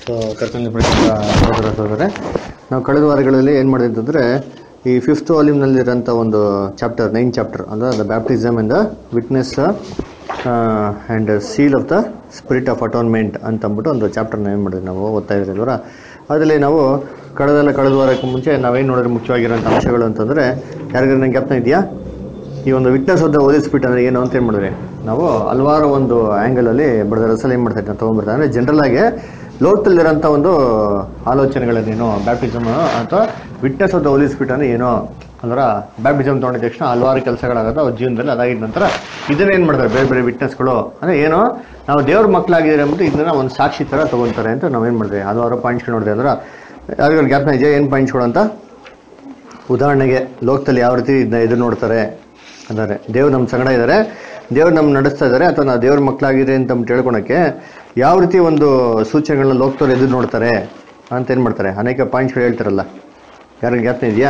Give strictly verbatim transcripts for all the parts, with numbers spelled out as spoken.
So ಕರ್ತವ್ಯ ಪ್ರಶ್ನೆ ಸಹೋದರ ಸಹೋದರರೇ, ನಾವು ಕಳೆದ ವಾರಗಳಲ್ಲಿ ಏನು ಮಾಡಿದೆ ಅಂತಂದರೆ, ಈ ಫಿಫ್ತ್ ವಾಲ್ಯೂಮ್ನಲ್ಲಿರೋಂಥ ಒಂದು ಚಾಪ್ಟರ್ ನೈನ್ ಚಾಪ್ಟರ್ ಅಂದರೆ the baptism and the witness and seal of the spirit of atonement ಅಂತಂದ್ಬಿಟ್ಟು ಒಂದು ಚಾಪ್ಟರ್ನ ಏನು ಮಾಡಿದ್ವಿ ನಾವು ಓದ್ತಾ ಇದ್ರಿ ಅಲ್ವರ. ಅದರಲ್ಲಿ ನಾವು ಕಳೆದೆಲ್ಲ ಕಳೆದ ವಾರಕ್ಕೆ ಮುಂಚೆ ನಾವೇನು ನೋಡಿದ್ರೆ ಮುಖ್ಯವಾಗಿರೋಂಥ ಅಂಶಗಳು ಅಂತಂದರೆ, ಯಾರಿಗಾರು ನಂಗೆ ಜ್ಞಾಪನ ಇದೆಯಾ? ಈ ಒಂದು witness of the holy spirit ಅಂದರೆ ಏನು ಅಂತ ಏನು ಮಾಡಿದ್ರಿ ನಾವು ಹಲವಾರು ಒಂದು ಆ್ಯಂಗಲಲ್ಲಿ ಬರೆದ ರಸಲ್ಲಿ ಏನು ಮಾಡ್ತಾ ಇದ್ದೀವಿ ತೊಗೊಂಡ್ಬರ್ತಾರೆ. ಅಂದರೆ ಜನರಲ್ಲಾಗಿ ಲೋಕದಲ್ಲಿರೋಂಥ ಒಂದು ಆಲೋಚನೆಗಳನ್ನೇನು ಬ್ಯಾಪ್ಟಿಸಮ್ ಅಥವಾ witness of the holy spirit ಅಂದರೆ ಏನೋ ಅಂದ್ರೆ ಬ್ಯಾಪ್ಟಿಸಮ್ ತೊಗೊಂಡಿದ ತಕ್ಷಣ ಹಲವಾರು ಕೆಲಸಗಳಾಗೋದು ಅವ್ರ ಜೀವನದಲ್ಲಿ. ಅದಾಗಿದ ನಂತರ ಇದನ್ನೇನು ಮಾಡ್ತಾರೆ ಬೇರೆ ಬೇರೆ ವಿಟ್ನೆಸ್ಗಳು ಅಂದರೆ ಏನೋ ನಾವು ದೇವ್ರ ಮಕ್ಕಳಾಗಿದ್ದೀರಿ ಅಂದ್ಬಿಟ್ಟು ಇದನ್ನ ಒಂದು ಸಾಕ್ಷಿ ಥರ ತೊಗೊತಾರೆ ಅಂತ ನಾವೇನು ಮಾಡಿದ್ವಿ ಹಲವಾರು ಪಾಯಿಂಟ್ಸ್ಗಳು ನೋಡಿದೆ. ಅಂದ್ರೆ ಯಾರಿಗಾರು ಜ್ಞಾಪನ ಇದೆಯಾ ಏನು ಪಾಯಿಂಟ್ಸ್ಗಳು ಅಂತ? ಉದಾಹರಣೆಗೆ ಲೋಕದಲ್ಲಿ ಯಾವ ರೀತಿ ಇದನ್ನ ಎದುರು ನೋಡ್ತಾರೆ ಅಂದರೆ, ದೇವ್ರು ನಮ್ಮ ಸಂಗಡ ಇದ್ದಾರೆ, ದೇವ್ರು ನಮ್ಮ ನಡೆಸ್ತಾ ಇದ್ದಾರೆ, ಅಥವಾ ನಾವು ದೇವ್ರ ಮಕ್ಕಳಾಗಿದೆ ಅಂತ ತಿಳ್ಕೊಳಕ್ಕೆ ಯಾವ ರೀತಿ ಒಂದು ಸೂಚನೆಗಳನ್ನ ಲೋಕದವ್ರು ಎದುರು ನೋಡ್ತಾರೆ ಅಂತ ಏನು ಮಾಡ್ತಾರೆ ಅನೇಕ ಪಾಯಿಂಟ್ಸ್ಗಳು ಹೇಳ್ತಾರಲ್ಲ. ಯಾರಿಗೆ ಜ್ಞಾಪನ ಇದೆಯಾ?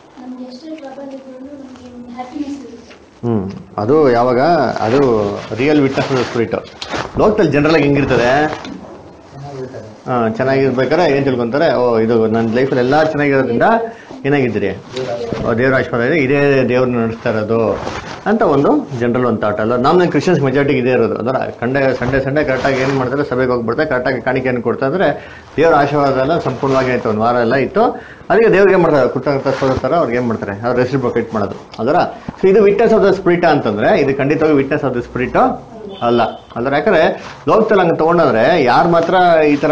ಹ್ಞೂ ಅದು ಯಾವಾಗ ಅದು ರಿಯಲ್ ವಿಟ್ನೆಸ್ ಸ್ಪಿರಿಟ್. ಲೋಕದಲ್ಲಿ ಜನರಲಾಗಿ ಹೆಂಗಿರ್ತದೆ? ಹಾಂ, ಚೆನ್ನಾಗಿರ್ಬೇಕಾದ್ರೆ ಏನು ತಿಳ್ಕೊತಾರೆ, ಓ ಇದು ನನ್ನ ಲೈಫಲ್ಲಿ ಎಲ್ಲ ಚೆನ್ನಾಗಿರೋದ್ರಿಂದ ಏನಾಗಿದ್ದೀರಿ, ದೇವ್ರ ಆಶೀರ್ವಾದ ಇದೆ, ಇದೇ ದೇವ್ರನ್ನ ನಡೆಸ್ತಾ ಇರೋದು ಅಂತ ಒಂದು ಜನರಲ್ ಒಂದು ಥಾಟ್ ಅಲ್ಲ. ನಮ್ಮ ಕ್ರಿಶ್ಚಿಯನ್ಸ್ ಮೆಜಾರಿಟಿಗೆ ಇದೇ ಇರೋದು. ಅದರ ಕಂಡೆ ಸಂಡೇ ಸಂಡೇ ಕರೆಕ್ಟಾಗಿ ಏನು ಮಾಡ್ತಾರೆ, ಸಭೆಗೆ ಹೋಗ್ಬಿಡ್ತಾರೆ, ಕರೆಕ್ಟಾಗಿ ಕಾಣಿಕೆಯನ್ನು ಕೊಡ್ತಾ ಇದ್ರೆ ದೇವ್ರ ಆಶೀರ್ವಾದ ಎಲ್ಲ ಸಂಪೂರ್ಣವಾಗಿ ಆಯಿತು. ಒಂದು ವಾರ ಎಲ್ಲ ಇತ್ತು, ಅದಕ್ಕೆ ದೇವ್ರಿಗೆ ಏನು ಮಾಡ್ತಾರೆ, ಕುಟ್ಟಂತ ಸೋದರ ಅವ್ರಿಗೆ ಏನು ಮಾಡ್ತಾರೆ, ಅವ್ರು ರೆಸಿಟ್ ಬಕೆಟ್ ಮಾಡೋದು. ಅದರ ಸೊ ಇದು ವಿಟ್ನೆಸ್ ಆಫ್ ದ ಸ್ಪಿರಿಟ್ ಅಂತಂದರೆ ಇದು ಖಂಡಿತವಾಗಿ ವಿಟ್ನೆಸ್ ಆಫ್ ದ ಸ್ಪಿರಿಟ್ ಅಲ್ಲ. ಅಂದ್ರೆ ಯಾಕಂದ್ರೆ ಲೋಕದಲ್ಲಿ ಹಂಗೆ ತೊಗೊಂಡ್ರೆ ಯಾರು ಮಾತ್ರ ಈ ಥರ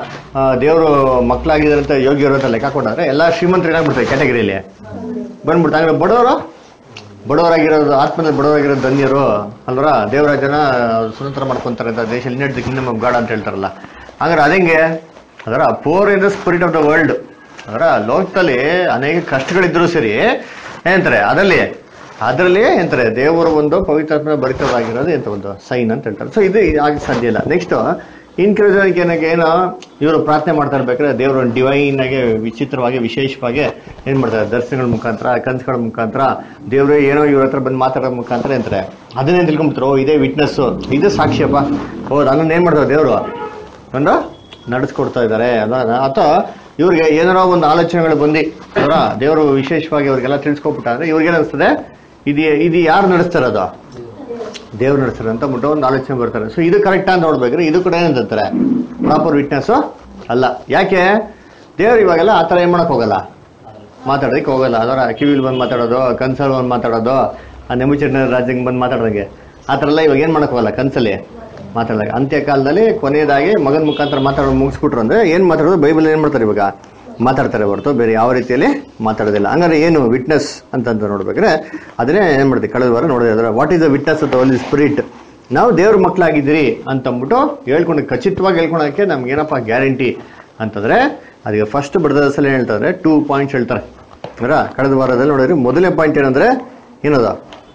ದೇವರು ಮಕ್ಕಳಾಗಿದ್ದಾರೆ ಅಂತ ಯೋಗ್ಯರು ಅಂತ ಲೆಕ್ಕ ಕೊಟ್ಟಾದ್ರೆ ಎಲ್ಲ ಶ್ರೀಮಂತರು ಏನಾಗ್ಬಿಡ್ತಾರೆ ಕ್ಯಾಟಗರಿಯಲ್ಲಿ ಬಂದ್ಬಿಡ್ತಾರೆ. ಹಂಗೆ ಬಡವರು ಬಡವರಾಗಿರೋದು ಆತ್ಮದಲ್ಲಿ ಬಡವರಾಗಿರೋದು ಧನ್ಯರು ಅಲ್ವರ, ದೇವರಾಜನ ಸ್ವತಂತ್ರ ಮಾಡ್ಕೊತಾರೆ ಅಂತ ದೇಶ ಇನ್ನೆಡ್ ದ ಕಿಂಗ್ಡಮ್ ಆಫ್ ಗಾಡ್ ಅಂತ ಹೇಳ್ತಾರಲ್ಲ. ಹಂಗಾರೆ ಅದಂಗೆ ಅದರ poor in the spirit of the world. ಅದರ ಲೋಕದಲ್ಲಿ ಅನೇಕ ಕಷ್ಟಗಳಿದ್ರೂ ಸರಿ ಏನಂತಾರೆ ಅದರಲ್ಲಿ ಅದರಲ್ಲಿ ಎಂತಾರೆ ದೇವರ ಒಂದು ಪವಿತ್ರಾತ್ಮ ಭರಿತವಾಗಿರೋದು ಎಂತ ಒಂದು ಸೈನ್ ಅಂತ ಹೇಳ್ತಾರೆ. ಸೊ ಇದು ಆಗಿ ಸಾಧ್ಯ ಇಲ್ಲ. ನೆಕ್ಸ್ಟ್ ಇನ್ಕ್ಲೂಷನ್ಗೆ ಏನಕ್ಕೆ ಏನೋ ಇವರು ಪ್ರಾರ್ಥನೆ ಮಾಡ್ತಾ ಇರ್ಬೇಕಾದ್ರೆ ದೇವರು ಒಂದು ಡಿವೈನ್ ಆಗಿ ವಿಚಿತ್ರವಾಗಿ ವಿಶೇಷವಾಗಿ ಏನು ಮಾಡ್ತಾರೆ, ದರ್ಶನಗಳ ಮುಖಾಂತರ ಕನಸುಗಳ ಮುಖಾಂತರ ದೇವರೇ ಏನೋ ಇವ್ರ ಹತ್ರ ಬಂದು ಮಾತಾಡೋ ಮುಖಾಂತರ ಅಂತಾರೆ ಅದನ್ನೇ ತಿಳ್ಕೊಂಬಿಡ್ತಾರೆ. ಓ ಇದೇ ವಿಟ್ನೆಸ್ಸು, ಇದು ಸಾಕ್ಷಿಯಪ್ಪ, ಓ ಅದನ್ನ ಏನು ಮಾಡ್ತಾರೆ ದೇವರು ಒಂದು ನಡೆಸ್ಕೊಡ್ತಾ ಇದ್ದಾರೆ ಅದ. ಅಥವಾ ಇವ್ರಿಗೆ ಏನಾರೋ ಒಂದು ಆಲೋಚನೆಗಳು ಬಂದು ಅವರ ದೇವರು ವಿಶೇಷವಾಗಿ ಅವ್ರಿಗೆಲ್ಲ ತಿಳಿಸ್ಕೊಬಿಟ್ಟ ಅಂದರೆ ಇವ್ರಿಗೇನಿಸ್ತದೆ, ಇದು ಇದು ಯಾರು ನಡೆಸ್ತಾರದು, ದೇವ್ರು ನಡೆಸ್ತಾರೆ ಅಂತ ಬಿಟ್ಟು ಒಂದು ಆಲೋಚನೆ ಬರ್ತಾರೆ. ಸೊ ಇದು ಕರೆಕ್ಟ್ ಅಂತ ನೋಡ್ಬೇಕ್ರೆ ಇದು ಕೂಡ ಏನಂತಾರೆ ಪ್ರಾಪರ್ ವಿಟ್ನೆಸ್ಸು ಅಲ್ಲ. ಯಾಕೆ? ದೇವ್ರು ಇವಾಗೆಲ್ಲ ಆ ಥರ ಏನು ಮಾಡೋಕೆ ಹೋಗಲ್ಲ, ಮಾತಾಡೋದಕ್ಕೆ ಹೋಗಲ್ಲ. ಅದರ ಕಿವಿಲಿ ಬಂದು ಮಾತಾಡೋದು, ಕನ್ಸಲ್ಲಿ ಬಂದು ಮಾತಾಡೋದು, ಆ ನೆಮ್ಮಚಂಡ ರಾಜ್ಯಕ್ಕೆ ಬಂದು ಮಾತಾಡೋದಂಗೆ ಆ ಥರ ಎಲ್ಲ ಇವಾಗ ಏನು ಮಾಡೋಕೆ ಹೋಗಲ್ಲ, ಕನ್ಸಲ್ಲಿ ಮಾತಾಡೋದು. ಅಂತ್ಯಕಾಲದಲ್ಲಿ ಕೊನೆಯದಾಗಿ ಮಗನ ಮುಖಾಂತರ ಮಾತಾಡೋದು ಮುಗಿಸ್ಬಿಟ್ರು ಅಂದರೆ ಏನು ಮಾತಾಡೋದು, ಬೈಬಲ್ ಏನು ಮಾಡ್ತಾರೆ ಇವಾಗ ಮಾತಾಡ್ತಾರೆ ಹೊರತು ಬೇರೆ ಯಾವ ರೀತಿಯಲ್ಲಿ ಮಾತಾಡೋದಿಲ್ಲ. ಹಂಗಾರೆ ಏನು ವಿಟ್ನೆಸ್ ಅಂತಂತ ನೋಡ್ಬೇಕಾದ್ರೆ ಅದನ್ನೇ ಏನು ಮಾಡ್ತೀವಿ ಕಳೆದ ವಾರ ನೋಡಿದ್ರೆ. ಅದರ what is the witness of the holy spirit? ನಾವು ದೇವ್ರ ಮಕ್ಕಳಾಗಿದ್ದೀರಿ ಅಂತಂದ್ಬಿಟ್ಟು ಹೇಳ್ಕೊಂಡು ಖಚಿತವಾಗಿ ಹೇಳ್ಕೊಳಕ್ಕೆ ನಮ್ಗೆ ಏನಪ್ಪ ಗ್ಯಾರಂಟಿ ಅಂತಂದರೆ, ಅದಕ್ಕೆ ಫಸ್ಟ್ ಬರೆದ ಸಲ ಹೇಳ್ತಾರೆ ಟೂ ಪಾಯಿಂಟ್ಸ್ ಹೇಳ್ತಾರೆ. ಅದರ ಕಳೆದ ವಾರದಲ್ಲಿ ನೋಡಿದ್ರೆ ಮೊದಲನೇ ಪಾಯಿಂಟ್ ಏನಂದರೆ ಏನದ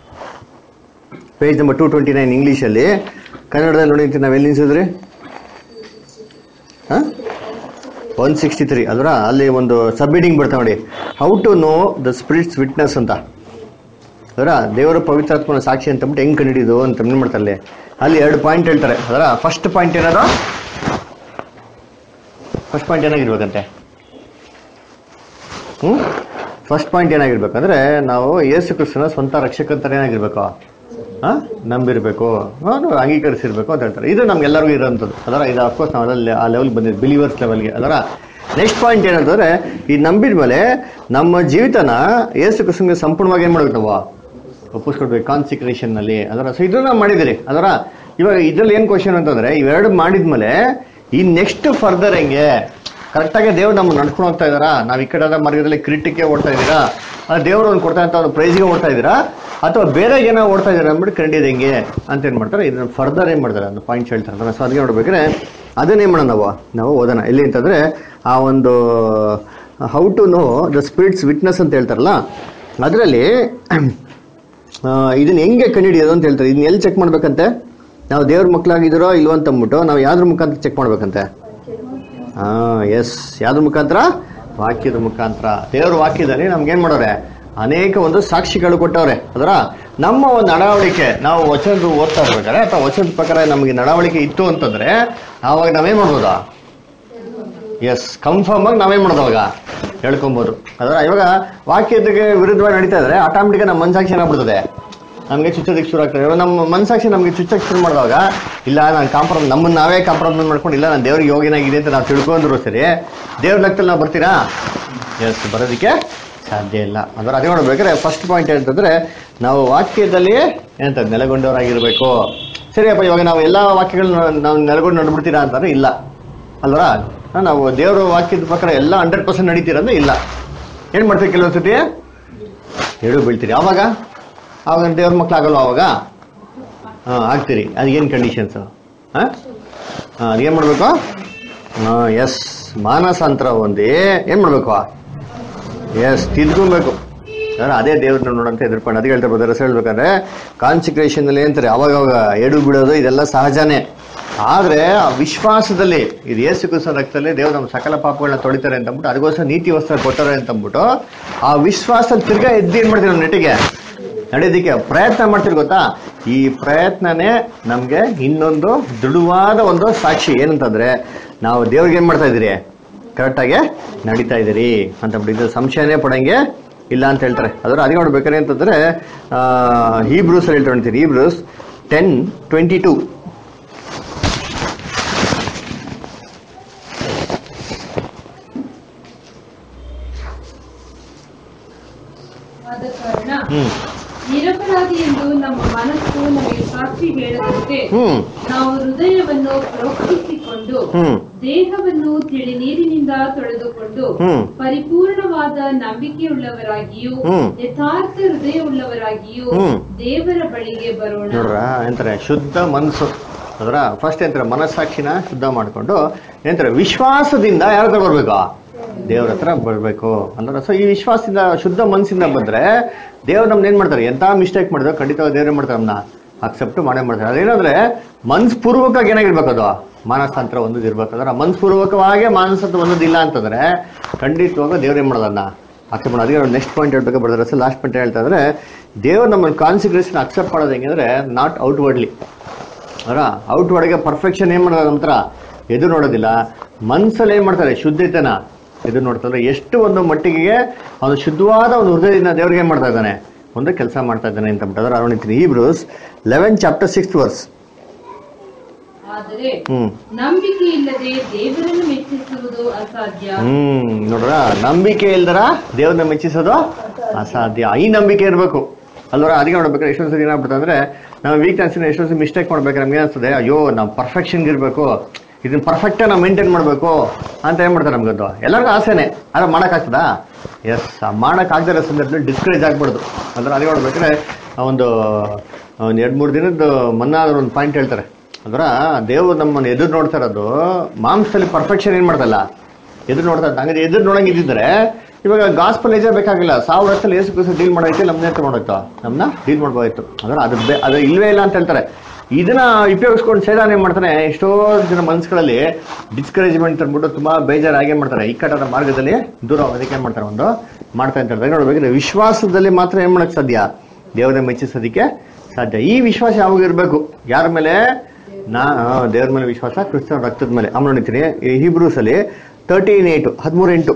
page number two twenty nine ಇಂಗ್ಲೀಷಲ್ಲಿ. ಕನ್ನಡದಲ್ಲಿ ನೋಡಿ ನಾವೆಲ್ಲಿ ನಿಲ್ಸಿದ್ರಿ? ಹಾಂ ಒನ್ ಸಿಕ್ಸ್ಟಿ ತ್ರೀ ಅದರ ಅಲ್ಲಿ ಒಂದು ಸಬ್ಮಿಟಿಂಗ್ ಬರ್ತಾ ನೋಡಿ, how to know the spirit's witness ಅಂತ. ಅದರ ದೇವರ ಪವಿತ್ರಾತ್ಮನ ಸಾಕ್ಷಿ ಅಂತಂದ್ಬಿಟ್ಟು ಹೆಂಗೆ ಕಂಡಿಡಿದು ಅಂತ ಏನು ಮಾಡ್ತಾರೆ ಅಲ್ಲಿ ಅಲ್ಲಿ ಎರಡು ಪಾಯಿಂಟ್ ಹೇಳ್ತಾರೆ. ಅದರ ಫಸ್ಟ್ ಪಾಯಿಂಟ್ ಏನದ ಫಸ್ಟ್ ಪಾಯಿಂಟ್ ಏನಾಗಿರ್ಬೇಕಂತೆ ಹ್ಞೂ ಫಸ್ಟ್ ಪಾಯಿಂಟ್ ಏನಾಗಿರ್ಬೇಕಂದ್ರೆ ನಾವು ಯೇಸು ಕ್ರಿಸ್ತನ ಸ್ವಂತ ರಕ್ಷಕಂತ ಏನಾಗಿರ್ಬೇಕು, ಹಾಂ ನಂಬಿರಬೇಕು, ನಾವು ಅಂಗೀಕರಿಸಿರ್ಬೇಕು ಅಂತ ಹೇಳ್ತಾರೆ. ಇದು ನಮ್ಗೆಲ್ಲರಿಗೂ ಇರೋಂಥದ್ದು. ಅದರ ಇದು ಅಫ್ಕೋರ್ಸ್ ನಾವು ಅಲ್ಲಿ ಆ ಲೆವೆಲ್ಗೆ ಬಂದಿದ್ದು, ಬಿಲೀವರ್ಸ್ ಲೆವೆಲ್ಗೆ. ಅದರ ನೆಕ್ಸ್ಟ್ ಪಾಯಿಂಟ್ ಏನಂತಂದರೆ ಈ ನಂಬಿದ ಮೇಲೆ ನಮ್ಮ ಜೀವಿತನ ಯೇಸು ಕ್ರಿಸ್ತನಿಗೆ ಸಂಪೂರ್ಣವಾಗಿ ಏನು ಮಾಡ್ಬೇಕು, ನಾವು ಒಪ್ಪಿಸ್ಕೊಡ್ಬೇಕು ಕಾನ್ಸಿಕ್ರೇಷನ್ನಲ್ಲಿ. ಅದರ ಸೊ ಇದನ್ನು ನಾವು ಮಾಡಿದಿರಿ. ಅದರ ಇವಾಗ ಇದರಲ್ಲಿ ಏನು ಕ್ವಶನ್ ಅಂತಂದರೆ ಇವೆರಡು ಮಾಡಿದ್ಮೇಲೆ ಈ ನೆಕ್ಸ್ಟ್ ಫರ್ದರ್ ಹೆಂಗೆ ಕರೆಕ್ಟಾಗಿ ದೇವ್ರು ನಮ್ಮನ್ನು ನಡ್ಕೊಂಡು ಹೋಗ್ತಾ ಇದ್ದಾರಾ, ನಾವು ಈ ಕಡೆ ಮಾರ್ಗದಲ್ಲಿ ಕ್ರಿಟಿಕ್ಗೆ ಓಡ್ತಾ ಇದ್ದೀರಾ, ದೇವರು ಒಂದು ಕೊಡ್ತಾ ಅಂತ ಒಂದು ಪ್ರೈಸ್ಗೆ ಓಡ್ತಾ ಇದ್ದೀರಾ, ಅಥವಾ ಬೇರೆ ಏನೋ ಓಡ್ತಾ ಇದ್ದಾರೆ ಅಂದ್ಬಿಟ್ಟು ಕಂಡಿದ್ದು ಹೆಂಗೆ ಅಂತ ಏನು ಮಾಡ್ತಾರೆ, ಇದನ್ನು ಫರ್ದರ್ ಏನು ಮಾಡ್ತಾರೆ ಒಂದು ಪಾಯಿಂಟ್ಸ್ ಹೇಳ್ತಾರೆ. ಸೊ ಅದಕ್ಕೆ ನೋಡ್ಬೇಕಾದ್ರೆ ಅದನ್ನೇನು ಮಾಡೋಣ ನಾವು ನಾವು ಓದೋಣ ಎಲ್ಲಿ ಅಂತಂದರೆ ಆ ಒಂದು how to know the spirit's witness ಅಂತ ಹೇಳ್ತಾರಲ್ಲ ಅದರಲ್ಲಿ ಇದನ್ನು ಹೆಂಗೆ ಕಂಡುಹಿಡಿಯೋದು ಅಂತ ಹೇಳ್ತಾರೆ. ಇದನ್ನ ಎಲ್ಲಿ ಚೆಕ್ ಮಾಡ್ಬೇಕಂತೆ? ನಾವು ದೇವ್ರ ಮಕ್ಕಳಾಗಿದ್ದೀರೋ ಇಲ್ವೋ ಅಂತ ಅಂದ್ಬಿಟ್ಟು ನಾವು ಯಾವ್ದ್ರ ಮುಖಾಂತರ ಚೆಕ್ ಮಾಡ್ಬೇಕಂತೆ? ಹಾಂ ಎಸ್, ಯಾವ್ದ್ರ ಮುಖಾಂತರ? ವಾಕ್ಯದ ಮುಖಾಂತರ. ದೇವ್ರ ವಾಕ್ಯದಲ್ಲಿ ನಮ್ಗೇನು ಮಾಡೋರೆ ಅನೇಕ ಒಂದು ಸಾಕ್ಷಿಗಳು ಕೊಟ್ಟವ್ರೆ. ಅದರ ನಮ್ಮ ಒಂದು ನಡವಳಿಕೆ ನಾವು ವಚನ ಓದ್ತಾ ಇರ್ಬೇಕಾದ್ರೆ ಅಥವಾ ವಚನದ ಪ್ರಕಾರ ನಮಗೆ ನಡವಳಿಕೆ ಇತ್ತು ಅಂತಂದ್ರೆ ಆವಾಗ ನಾವೇನ್ ಮಾಡ್ಬೋದಾ ಎಸ್ ಕನ್ಫರ್ಮ್ ಆಗಿ ನಾವೇನ್ ಮಾಡೋದು ಅವಾಗ ಹೇಳ್ಕೊಬೋದು. ಅದರ ಇವಾಗ ವಾಕ್ಯಕ್ಕೆ ವಿರುದ್ಧವಾಗಿ ನಡೀತಾ ಇದ್ರೆ ಆಟೋಮೆಟಿಕ್ ನಮ್ಮ ಮನಸಾಕ್ಷಿ ಏನಾಗ್ಬಿಡ್ತದೆ, ನಮಗೆ ಚುಚ್ಚೋದಕ್ಕೆ ಶುರು ಆಗ್ತದೆ. ಇವಾಗ ನಮ್ಮ ಮನಸಾಕ್ಷಿ ನಮಗೆ ಚುಚ್ಚಕ್ಕೆ ಶುರು ಮಾಡಿದಾಗ ಇಲ್ಲ ನಾನು ಕಾಂಪ್ರಮ್ ನಮ್ಮನ್ನು ನಾವೇ ಕಾಂಪ್ರಮೈಸ್ ಮಾಡ್ಕೊಂಡು ಇಲ್ಲ ನಾನು ದೇವ್ರಿಗೆ ಯೋಗಿನಾಗಿದೆ ಅಂತ ನಾವು ತಿಳ್ಕೊಂಡ್ರು ಸರಿ, ದೇವ್ರ ಲೆಕ್ಕದಲ್ಲಿ ನಾವು ಬರ್ತೀರಾ? ಎಸ್ ಬರೋದಕ್ಕೆ ಸಾಧ್ಯ ಇಲ್ಲ. ಅಂದ್ರೆ ಅದೇ ನೋಡ್ಬೇಕಾದ್ರೆ ಫಸ್ಟ್ ಪಾಯಿಂಟ್ ಹೇಳ್ತಂದ್ರೆ ನಾವು ವಾಕ್ಯದಲ್ಲಿ ಏನಂತ ನೆಲೆಗೊಂಡವರಾಗಿರ್ಬೇಕು. ಸರಿಯಪ್ಪ, ಇವಾಗ ನಾವು ಎಲ್ಲ ವಾಕ್ಯಗಳನ್ನ ನಾವು ನೆಲೆಗೊಂಡು ನೋಡ್ಬಿಡ್ತೀರಾ ಅಂತಂದ್ರೆ ಇಲ್ಲ ಅಲ್ವರಾ? ನಾವು ದೇವರ ವಾಕ್ಯದ ಪ್ರಕಾರ ಎಲ್ಲ ಹಂಡ್ರೆಡ್ ಪರ್ಸೆಂಟ್ ನಡೀತೀರಂದ್ರೆ ಇಲ್ಲ. ಏನು ಮಾಡ್ತೀವಿ ಕೆಲವೊಂದ್ಸತಿ ಎಡು ಬೀಳ್ತೀರಿ, ಆವಾಗ ಆವಾಗ ದೇವ್ರ ಮಕ್ಳು ಆಗಲ್ವ? ಅವಾಗ ಹಾಂ ಆಗ್ತೀರಿ. ಅದೇನು ಕಂಡೀಷನ್ಸು? ಹಾಂ ಹಾಂ ಅದೇನು ಮಾಡಬೇಕು? ಹಾಂ ಎಸ್ ಮಾನಸಾಂತರ ಹೊಂದಿ ಏನು ಮಾಡಬೇಕು? ಎಸ್ ತಿದ್ಕೊಬೇಕು. ಅದೇ ದೇವ್ರನ್ನ ನೋಡಂತ ಎದುರ್ಕೊಂಡು ಅದಕ್ಕೆ ಹೇಳ್ತಾ ಬರ್ತಾರೆ. ರಸ ಹೇಳ್ಬೇಕಂದ್ರೆ ಕಾನ್ಸಿಕ್ರೇಷನಲ್ಲಿ ಅಂತಾರೆ ಅವಾಗ ಅವಾಗ ಎಡು ಬಿಡೋದು ಇದೆಲ್ಲ ಸಹಜನೇ. ಆದರೆ ಆ ವಿಶ್ವಾಸದಲ್ಲಿ ಇದು ಯೇಸು ಕ್ರಿಸ್ತನ ರಕ್ತದಲ್ಲಿ ದೇವ್ರು ನಮ್ಮ ಸಕಲ ಪಾಪಗಳನ್ನ ತೊಳಿತಾರೆ ಅಂತ ಅಂದ್ಬಿಟ್ಟು ಅದಕ್ಕೋಸ್ಕರ ನೀತಿ ವಸ್ತ್ರ ಕೊಟ್ಟಾರೆ ಅಂತ ಅಂದ್ಬಿಟ್ಟು ಆ ವಿಶ್ವಾಸದಲ್ಲಿ ತಿರ್ಗಾ ಎದ್ದು ಏನು ಮಾಡ್ತೀವಿ ನಮ್ಮ ನೆಟ್ಟಿಗೆ ನಡೆಯೋದಕ್ಕೆ ಪ್ರಯತ್ನ ಮಾಡ್ತೀರಿ ಗೊತ್ತಾ? ಈ ಪ್ರಯತ್ನನೇ ನಮಗೆ ಇನ್ನೊಂದು ದೃಢವಾದ ಒಂದು ಸಾಕ್ಷಿ. ಏನಂತಂದ್ರೆ ನಾವು ದೇವ್ರಿಗೆ ಏನು ಮಾಡ್ತಾ ಇದ್ದೀರಿ, ಕರೆಕ್ಟಾಗಿ ನಡೀತಾ ಇದ್ದೀರಿ ಅಂತಂದ್ಬಿಟ್ಟು ಇದು ಸಂಶಯನೇ ಪಡಂಗೆ ಇಲ್ಲ ಅಂತ ಹೇಳ್ತಾರೆ. ಅದರ ಅದಕ್ಕೆ ನೋಡ್ಬೇಕಾರೆ ಅಂತಂದ್ರೆ ಹೀಬ್ರೂಸ್ ಅಲ್ಲಿ ಹೇಳ್ತಾ ಹೇಳ್ತೀರಿ. Hebrews ten twenty two hmm ನಿರಪರಾಧಿ ಎಂದು ನಮ್ಮ ಮನಸ್ಸು ನಮಗೆ ಸಾಕ್ಷಿ ಹೇಳದಂತೆ ನಾವು ಹೃದಯವನ್ನು ಪ್ರೋಕ್ಷಿಸಿಕೊಂಡು ದೇಹವನ್ನು ತಿಳಿ ನೀರಿನಿಂದ ತೊಳೆದುಕೊಂಡು ಪರಿಪೂರ್ಣವಾದ ನಂಬಿಕೆಯುಳ್ಳವರಾಗಿಯೂ ಯಥಾರ್ಥ ಹೃದಯವುಳ್ಳವರಾಗಿಯೂ ದೇವರ ಬಳಿಗೆ ಬರೋಣ. ನೋಡ್ರ ಎಂತಾರೆ ಶುದ್ಧ ಮನಸ್ಸು. ಅದರ ಫಸ್ಟ್ ಎಂತಾರೆ ಮನಸ್ಸಾಕ್ಷಿನ ಶುದ್ಧ ಮಾಡ್ಕೊಂಡು ಎಂತಾರೆ ವಿಶ್ವಾಸದಿಂದ ಯಾರ ಹತ್ರ ಬರ್ಬೇಕು? ದೇವ್ರ ಹತ್ರ ಬರ್ಬೇಕು ಅಂದ್ರೆ. ಸೊ ಈ ವಿಶ್ವಾಸದಿಂದ ಶುದ್ಧ ಮನಸ್ಸಿಂದ ಬಂದ್ರೆ ದೇವ್ರು ನಮ್ನ ಏನ್ ಮಾಡ್ತಾರೆ, ಎಂತ ಮಿಸ್ಟೇಕ್ ಮಾಡಿದ್ರೆ ಖಂಡಿತವಾಗಿ ದೇವ್ರ ಮಾಡ್ತಾರೆ, ನಮ್ಮನ್ನ ಅಕ್ಸೆಪ್ಟ್ ಮಾಡೇ ಮಾಡ್ತಾರೆ. ಅದೇನಂದ್ರೆ ಮನಸ್ಪೂರ್ವಕವಾಗಿ ಏನಾಗಿರ್ಬೇಕು, ಅದು ಮಾನಸಾಂತರ ಒಂದದ್ದು ಇರ್ಬೇಕಂದ್ರೆ ಮನಸ್ಪೂರ್ವಕವಾಗಿ ಮಾನಸಾಂತರ ಒಂದದಿಲ್ಲ ಅಂತಂದ್ರೆ ಖಂಡಿತವಾಗ ದೇವ್ರ ಏನ್ ಮಾಡೋದನ್ನ ಅಕ್ಸೆಪ್ಟ್ ಮಾಡೋದು. ಅದಕ್ಕೆ ನೆಕ್ಸ್ಟ್ ಪಾಯಿಂಟ್ ಹೇಳ್ಬೇಕು ಬರ್ತಾರೆ. ಸೊ ಲಾಸ್ಟ್ ಪಾಯಿಂಟ್ ಹೇಳ್ತಾ ಇದ್ರೆ ದೇವ್ರು ನಮ್ಮನ್ನು ಕಾನ್ಸಿಕ್ರೇಷನ್ ಅಕ್ಸೆಪ್ಟ್ ಮಾಡೋದು ಹೆಂಗಂದ್ರೆ ನಾಟ್ ಔಟ್ವರ್ಡ್ಲಿ. ಅವರ ಔಟ್ವರ್ಡ್ಗೆ ಪರ್ಫೆಕ್ಷನ್ ಏನ್ ಮಾಡೋದು ನಮ್ಮ ಹತ್ರ ಎದುರು ನೋಡೋದಿಲ್ಲ. ಮನ್ಸಲ್ಲಿ ಏನ್ ಮಾಡ್ತಾರೆ ಶುದ್ಧತೆನ ಎದುರು ನೋಡ್ತಾರೆ. ಎಷ್ಟು ಒಂದು ಮಟ್ಟಿಗೆ ಅವನು ಶುದ್ಧವಾದ ಒಂದು ಹೃದಯದಿಂದ ದೇವ್ರಿಗೆ ಏನ್ ಮಾಡ್ತಾ ಇದ್ದಾನೆ, ಒಂದು ಕೆಲಸ ಮಾಡ್ತಾ ಇದ್ದಾನೆ ಅಂತ ಬಿಟ್ಟದ್ರೆ ಅರುಣಿತೀನಿ. Hebrews eleven chapter six verse. ಆದರೆ ನಂಬಿಕೆ ಇಲ್ಲದೆ ದೇವರನ್ನು ಮೆಚ್ಚಿಸುವುದು ಅಸಾಧ್ಯ. ಹ್ಮ್ ನೋಡ್ರ, ನಂಬಿಕೆ ಇಲ್ದರ ದೇವ್ರನ್ನ ಮೆಚ್ಚಿಸೋದು ಅಸಾಧ್ಯ. ಈ ನಂಬಿಕೆ ಇರ್ಬೇಕು ಅಲ್ವರ. ಅದಕ್ಕೆ ನೋಡ್ಬೇಕಾದ್ರೆ ಎಷ್ಟೊಂದು ಸತಿ ಏನಾಗ್ಬಿಡ್ತದೆ ಅಂದ್ರೆ ನಾವು ವೀಕ್ನೆಸ್ ಎಷ್ಟೊಂದು ಮಿಸ್ಟೇಕ್ ಮಾಡ್ಬೇಕಾದ್ರೆ ನಮ್ಗೆ ಏನಿಸ್ತದೆ, ಅಯ್ಯೋ ನಾವು ಪರ್ಫೆಕ್ಷನ್ಗೆ ಇರಬೇಕು, ಇದನ್ನ ಪರ್ಫೆಕ್ಟಾಗಿ ನಾವು ಮೇಂಟೈನ್ ಮಾಡಬೇಕು ಅಂತ ಏನು ಮಾಡ್ತಾರೆ ನಮ್ಗದು ಎಲ್ಲರಿಗೂ ಆಸೆನೆ. ಆದ್ರೆ ಮಾಡೋಕ್ಕಾಗ್ತದಾ? ಎಸ್ ಮಾಡೋಕ್ಕಾಗದಿರೋ ಸಂದರ್ಭದಲ್ಲಿ ಡಿಸ್ಕರೇಜ್ ಆಗ್ಬಾರ್ದು. ಅಂದ್ರೆ ಅದೇ ನೋಡ್ಬೇಕಾದ್ರೆ ಒಂದು ಒಂದು ಎರಡು ಮೂರು ದಿನದ ಮನ್ನಾದ ಒಂದು ಪಾಯಿಂಟ್ ಹೇಳ್ತಾರೆ. ಅಂದ್ರೆ ದೇವ್ರು ನಮ್ಮನ್ನು ಎದುರು ನೋಡ್ತಾ ಇರೋದು ಮಾಂಸದಲ್ಲಿ ಪರ್ಫೆಕ್ಷನ್ ಏನು ಮಾಡ್ತಲ್ಲ ಎದುರು ನೋಡ್ತಾ ಇದ್ದ. ಹಂಗಾದ್ರೆ ಎದುರು ನೋಡಂಗಿದ್ದಿದ್ರೆ ಇವಾಗ ಗಾಸ್ಪಲ್ ಏಜೇ ಬೇಕಾಗಿಲ್ಲ, ಸಾವಿರ ವರ್ಷದಲ್ಲಿ ಏಸು ಕ್ರಿಸ್ತ ಡೀಲ್ ಮಾಡೋಯ್ತು, ನಮ್ಮನ್ನೇ ಮಾಡೋಯ್ತು, ನಮ್ಮನ್ನ ಡೀಲ್ ಮಾಡ್ಬೋದಾಯ್ತು. ಅಂದ್ರೆ ಅದು ಬೇ ಅದು ಇಲ್ವೇ ಇಲ್ಲ ಅಂತ ಹೇಳ್ತಾರೆ. ಇದನ್ನ ಉಪಯೋಗಿಸ್ಕೊಂಡು ಸೈತಾನ ಏನ್ ಮಾಡ್ತಾನೆ, ಎಷ್ಟೋ ಜನ ಮನಸ್ಸುಗಳಲ್ಲಿ ಡಿಸ್ಕರೇಜ್ಮೆಂಟ್ ಅಂದ್ಬಿಟ್ಟು ತುಂಬಾ ಬೇಜಾರಾಗಿ ಏನ್ ಮಾಡ್ತಾರೆ, ಇಕ್ಕಟ್ಟಾದ ಮಾರ್ಗದಲ್ಲಿ ದೂರ ಹೋಗೋದಕ್ಕೆ ಏನ್ ಮಾಡ್ತಾರೆ, ಒಂದು ಮಾಡ್ತಾ ಇರ್ತಾರೆ. ನೋಡ್ಬೇಕಂದ್ರೆ ವಿಶ್ವಾಸದಲ್ಲಿ ಮಾತ್ರ ಏನ್ ಮಾಡಕ್ ಸಾಧ್ಯ, ದೇವರನ್ನ ಮೆಚ್ಚಿಸೋದಕ್ಕೆ ಸಾಧ್ಯ. ಈ ವಿಶ್ವಾಸ ಯಾವಾಗ ಇರಬೇಕು, ಯಾರ ಮೇಲೆ? ನಾ ದೇವ್ರ ಮೇಲೆ ವಿಶ್ವಾಸ, ಕ್ರಿಸ್ತನ ರಕ್ತದ ಮೇಲೆ. ಆಮೇಲೆ ನೋಡ್ತೀನಿ ಹೀಬ್ರೂಸ್ ಅಲ್ಲಿ ತರ್ಟೀನ್ ಏಟು ಹದಿಮೂರು ಎಂಟು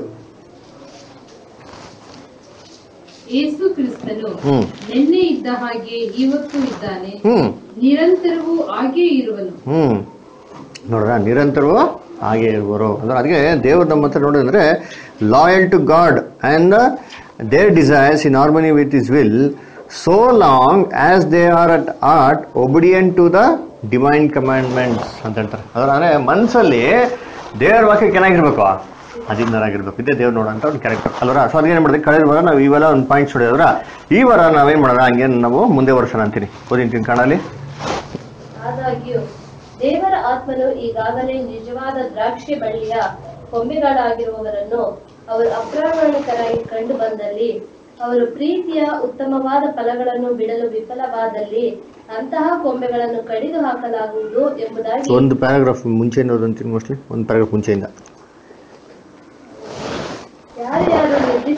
ಯೇಸು ಕ್ರಿಸ್ತನು ನಿನ್ನೆ ಇದ್ದ ಹಾಗೆ ಇವತ್ತು ಇದ್ದಾನೆ, ನಿರಂತರವೂ ಹಾಗೆ ಇರುವನು. ಹ್ಮ್ ನೋಡ್ರ, ನಿರಂತರವೂ ಹಾಗೆ ಇರುವರು ಅಂದ್ರೆ ಅದಕ್ಕೆ ದೇವ್ರ ನಮ್ಮ ಹತ್ರ ನೋಡಿದ್ರೆ loyal to God and their desires in harmony with his will so long as they are at heart obedient to the divine commandments ಅಂತ ಹೇಳ್ತಾರೆ. ಅಂದ್ರೆ ಮನಸ್ಸಲ್ಲಿ ದೇವರ ವಾಕ್ಯ ಚೆನ್ನಾಗಿರ್ಬೇಕು, ಅಧೀನರಾಗಿರ್ಬೇಕು. ಇದೇ ದೇವ್ರು ನೋಡೋಂಥ ಒಂದು ಕ್ಯಾರೆಕ್ಟರ್ ಅಲ್ವರ. ಸೊ ಅದೇನು ಮಾಡಿದ್ರೆ ಕಳೆದ ವಾರ ನಾವು ಇವೆಲ್ಲ ಒಂದು ಪಾಯಿಂಟ್ಸ್ ಹೊಡೆಯೋದ್ರ, ಈ ವಾರ ನಾವೇನ್ ಮಾಡೋಣ ಹಂಗೆ ನಾವು ಮುಂದೆ ವರ್ಷನ ಅಂತೀನಿ ಓದಿಂತೀನಿ ಕಾಣಲಿ. ಆದಾಗ್ಯೂ ದೇವರ ಆತ್ಮನು ಈಗಾಗಲೇ ನಿಜವಾದ ದ್ರಾಕ್ಷಿ ಬಳ್ಳಿಯ ಕೊಂಬೆಗಳಾಗಿರುವವರನ್ನು ಅವರು ಅಪ್ರಾಮಾಣಿಕರಾಗಿ ಕಂಡು ಬಂದಲ್ಲಿ, ಅವರು ಪ್ರೀತಿಯ ಉತ್ತಮವಾದ ಫಲಗಳನ್ನು ಬಿಡಲು ವಿಫಲವಾದಲ್ಲಿ ಅಂತಹ ಕೊಂಬೆಗಳನ್ನು ಕಡಿದು ಹಾಕಲಾಗುವುದು ಎಂಬುದಾಗಿ ಒಂದು ಪ್ಯಾರಾಗ್ರಾಫ್ ಮುಂಚೆಯಿಂದ ಓದಂತೀನಿ, ಮೋಸ್ಟ್ಲಿ ಒಂದು ಪ್ಯಾರಾಗ್ರಾಫ್ ಮುಂಚೆಯಿಂದ. ಯಾರ್ಯಾರು ನಿರ್ದಿಷ್ಟವಾದ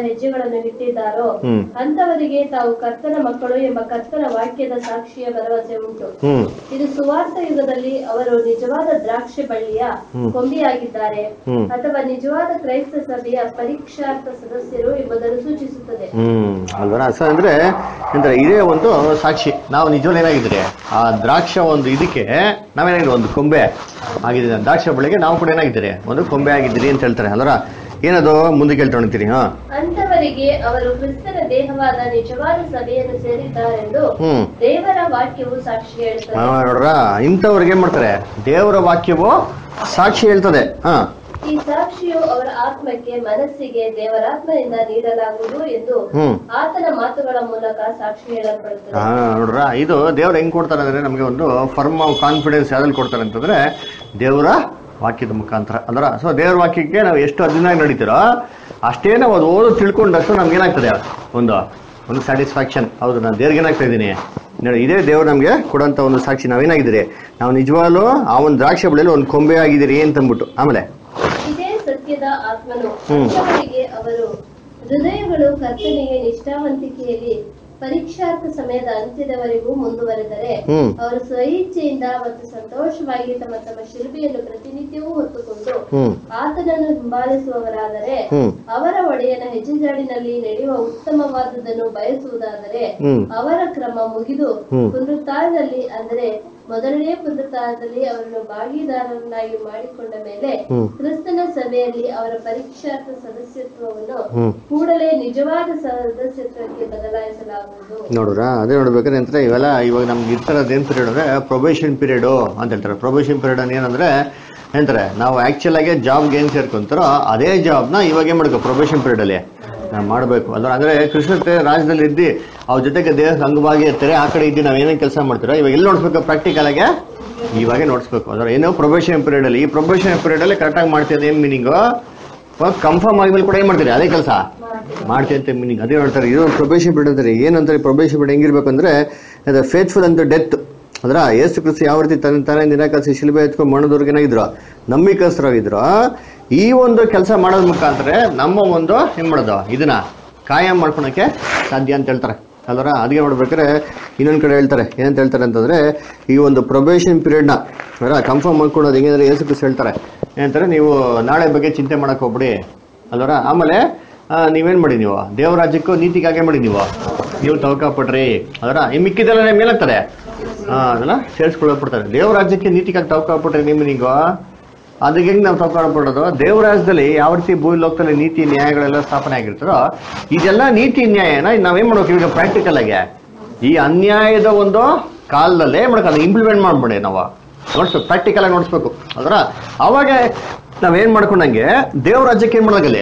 ಹೆಜ್ಜೆಗಳನ್ನು ಇಟ್ಟಿದ್ದಾರೋ ಹ್ಮ್ ಅಂತವರಿಗೆ ತಾವು ಕರ್ತನ ಮಕ್ಕಳು ಎಂಬ ಕರ್ತನ ವಾಕ್ಯದ ಸಾಕ್ಷಿಯ ಭರವಸೆ ಉಂಟು. ಹ್ಮ್ ಇದು ಸುವಾರ್ಥ ಯುಗದಲ್ಲಿ ಅವರು ನಿಜವಾದ ದ್ರಾಕ್ಷಿ ಬಳ್ಳಿಯ ಕೊಂಬಿಯಾಗಿದ್ದಾರೆ ಹ್ಮ್ ಅಥವಾ ನಿಜವಾದ ಕ್ರೈಸ್ತ ಸಭೆಯ ಪರೀಕ್ಷಾರ್ಥ ಸದಸ್ಯರು ಎಂಬುದನ್ನು ಸೂಚಿಸುತ್ತದೆ. ಹ್ಮ್ ಅಲ್ವರ ಸೊ ಅಂದ್ರೆ ಅಂದ್ರೆ ಇದೇ ಒಂದು ಸಾಕ್ಷಿ. ನಾವು ನಿಜವಾಗಿ ಏನಾಗಿದ್ರೆ ಆ ದ್ರಾಕ್ಷ ಒಂದು ಇದಕ್ಕೆ ನಾವೇನಾಗಿದ್ರೆ ಒಂದು ಕೊಂಬೆ ಆಗಿದ್ದೀವಿ. ದ್ರಾಕ್ಷ ಬಳಿಗೆ ನಾವು ಕೂಡ ಏನಾಗಿದ್ದೀರಿ ಒಂದು ಕೊಂಬೆ ಆಗಿದ್ದೀರಿ ಅಂತ ಹೇಳ್ತಾರೆ ಅಲ್ವರ. ಏನದು ಮುಂದೆ ಕೇಳ್ಕೊಂತೀರಿ? ಹಾ ಅಂತವರಿಗೆ ಅವರು ಕ್ರಿಸ್ತನ ದೇಹವಾದ ನಿಜವಾದ ಸಭೆಯನ್ನು ಸೇರಿದ್ದಾರೆಂದು ಹ್ಮ್ ದೇವರ ವಾಕ್ಯವು ಸಾಕ್ಷಿ ಹೇಳ್ತದೆ. ನೋಡ್ರ, ಇಂಥವ್ರಿಗೆ ಏನ್ ಮಾಡ್ತಾರೆ? ದೇವರ ವಾಕ್ಯವು ಸಾಕ್ಷಿ ಹೇಳ್ತದೆ. ಹಾ ಈ ಸಾಕ್ಷಿಯು ಅವರ ಆತ್ಮಕ್ಕೆ ಮನಸ್ಸಿಗೆ ದೇವರಾತ್ಮದಿಂದ ನೀಡಲಾಗುವುದು ಎಂದು ಹ್ಮ್ ಆತನ ಮಾತುಗಳ ಮೂಲಕ ಸಾಕ್ಷಿ ಹೇಳಲ್ಪಡುತ್ತದೆ. ಹಾ ನೋಡ್ರ, ಇದು ದೇವ್ರು ಹೆಂಗ್ ಕೊಡ್ತಾರೆ ಅಂದ್ರೆ ನಮಗೆ ಒಂದು ಫರ್ಮ್ ಕಾನ್ಫಿಡೆನ್ಸ್ ಯಾವ್ದ್ರಲ್ಲಿ ಕೊಡ್ತಾರೆ ಅಂತಂದ್ರೆ ದೇವರ ವಾಕ್ಯದ ಮುಖಾಂತರ ಅಲ್ರ. ಸೊ ದೇವ್ರ ವಾಕ್ಯಕ್ಕೆ ನಾವು ಎಷ್ಟು ಅಧೀನಾಗಿ ನಡೀತೀರೋ ಅಷ್ಟೇ ನಾವು ಅದು ಓದು ತಿಳ್ಕೊಂಡಷ್ಟು ನಮ್ಗೆ ಏನಾಗ್ತದೆ ಒಂದು ಒಂದು ಸ್ಯಾಟಿಸ್ಫ್ಯಾಕ್ಷನ್. ಹೌದು, ನಾನು ದೇವ್ರಿಗೆ ಏನಾಗ್ತಾ ಇದ್ದೀನಿ ನೋಡಿ, ಇದೇ ದೇವ್ರು ನಮ್ಗೆ ಕೊಡಂತ ಒಂದು ಸಾಕ್ಷಿ. ನಾವೇನಾಗಿದ್ದೀರಿ, ನಾವು ನಿಜವಾಗ್ಲೂ ಆ ಒಂದು ದ್ರಾಕ್ಷಿ ಬಳಿಯಲ್ಲಿ ಒಂದು ಕೊಂಬೆ ಆಗಿದ್ದೀರಿ ಅಂತಂದ್ಬಿಟ್ಟು. ಆಮೇಲೆ ಇದೇ ಸತ್ಯದ ಆತ್ಮನು ಅಂತವರಿಗೆ ಅವರು ಹೃದಯಗಳು ಕರ್ತನಿಗೆ ನಿಷ್ಠಾವಂತಿಕೆಯಲ್ಲಿ ಪರೀಕ್ಷಾರ್ಥ ಸಮಯದ ಅಂತ್ಯದವರೆಗೂ ಮುಂದುವರೆದರೆ ಹ್ಮ್ ಅವರು ಸ್ವಇಚ್ಛೆಯಿಂದ ಮತ್ತು ಸಂತೋಷವಾಗಿ ತಮ್ಮ ತಮ್ಮ ಶಿಲ್ಪೆಯನ್ನು ಪ್ರತಿನಿತ್ಯವೂ ಹೊತ್ತುಕೊಂಡು ಹ್ಮ್ ಆತನನ್ನು ಹಿಂಬಾಲಿಸುವವರಾದರೆ ಹ್ಮ್ ಅವರ ಒಡೆಯನ ಹೆಜ್ಜೆಜಾಡಿನಲ್ಲಿ ನಡೆಯುವ ಉತ್ತಮವಾದುದನ್ನು ಬಯಸುವುದಾದರೆ ಹ್ಮ್ ಅವರ ಕ್ರಮ ಮುಗಿದು ಹ್ಮ್. ಪುನರುತ್ಥಾನದಲ್ಲಿ ಅಂದರೆ ಮೊದಲನೇ ಪುನರುತ್ಥಾನದಲ್ಲಿ ಅವರನ್ನು ಭಾಗಿದಾರರನ್ನಾಗಿ ಮಾಡಿಕೊಂಡ ಮೇಲೆ ಹ್ಮ್ ಕ್ರಿಸ್ತನ ಸಭೆಯಲ್ಲಿ ಅವರ ಪರೀಕ್ಷಾರ್ಥ ಸದಸ್ಯತ್ವವನ್ನು ಹ್ಮ್ ಕೂಡಲೇ ನಿಜವಾದ ಸದಸ್ಯತ್ವಕ್ಕೆ ಬದಲಾಯಿಸಲಾಗುವುದು. ನೋಡ್ರ, ಅದೇ ನೋಡ್ಬೇಕಾದ್ರೆ ಅಂತ ಇವೆಲ್ಲ ಇವಾಗ ನಮ್ಗೆ ಇರ್ತಾರದು ಏನ್ ಪೀರಿಯಡ್ ಅಂದ್ರೆ ಪ್ರೊಬೇಷನ್ ಪೀರಿಯಡ್ ಅಂತ ಹೇಳ್ತಾರೆ. ಪ್ರೊಬೇಷನ್ ಪೀರಿಯಡ್ ಅನ್ನ ಏನಂದ್ರೆ ಹೇಳ್ತಾರೆ ನಾವು ಆಕ್ಚುಲ್ ಆಗಿ ಜಾಬ್ಗೆ ಏನ್ ಸೇರ್ಕೊಂತಾರೋ ಅದೇ ಜಾಬ್ನ ಇವಾಗ ಏನ್ ಮಾಡ್ಕೋ ಪ್ರೊಬೇಷನ್ ಪೀರಿಯಡ್ ಅಲ್ಲಿ ಮಾಡಬೇಕು ಅಲ್ವ. ಅಂದ್ರೆ ಕೃಷ್ಣತೆ ರಾಜ್ಯದಲ್ಲಿ ಇದ್ದು ಅವ್ರ ಜೊತೆಗೆ ದೇಹಕ್ಕೆ ಅಂಗವಾಗಿ ಇರ್ತಾರೆ, ಆ ಕಡೆ ಇದ್ದು ನಾವ್ ಏನೇನು ಕೆಲಸ ಮಾಡ್ತೀರೋ ಇವಾಗ ಎಲ್ಲಿ ನೋಡ್ಸ್ಬೇಕು ಪ್ರಾಕ್ಟಿಕಲ್ ಆಗಿ ಇವಾಗೆ ನೋಡ್ಸ್ಬೇಕು. ಅದ್ರ ಏನೋ ಪ್ರೊಬೇಷನ್ ಪೀರಿಯಡ್ ಅಲ್ಲಿ ಈ ಪ್ರೊಬೇಷನ್ ಪೀರಿಯಡ್ ಅಲ್ಲಿ ಕರೆಕ್ಟಾಗಿ ಮಾಡ್ತೀವಿ ಏನ್ ಮೀನಿಂಗು ಕನ್ಫರ್ಮ್ ಆಗಿದ್ಮೇಲೆ ಕೂಡ ಏನ್ ಮಾಡ್ತೀರಿ ಅದೇ ಕೆಲಸ ಮಾಡ್ತೀವಿ ಅಂತ ಮೀನಿಂಗ್. ಅದೇ ಹೇಳ್ತಾರೆ ಇದು ಪ್ರೊಬೇಷನ್ ಪೀರಿಯಡ್ ಅಂತಾರೆ. ಏನಂತಾರೆ ಪ್ರೊಬೇಷನ್ ಪೀರಿಯಡ್ ಹೆಂಗಿರ್ಬೇಕು ಅಂದ್ರೆ ಫೇತ್ಫುಲ್ ಅಂತ ಡೆತ್ ಅದ್ರ ಯೇಸು ಕ್ರಿಸ್ತ ಯಾವ ರೀತಿ ತನ್ನ ತಾನೇ ನಿರಾಕರಿಸಿ ಶಿಲುಬೆ ಎತ್ಕೊಂಡು ಮಣ್ಣದವ್ರಿಗೆ ಏನಾಗಿದ್ರು ನಂಬಿಕಸ್ಥರಾಗಿದ್ರು. ಈ ಒಂದು ಕೆಲಸ ಮಾಡೋದ್ ಮುಖಾಂತರ ನಮ್ಮ ಒಂದು ಏನ್ ಮಾಡೋದು ಇದನ್ನ ಕಾಯಂ ಮಾಡ್ಕೊಳಕ್ಕೆ ಸಾಧ್ಯ ಅಂತ ಹೇಳ್ತಾರೆ ಅಲ್ವರ. ಅದಕ್ಕೆ ನೋಡ್ಬೇಕಾದ್ರೆ ಇನ್ನೊಂದ್ ಕಡೆ ಹೇಳ್ತಾರೆ ಏನಂತ ಹೇಳ್ತಾರೆ ಅಂತಂದ್ರೆ ಈ ಒಂದು ಪ್ರೊಬೇಷನ್ ಪೀರಿಯಡ್ನ ಅಲ್ಲ ಕನ್ಫರ್ಮ್ ಮಾಡ್ಕೊಳೋದು ಹೆಂಗಂದ್ರೆ ಯೇಸು ಕ್ರಿಸ್ತ ಹೇಳ್ತಾರೆ ಏನಂತಾರೆ, ನೀವು ನಾಳೆ ಬಗ್ಗೆ ಚಿಂತೆ ಮಾಡಕ್ ಹೋಗ್ಬಿಡಿ ಅಲ್ವರ. ಆಮೇಲೆ ನೀವೇನ್ ಮಾಡಿ ನೀವು ದೇವರಾಜ್ಯಕ್ಕೂ ನೀತಿಗಾಗೆ ಮಾಡಿ ನೀವು ನೀವು ತವಕ ಪಡ್ರಿ ಅದರ ಈ ಮಿಕ್ಕಿದೆಲ್ಲ ನಿಮ್ಗೆ ಏನಾಗ್ತಾರೆ ಹಾ ಅದನ್ನ ಸೇರಿಸ್ಕೊಳ್ಬಿಡ್ತಾರೆ. ದೇವರಾಜ್ಯಕ್ಕೆ ನೀತಿಗಾಗಿ ತವಕ ಪಟ್ರಿ ನಿಮ್ಮ ನೀವು ಅದಕ್ಕೆ ಹೆಂಗ್ ನಾವು ತವಕ ಪಡೋದು? ದೇವರಾಜ್ಯದಲ್ಲಿ ಯಾವ ರೀತಿ ಭೂಮಿ ಲೋಕದಲ್ಲಿ ನೀತಿ ನ್ಯಾಯಗಳೆಲ್ಲ ಸ್ಥಾಪನೆ ಆಗಿರ್ತಾರೋ ಇದೆಲ್ಲ ನೀತಿ ನ್ಯಾಯನ ನಾವೇನ್ ಮಾಡ್ಬೇಕು ಈಗ ಪ್ರಾಕ್ಟಿಕಲ್ ಆಗಿ ಈ ಅನ್ಯಾಯದ ಒಂದು ಕಾಲದಲ್ಲೇ ಮಾಡ್ಕೊಂಡು ಇಂಪ್ಲಿಮೆಂಟ್ ಮಾಡ್ಬೇಡಿ ನಾವು ನೋಡ್ಸ್ಬೇಕು, ಪ್ರಾಕ್ಟಿಕಲ್ ಆಗಿ ನೋಡ್ಸ್ಬೇಕು ಅದರ. ಅವಾಗ ನಾವೇನ್ ಮಾಡ್ಕೊಂಡಂಗೆ ದೇವರಾಜ್ಯಕ್ಕೆ ಏನ್ ಮಾಡೋದಲ್ಲಿ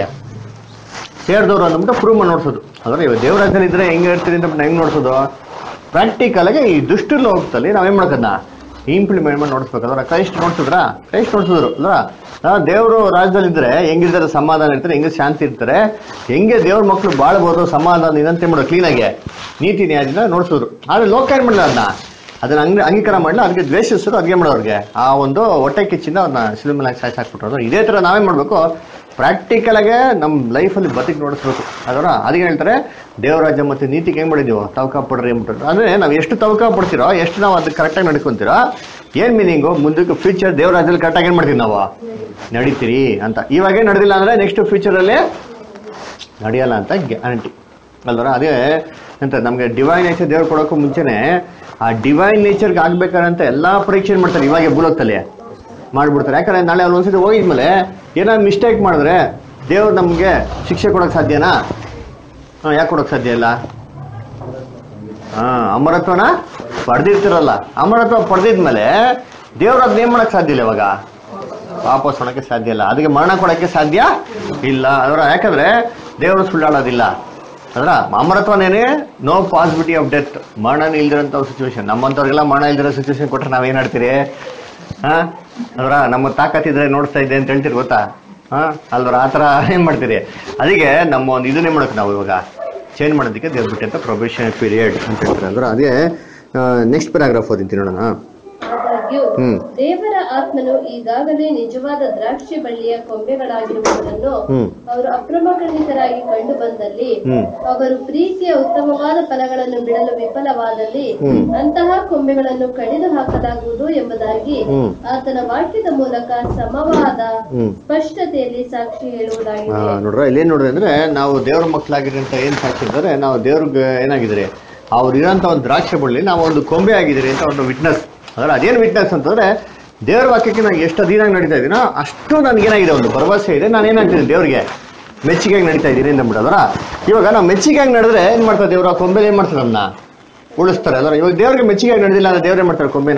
ಸೇರಿದವ್ರು ಅಂದ್ಬಿಟ್ಟು ಪ್ರೂವ್ ಮಾಡಿ ನೋಡ್ಸೋದು ಅದರ. ಇವಾಗ ದೇವರಾಜ್ಯದಲ್ಲಿ ಇದ್ರೆ ಹೆಂಗೆ ಇರ್ತೀರಿ ಅಂತ ಹೆಂಗ್ ನೋಡ್ಸೋದು ಪ್ರಾಕ್ಟಿಕಲ್ ಆಗಿ ಈ ದುಷ್ಟ ಲೋಕದಲ್ಲಿ ನಾವೇನ್ ಮಾಡ್ಕದ್ನ ಇಂಪ್ಲಿಮೆಂಟ್ ಮಾಡಿ ನೋಡ್ಸ್ಬೇಕು ಅದರ. ಕ್ರೈಸ್ಟ್ ನೋಡ್ಸಿದ್ರ ಕ್ರೈಸ್ಟ್ ನೋಡ್ಸಿದ್ರು ಅಲ್ವಾ. ದೇವರು ರಾಜ್ಯದಲ್ಲಿ ಇದ್ರೆ ಹೆಂಗಿರ್ತಾರೆ ಸಮಾಧಾನ ಇರ್ತಾರೆ, ಹೆಂಗೆ ಶಾಂತಿ ಇರ್ತಾರೆ, ಹೆಂಗೆ ದೇವ್ರ ಮಕ್ಳು ಬಾಳ್ಬೋದು ಸಮಾಧಾನ ಇದಂತೆ ಮಾಡೋ ಕ್ಲೀನಾಗಿ ನೀತಿ ನ್ಯಾಯದಿಂದ ನೋಡ್ಸಿದ್ರು. ಆದ್ರೆ ಲೋಕ ಏನ್ ಮಾಡಲ್ಲ ಅದನ್ನ ಅದನ್ನ ಅಂಗ ಅಂಗೀಕಾರ ಮಾಡಲ್ಲ, ಅದಕ್ಕೆ ದ್ವೇಷಿಸಿದ್ರು. ಅದ್ಗೆ ಮಾಡೋರ್ಗೆ ಆ ಒಂದು ಹೊಟ್ಟೆ ಕಿಚ್ಚಿಂದ ಅವ್ರನ್ನ ಸಿಲುಬೆ ಮೇಲೆ ಸಾಯ್ಸಿ ಹಾಕ್ಬಿಟ್ರು. ಇದೇ ತರ ನಾವೇನ್ ಮಾಡ್ಬೇಕು ಪ್ರಾಕ್ಟಿಕಲ್ ಆಗಿ ನಮ್ಮ ಲೈಫಲ್ಲಿ ಬದುಕಿ ನೋಡಿಸ್ಬೇಕು ಅದರ. ಅದಕ್ಕೆ ಹೇಳ್ತಾರೆ ದೇವರಾಜ್ಯ ಮತ್ತೆ ನೀತಿಗೆ ಹೆಂಗ್ ಮಾಡಿದೀವೋ ತವಕ ಪಡ್ರಿ ಅಂದ್ಬಿಟ್ಟು. ಅಂದ್ರೆ ನಾವು ಎಷ್ಟು ತವಕ ಪಡ್ತೀರೋ ಎಷ್ಟು ನಾವು ಅದಕ್ಕೆ ಕರೆಕ್ಟಾಗಿ ನಡ್ಕೊಂತೀರೋ ಏನ್ ಮೀನಿಂಗು ಮುಂದಕ್ಕೆ ಫ್ಯೂಚರ್ ದೇವರಾಜ್ಯದಲ್ಲಿ ಕರೆಕ್ಟಾಗಿ ಏನ್ ಮಾಡ್ತೀವಿ ನಾವು ನಡೀತೀರಿ ಅಂತ. ಇವಾಗೇ ನಡೆದಿಲ್ಲ ಅಂದ್ರೆ ನೆಕ್ಸ್ಟ್ ಫ್ಯೂಚರ್ ಅಲ್ಲಿ ನಡೆಯಲ್ಲ ಅಂತ ಗ್ಯಾರಂಟಿ ಅಲ್ವರ. ಅದೇ ಅಂತ ನಮ್ಗೆ ಡಿವೈನ್ ನೇಚರ್ ದೇವ್ರು ಕೊಡೋಕ್ಕೂ ಮುಂಚೆನೆ ಆ ಡಿವೈನ್ ನೇಚರ್ಗೆ ಆಗ್ಬೇಕಾದಂತ ಎಲ್ಲಾ ಪರೀಕ್ಷೆ ಮಾಡ್ತಾರೆ ಇವಾಗೆ ಭೂಲೋಕದಲ್ಲಿ ಮಾಡ್ಬಿಡ್ತಾರೆ. ಯಾಕಂದ್ರೆ ನಾಳೆ ಅವ್ರು ಒಂದ್ಸತಿ ಹೋಗಿದ್ಮೇಲೆ ಏನಾದ್ರು ಮಿಸ್ಟೇಕ್ ಮಾಡಿದ್ರೆ ದೇವ್ರು ನಮ್ಗೆ ಶಿಕ್ಷೆ ಕೊಡಕ್ ಸಾಧ್ಯನಾ? ಹಾ ಯಾಕೆ ಕೊಡಕ್ ಸಾಧ್ಯ ಇಲ್ಲ? ಹಾ ಅಮರತ್ವನ ಪಡೆದಿರ್ತಿರಲ್ಲ, ಅಮರತ್ವ ಪಡೆದಿದ್ಮೇಲೆ ದೇವ್ರ ಅದನ್ನ ಏನ್ ಮಾಡಕ್ ಸಾಧ್ಯ ಇಲ್ಲ, ಇವಾಗ ವಾಪಸ್ ಮಾಡಕ್ಕೆ ಸಾಧ್ಯ ಇಲ್ಲ. ಅದಕ್ಕೆ ಮರಣ ಕೊಡಕ್ಕೆ ಸಾಧ್ಯ ಇಲ್ಲ ಅದರ. ಯಾಕಂದ್ರೆ ದೇವರು ಸುಳ್ಳಾಡೋದಿಲ್ಲ ಅದರ. ಅಮರತ್ವನೇನೆ ನೋ ಪಾಸಿಬಿಲಿಟಿ ಆಫ್ ಡೆತ್, ಮರಣನೇ ಇಲ್ದಿರೋಂಥ ಸಿಚುವೇಶನ್. ನಮ್ಮಂಥವ್ರಿಗೆಲ್ಲ ಮರಣ ಇಲ್ದಿರೋ ಸಿಚುವೇಶನ್ ಕೊಟ್ರೆ ನಾವೇನ್ ಆಡ್ತೀರಿ? ಹಾ ಅಲ್ವರ. ನಮ್ಮ ತಾಕತ್ತಿದ್ರೆ ನೋಡ್ತಾ ಇದ್ದೆ ಅಂತ ಹೇಳ್ತೀರಿ ಗೊತ್ತಾ? ಹಾ ಅಲ್ವರ. ಆ ಥರ ಏನ್ ಮಾಡ್ತೀರಿ? ಅದಕ್ಕೆ ನಮ್ಮ ಒಂದು ಇದನ್ನೇ ಮಾಡಕ್ಕೆ ನಾವು ಇವಾಗ ಚೇಂಜ್ ಮಾಡೋದಕ್ಕೆ ದೇವ್ರು ಬಿಟ್ಟಂತ ಪ್ರೊಬೇಷನ್ ಪೀರಿಯಡ್ ಅಂತ ಹೇಳ್ತಾರೆ ಅಲ್ವರ. ಅದೇ ನೆಕ್ಸ್ಟ್ ಪ್ಯಾರಾಗ್ರಾಫ್ ಓದಿಂತೀನಿ ನೋಡೋಣ. ಆದಾಗ್ಯೂ ಹ್ಮ್ ದೇವರ ಆತ್ಮನು ಈಗಾಗಲೇ ನಿಜವಾದ ದ್ರಾಕ್ಷಿ ಬಳ್ಳಿಯ ಕೊಂಬೆಗಳಾಗಿರುವುದನ್ನು ಹ್ಮ್ ಅವರು ಅಪ್ರಮಕಣಿತರಾಗಿ ಕಂಡು ಬಂದಲ್ಲಿ ಹ್ಮ್ ಅವರು ಪ್ರೀತಿಯ ಉತ್ತಮವಾದ ಫಲಗಳನ್ನು ಬಿಡಲು ವಿಫಲವಾದಲ್ಲಿ ಹ್ಮ್ ಅಂತಹ ಕೊಂಬೆಗಳನ್ನು ಕಡಿದು ಹಾಕಲಾಗುವುದು ಎಂಬುದಾಗಿ ಹ್ಮ್ ಆತನ ವಾಕ್ಯದ ಮೂಲಕ ಸಮವಾದ ಹ್ಮ್ ಸ್ಪಷ್ಟತೆಯಲ್ಲಿ ಸಾಕ್ಷಿ ಆ, ಹೇಳುವುದಾಗಿದೆ. ನೋಡ್ರ ಇಲ್ಲೇನ್ ನೋಡ್ರಿ ಅಂದ್ರೆ ನಾವು ದೇವ್ರ ಮಕ್ಕಳಾಗಿರಿ ಅಂತ ಏನ್ ಸಾಕ್ಷಿ ಇದ್ದಾರೆ, ನಾವು ದೇವ್ರಿಗೆ ಏನಾಗಿದ್ರಿ, ಅವ್ರು ಇರೋಂಥ ಒಂದು ದ್ರಾಕ್ಷಿ ಬಳ್ಳಿ ನಾವು ಒಂದು ಕೊಂಬೆ ಆಗಿದ್ದೀರಿ ಅಂತ ಒಂದು ವಿಟ್ನೆಸ್. ಅದರ ಅದೇನು ವಿಟ್ನೆಸ್ ಅಂತಂದ್ರೆ ದೇವ್ರ ವಾಕ್ಯಕ್ಕೆ ನಾನು ಎಷ್ಟು ಅಧೀನಾಗಿ ನಡೀತಾ ಇದ್ದೀನೋ ಅಷ್ಟು ನನಗೇನಾಗಿದೆ, ಒಂದು ಭರವಸೆ ಇದೆ, ನಾನು ಏನಾಗ್ತೀನಿ ದೇವ್ರಿಗೆ ಮೆಚ್ಚುಗೆಯಾಗಿ ನಡೀತಾ ಇದ್ದೀನಿ ಅಂತ ಬಿಡೋದ್ರ. ಇವಾಗ ನಾವು ಮೆಚ್ಚುಗೆಯಾಗಿ ನಡೆದ್ರೆ ಏನ್ ಮಾಡ್ತಾರೆ ದೇವ್ರ, ಕೊಂಬೆಲಿ ಏನ್ ಮಾಡ್ತಾರೆ ನಮ್ಮನ್ನ ಉಳಿಸ್ತಾರೆ. ಅದರ ಇವಾಗ ದೇವ್ರಿಗೆ ಮೆಚ್ಚುಗೆಯಾಗಿ ನಡೆದಿಲ್ಲ ಅಂದ್ರೆ ದೇವ್ರು ಏನ್ ಮಾಡ್ತಾರೆ, ಕೊಂಬೆನ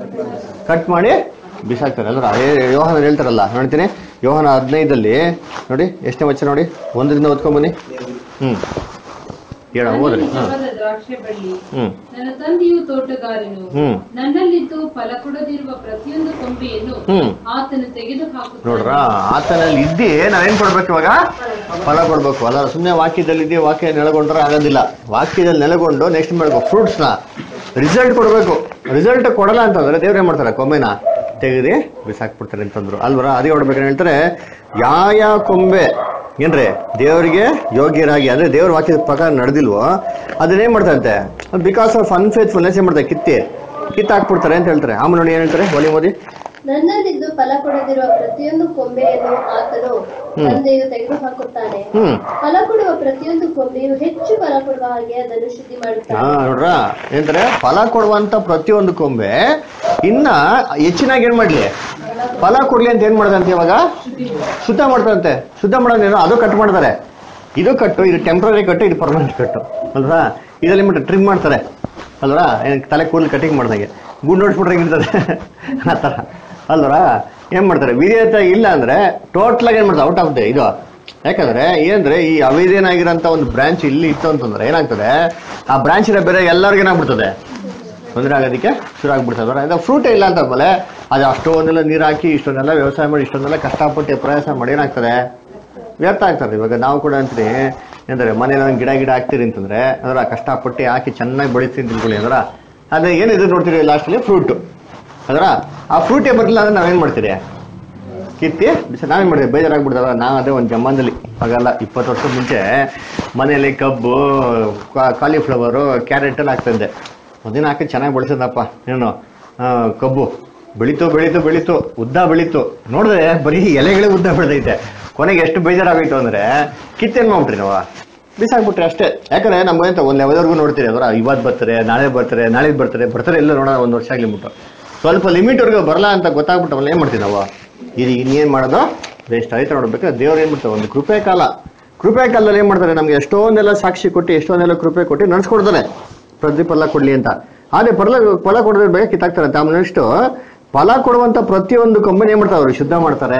ಕಟ್ ಮಾಡಿ ಬಿಸಾಕ್ತಾರೆ. ಅಲ್ರ ಅದೇ ಯೋಹಾನ ಹೇಳ್ತಾರಲ್ಲ, ನೋಡ್ತೀನಿ ಯೋಹಾನ ಹದಿನೈದಲ್ಲಿ ನೋಡಿ ಎಷ್ಟನೇ ವಚನ ನೋಡಿ, ಒಂದರಿಂದ ಓದ್ಕೊಂಬನ್ನಿ. ಹ್ಮ್ ಹೇಳ ಓದ್ರಿ. ನಿಜವಾದ ದ್ರಾಕ್ಷಿ ಬಳ್ಳಿ, ಹ್ಮ್ ನನ್ನ ತಂದೆಯು ತೋಟಗಾರನು, ಹ್ಮ್ ನನ್ನಲ್ಲಿದ್ದು ಫಲ ಕೊಡದಿರುವ ಪ್ರತಿಯೊಂದು ಕೊಂಬೆಯನ್ನು ಹ್ಮ್ ಆತನು ತೆಗೆದು ಹಾಕುತ್ತಾನೆ. ನೋಡ್ರ ಆತನಲ್ಲಿ ಇದ್ದಿ ನಾವೇನ್ ಕೊಡ್ಬೇಕು ಇವಾಗ, ಫಲ ಕೊಡ್ಬೇಕು. ಅಲ್ಲ ಸುಮ್ಮನೆ ವಾಕ್ಯದಲ್ಲಿ ಇದ್ದಿ ವಾಕ್ಯ ನೆಲೆಗೊಂಡ್ರೆ ಆಗೋದಿಲ್ಲ. ವಾಕ್ಯದಲ್ಲಿ ನೆಲೆಗೊಂಡು ನೆಕ್ಸ್ಟ್ ಮಾಡ್ಬೇಕು, ಫ್ರೂಟ್ಸ್ ನ ರಿಸಲ್ಟ್ ಕೊಡ್ಬೇಕು. ರಿಸಲ್ಟ್ ಕೊಡಲ್ಲ ಅಂತಂದ್ರೆ ದೇವ್ರ ಏನ್ ಮಾಡ್ತಾರೆ, ಕೊಂಬೆನ ತೆಗೆದಿ ಬಿಸಾಕ್ಬಿಡ್ತಾರೆ ಅಂತಂದ್ರು ಅಲ್ವರ. ಅದೇ ಹೊಡ್ಬೇಕಂತ ಹೇಳ್ತಾರೆ, ಯಾವ ಕೊಂಬೆ ಏನ್ರಿ ದೇವರಿಗೆ ಯೋಗ್ಯರಾಗಿ ಅಂದ್ರೆ ದೇವ್ರ ವಾಕ್ಯದ ಪ್ರಕಾರ ನಡೆದಿಲ್ವೋ ಅದನ್ನೇನ್ ಮಾಡ್ತಾರಂತೆ, ಬಿಕಾಸ್ ಆಫ್ ಅನ್ಫೇತ್ಫುಲ್ನೆಸ್ ಏನ್ ಮಾಡ್ತಾರೆ, ಕಿತ್ತಿ ಕಿತ್ತ ಹಾಕ್ಬಿಡ್ತಾರೆ ಅಂತ ಹೇಳ್ತಾರೆ. ಆಮೇಲೆ ನೋಡಿ ಏನ್ ಹೇಳ್ತಾರೆ, ಒಲಿ ಮೋದಿ ನನ್ನಲ್ಲಿದ್ದು ಫಲ ಕೊಡದಿರುವ ಪ್ರತಿಯೊಂದು ಕೊಂಬೆಯನ್ನು ಆತನು ತಂದೆಯು ತೆಗೆದುಹಾಕುತ್ತಾನೆ. ಹ್ಮ್ ಫಲ ಕೊಡುವ ಪ್ರತಿಯೊಂದು ಕೊಂಬೆಯು ಹೆಚ್ಚು ಫಲ ಕೊಡುವ ಹಾಗೆ ಅದನ್ನು ಶುದ್ಧಿ ಹಾ ಮಾಡುತ್ತಾನೆ. ನೋಡ್ರ ಏನಂತಾರೆ, ಫಲ ಕೊಡುವಂತ ಪ್ರತಿಯೊಂದು ಕೊಂಬೆ ಇನ್ನ ಹೆಚ್ಚಿನಾಗಿ ಏನ್ ಮಾಡ್ಲಿ, ಫಲ ಕೊಡ್ಲಿ ಅಂತ ಏನ್ ಮಾಡ್ದಂತೆ, ಇವಾಗ ಶುದ್ಧ ಮಾಡ್ತಾರಂತೆ. ಶುದ್ಧ ಮಾಡೋದೇನೋ ಅದು ಕಟ್ ಮಾಡ್ತಾರೆ. ಇದು ಕಟ್ಟು, ಇದು ಟೆಂಪ್ರರಿ ಕಟ್ಟು, ಇದು ಪರ್ಮನೆಂಟ್ ಕಟ್ಟು ಅಲ್ವಾ. ಇದರಲ್ಲಿ ಮಟ್ಟ ಟ್ರಿಮ್ ಮಾಡ್ತಾರೆ ಅಲ್ವಾ, ಏನ್ ತಲೆ ಕೂದಲು ಕಟಿಂಗ್ ಮಾಡ್ದಂಗೆ ಗುಂಡು ನೋಡ್ಸ್ಬಿಟ್ರೆ ಇರ್ತದೆ ಆ ಥರ ಅಲ್ವರ. ಏನ್ ಮಾಡ್ತಾರೆ, ವೀರ್ಯತೆ ಇಲ್ಲ ಅಂದ್ರೆ ಟೋಟಲ್ ಆಗಿ ಏನ್ ಮಾಡ್ತಾರೆ, ಔಟ್ ಆಫ್ ದ ಇದು. ಯಾಕಂದ್ರೆ ಏನಂದ್ರೆ ಈ ಅವೇದೇನಾಗಿರೋಂಥ ಒಂದು ಬ್ರಾಂಚ್ ಇಲ್ಲಿ ಇತ್ತು ಅಂತಂದ್ರೆ ಏನಾಗ್ತದೆ, ಆ ಬ್ರಾಂಚ್ ಇರೋ ಬೇರೆ ಎಲ್ಲರಿಗೂ ಏನಾಗ್ಬಿಡ್ತದೆ, ತೊಂದರೆ ಆಗೋದಕ್ಕೆ ಶುರು ಆಗ್ಬಿಡ್ತದೆ. ಅಂದ್ರೆ ಫ್ರೂಟೇ ಇಲ್ಲ ಅಂತ ಆದ್ಮೇಲೆ ಅದು ಅಷ್ಟೊಂದೆಲ್ಲ ನೀರು ಹಾಕಿ ಇಷ್ಟೊಂದೆಲ್ಲ ವ್ಯವಸಾಯ ಮಾಡಿ ಇಷ್ಟೊಂದೆಲ್ಲ ಕಷ್ಟಪಟ್ಟು ಪ್ರಯಾಸ ಮಾಡಿ ಏನಾಗ್ತದೆ, ವ್ಯರ್ಥ ಆಗ್ತದೆ. ಇವಾಗ ನಾವು ಕೂಡ ಅಂತೀರಿ ಏನಂದ್ರೆ ಮನೇಲಿ ಒಂದು ಗಿಡ ಗಿಡ ಹಾಕ್ತೀರಿ ಅಂತಂದ್ರೆ ಅದರ ಕಷ್ಟಪಟ್ಟು ಹಾಕಿ ಚೆನ್ನಾಗಿ ಬೆಳಿತೀನಿ ತಿಳ್ಕೊಳ್ಳಿ ಅಂದ್ರೆ ಅದೇ ಏನಿದೆ ನೋಡ್ತೀರಿ ಲಾಸ್ಟಲ್ಲಿ ಫ್ರೂಟು. ಅದರ ಆ ಫ್ರೂಟೇ ಬರಲಿಲ್ಲ ಅಂದ್ರೆ ನಾವೇನು ಮಾಡ್ತೀರಿ, ಕಿತ್ತಿ ಬಿಸ ನಾವೇನು ಮಾಡಿದ್ವಿ, ಬೇಜಾರಾಗ್ಬಿಡ್ತಾವ. ನಾವು ಅದೇ ಒಂದು ಜಮ್ಮಂದಲ್ಲಿ ಆಗಲ್ಲ ಇಪ್ಪತ್ತು ವರ್ಷದ ಮುಂಚೆ ಮನೆಯಲ್ಲಿ ಕಬ್ಬು, ಕಾಲಿಫ್ಲವರು, ಕ್ಯಾರೆಟ್ ಎಲ್ಲ ಹಾಕ್ತಿದ್ದೆ. ಒಂದಿನ ಹಾಕಿ ಚೆನ್ನಾಗಿ ಬೆಳೆಸಿದಪ್ಪ, ಏನು ಕಬ್ಬು ಬೆಳೀತು ಬೆಳೀತು ಬೆಳೀತು ಉದ್ದ ಬೆಳೀತು. ನೋಡಿದ್ರೆ ಬರೀ ಎಲೆಗಳೇ ಉದ್ದ ಬೆಳೆದೈತೆ. ಕೊನೆಗೆ ಎಷ್ಟು ಬೇಜಾರಾಗೋಯ್ತು ಅಂದ್ರೆ ಕಿತ್ತೇನು ಮಾಡ್ಬಿಟ್ರಿ ನಾವು, ಬಿಸಾಕ್ಬಿಟ್ರಿ ಅಷ್ಟೇ. ಯಾಕಂದ್ರೆ ನಮ್ಗೆ ಅಂತ ಒಂದು ಲೆವೆಲ್ವರೆಗೂ ನೋಡ್ತೀರಿ ಅದರ, ಇವತ್ತು ಬರ್ತಾರೆ, ನಾಳೆ ಬರ್ತಾರೆ, ನಾಳೆ ಬರ್ತಾರೆ ಬರ್ತಾರೆ ಎಲ್ಲ ನೋಡೋಣ ಒಂದು ವರ್ಷ ಆಗ್ಲಿಬಿಟ್ಟು ಸ್ವಲ್ಪ ಲಿಮಿಟ್ವರೆಗೂ ಬರಲ್ಲ ಅಂತ ಗೊತ್ತಾಗ್ಬಿಟ್ಟು ಆಮೇಲೆ ಏನು ಮಾಡ್ತೀವಿ ನಾವು, ಇದು ಇನ್ನೇನು ಮಾಡೋದು ಬೇಸ್ಟ್ ಆಯ್ತು. ನೋಡ್ಬೇಕು ದೇವ್ರು ಏನು ಮಾಡ್ತಾರೆ, ಒಂದು ಕೃಪೆ ಕಾಲ, ಕೃಪೆ ಕಾಲದಲ್ಲಿ ಏನು ಮಾಡ್ತಾರೆ, ನಮ್ಗೆ ಎಷ್ಟೊಂದೆಲ್ಲ ಸಾಕ್ಷಿ ಕೊಟ್ಟು ಎಷ್ಟೊಂದೆಲ್ಲ ಕೃಪೆ ಕೊಟ್ಟು ನಡೆಸ್ಕೊಡ್ತಾರೆ ಪ್ರತಿಫಲ ಕೊಡ್ಲಿ ಅಂತ. ಆದ್ರೆ ಫಲ ಫಲ ಕೊಡೋದ್ರ ಬಗ್ಗೆ ಕಿತ್ತಾಕ್ತಾರೆ. ಆಮೇಲೆ ನೆಕ್ಸ್ಟ್ ಫಲ ಕೊಡುವಂತ ಪ್ರತಿಯೊಂದು ಕಂಪನಿ ಏನ್ ಮಾಡ್ತಾರೆ, ಅವರು ಶುದ್ಧ ಮಾಡ್ತಾರೆ.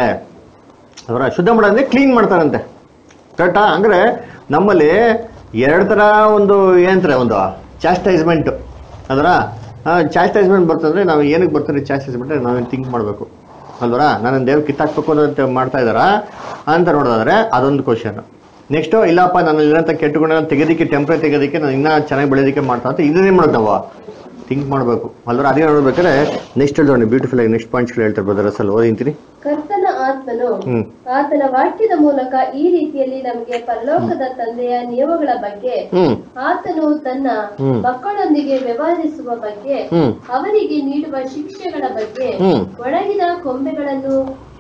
ಅವರ ಶುದ್ಧ ಮಾಡೋದ್ರೆ ಕ್ಲೀನ್ ಮಾಡ್ತಾರಂತೆ, ಕರೆಕ್ಟಾ. ಅಂದ್ರೆ ನಮ್ಮಲ್ಲಿ ಎರಡು ತರ ಒಂದು ಏನಂತಾರೆ, ಒಂದು ಚಾಸ್ಟೈಸ್ಮೆಂಟ್. ಅದರ ಚಾಸ್ಟೈಸ್ಮೆಂಟ್ ಬರ್ತಂದ್ರೆ ನಾವು ಏನಕ್ಕೆ ಬರ್ತಾರೆ ಚಾಸ್ಟೈಸ್ಮೆಂಟ್, ನಾವೇನು ಥಿಂಕ್ ಮಾಡಬೇಕು ಅಲ್ವರ. ನಾನು ದೇವ್ರು ಕಿತ್ತಾಕ್ಬೇಕು ಅಂತ ಮಾಡ್ತಾ ಇದ್ದಾರ ಅಂತ ನೋಡೋದಾದ್ರೆ ಅದೊಂದು ಕ್ವಶನ್. ನೆಕ್ಸ್ಟ್ ಇಲ್ಲಪ್ಪ ನಾನು ಇರೋಂಥ ಕೆಟ್ಟುಗಳನ್ನ ತೆಗೆದಕ್ಕೆ, ಟೆಂಪ್ರೇ ತೆಗೆದಕ್ಕೆ, ನಾನು ಇನ್ನೂ ಚೆನ್ನಾಗಿ ಬೆಳೆಯೋದಕ್ಕೆ ಮಾಡ್ತಾ ಅಂತ ಇದನ್ನೇನು ಮಾಡೋದು ನಾವು ಥಿಂಕ್ ಮಾಡಬೇಕು ಅಲ್ವರ. ಅದೇ ನೋಡ್ಬೇಕಾದ್ರೆ ನೆಕ್ಸ್ಟ್ ಹೇಳ್ತಾರೆ ಬ್ಯೂಟಿಫುಲ್ ಆಗಿ ನೆಕ್ಸ್ಟ್ ಪಾಯಿಂಟ್ಸ್ ಹೇಳ್ತಾರೆ ಬ್ರದರ್. ಅಸಲು ಓದಿಂತೀನಿ. ಕರ್ತನ ಆತ್ಮನು ಆತನ ವಾಕ್ಯದ ಮೂಲಕ ಈ ರೀತಿಯಲ್ಲಿ ನಮಗೆ ಪರಲೋಕದ ತಂದೆಯ ನಿಯಮಗಳ ಬಗ್ಗೆ, ಆತನು ತನ್ನ ಮಕ್ಕಳೊಂದಿಗೆ ವ್ಯವಹರಿಸುವ ಬಗ್ಗೆ, ಅವರಿಗೆ ನೀಡುವ ಶಿಕ್ಷೆಗಳ ಬಗ್ಗೆ, ಒಣಗಿದ ಕೊಂಬೆಗಳನ್ನು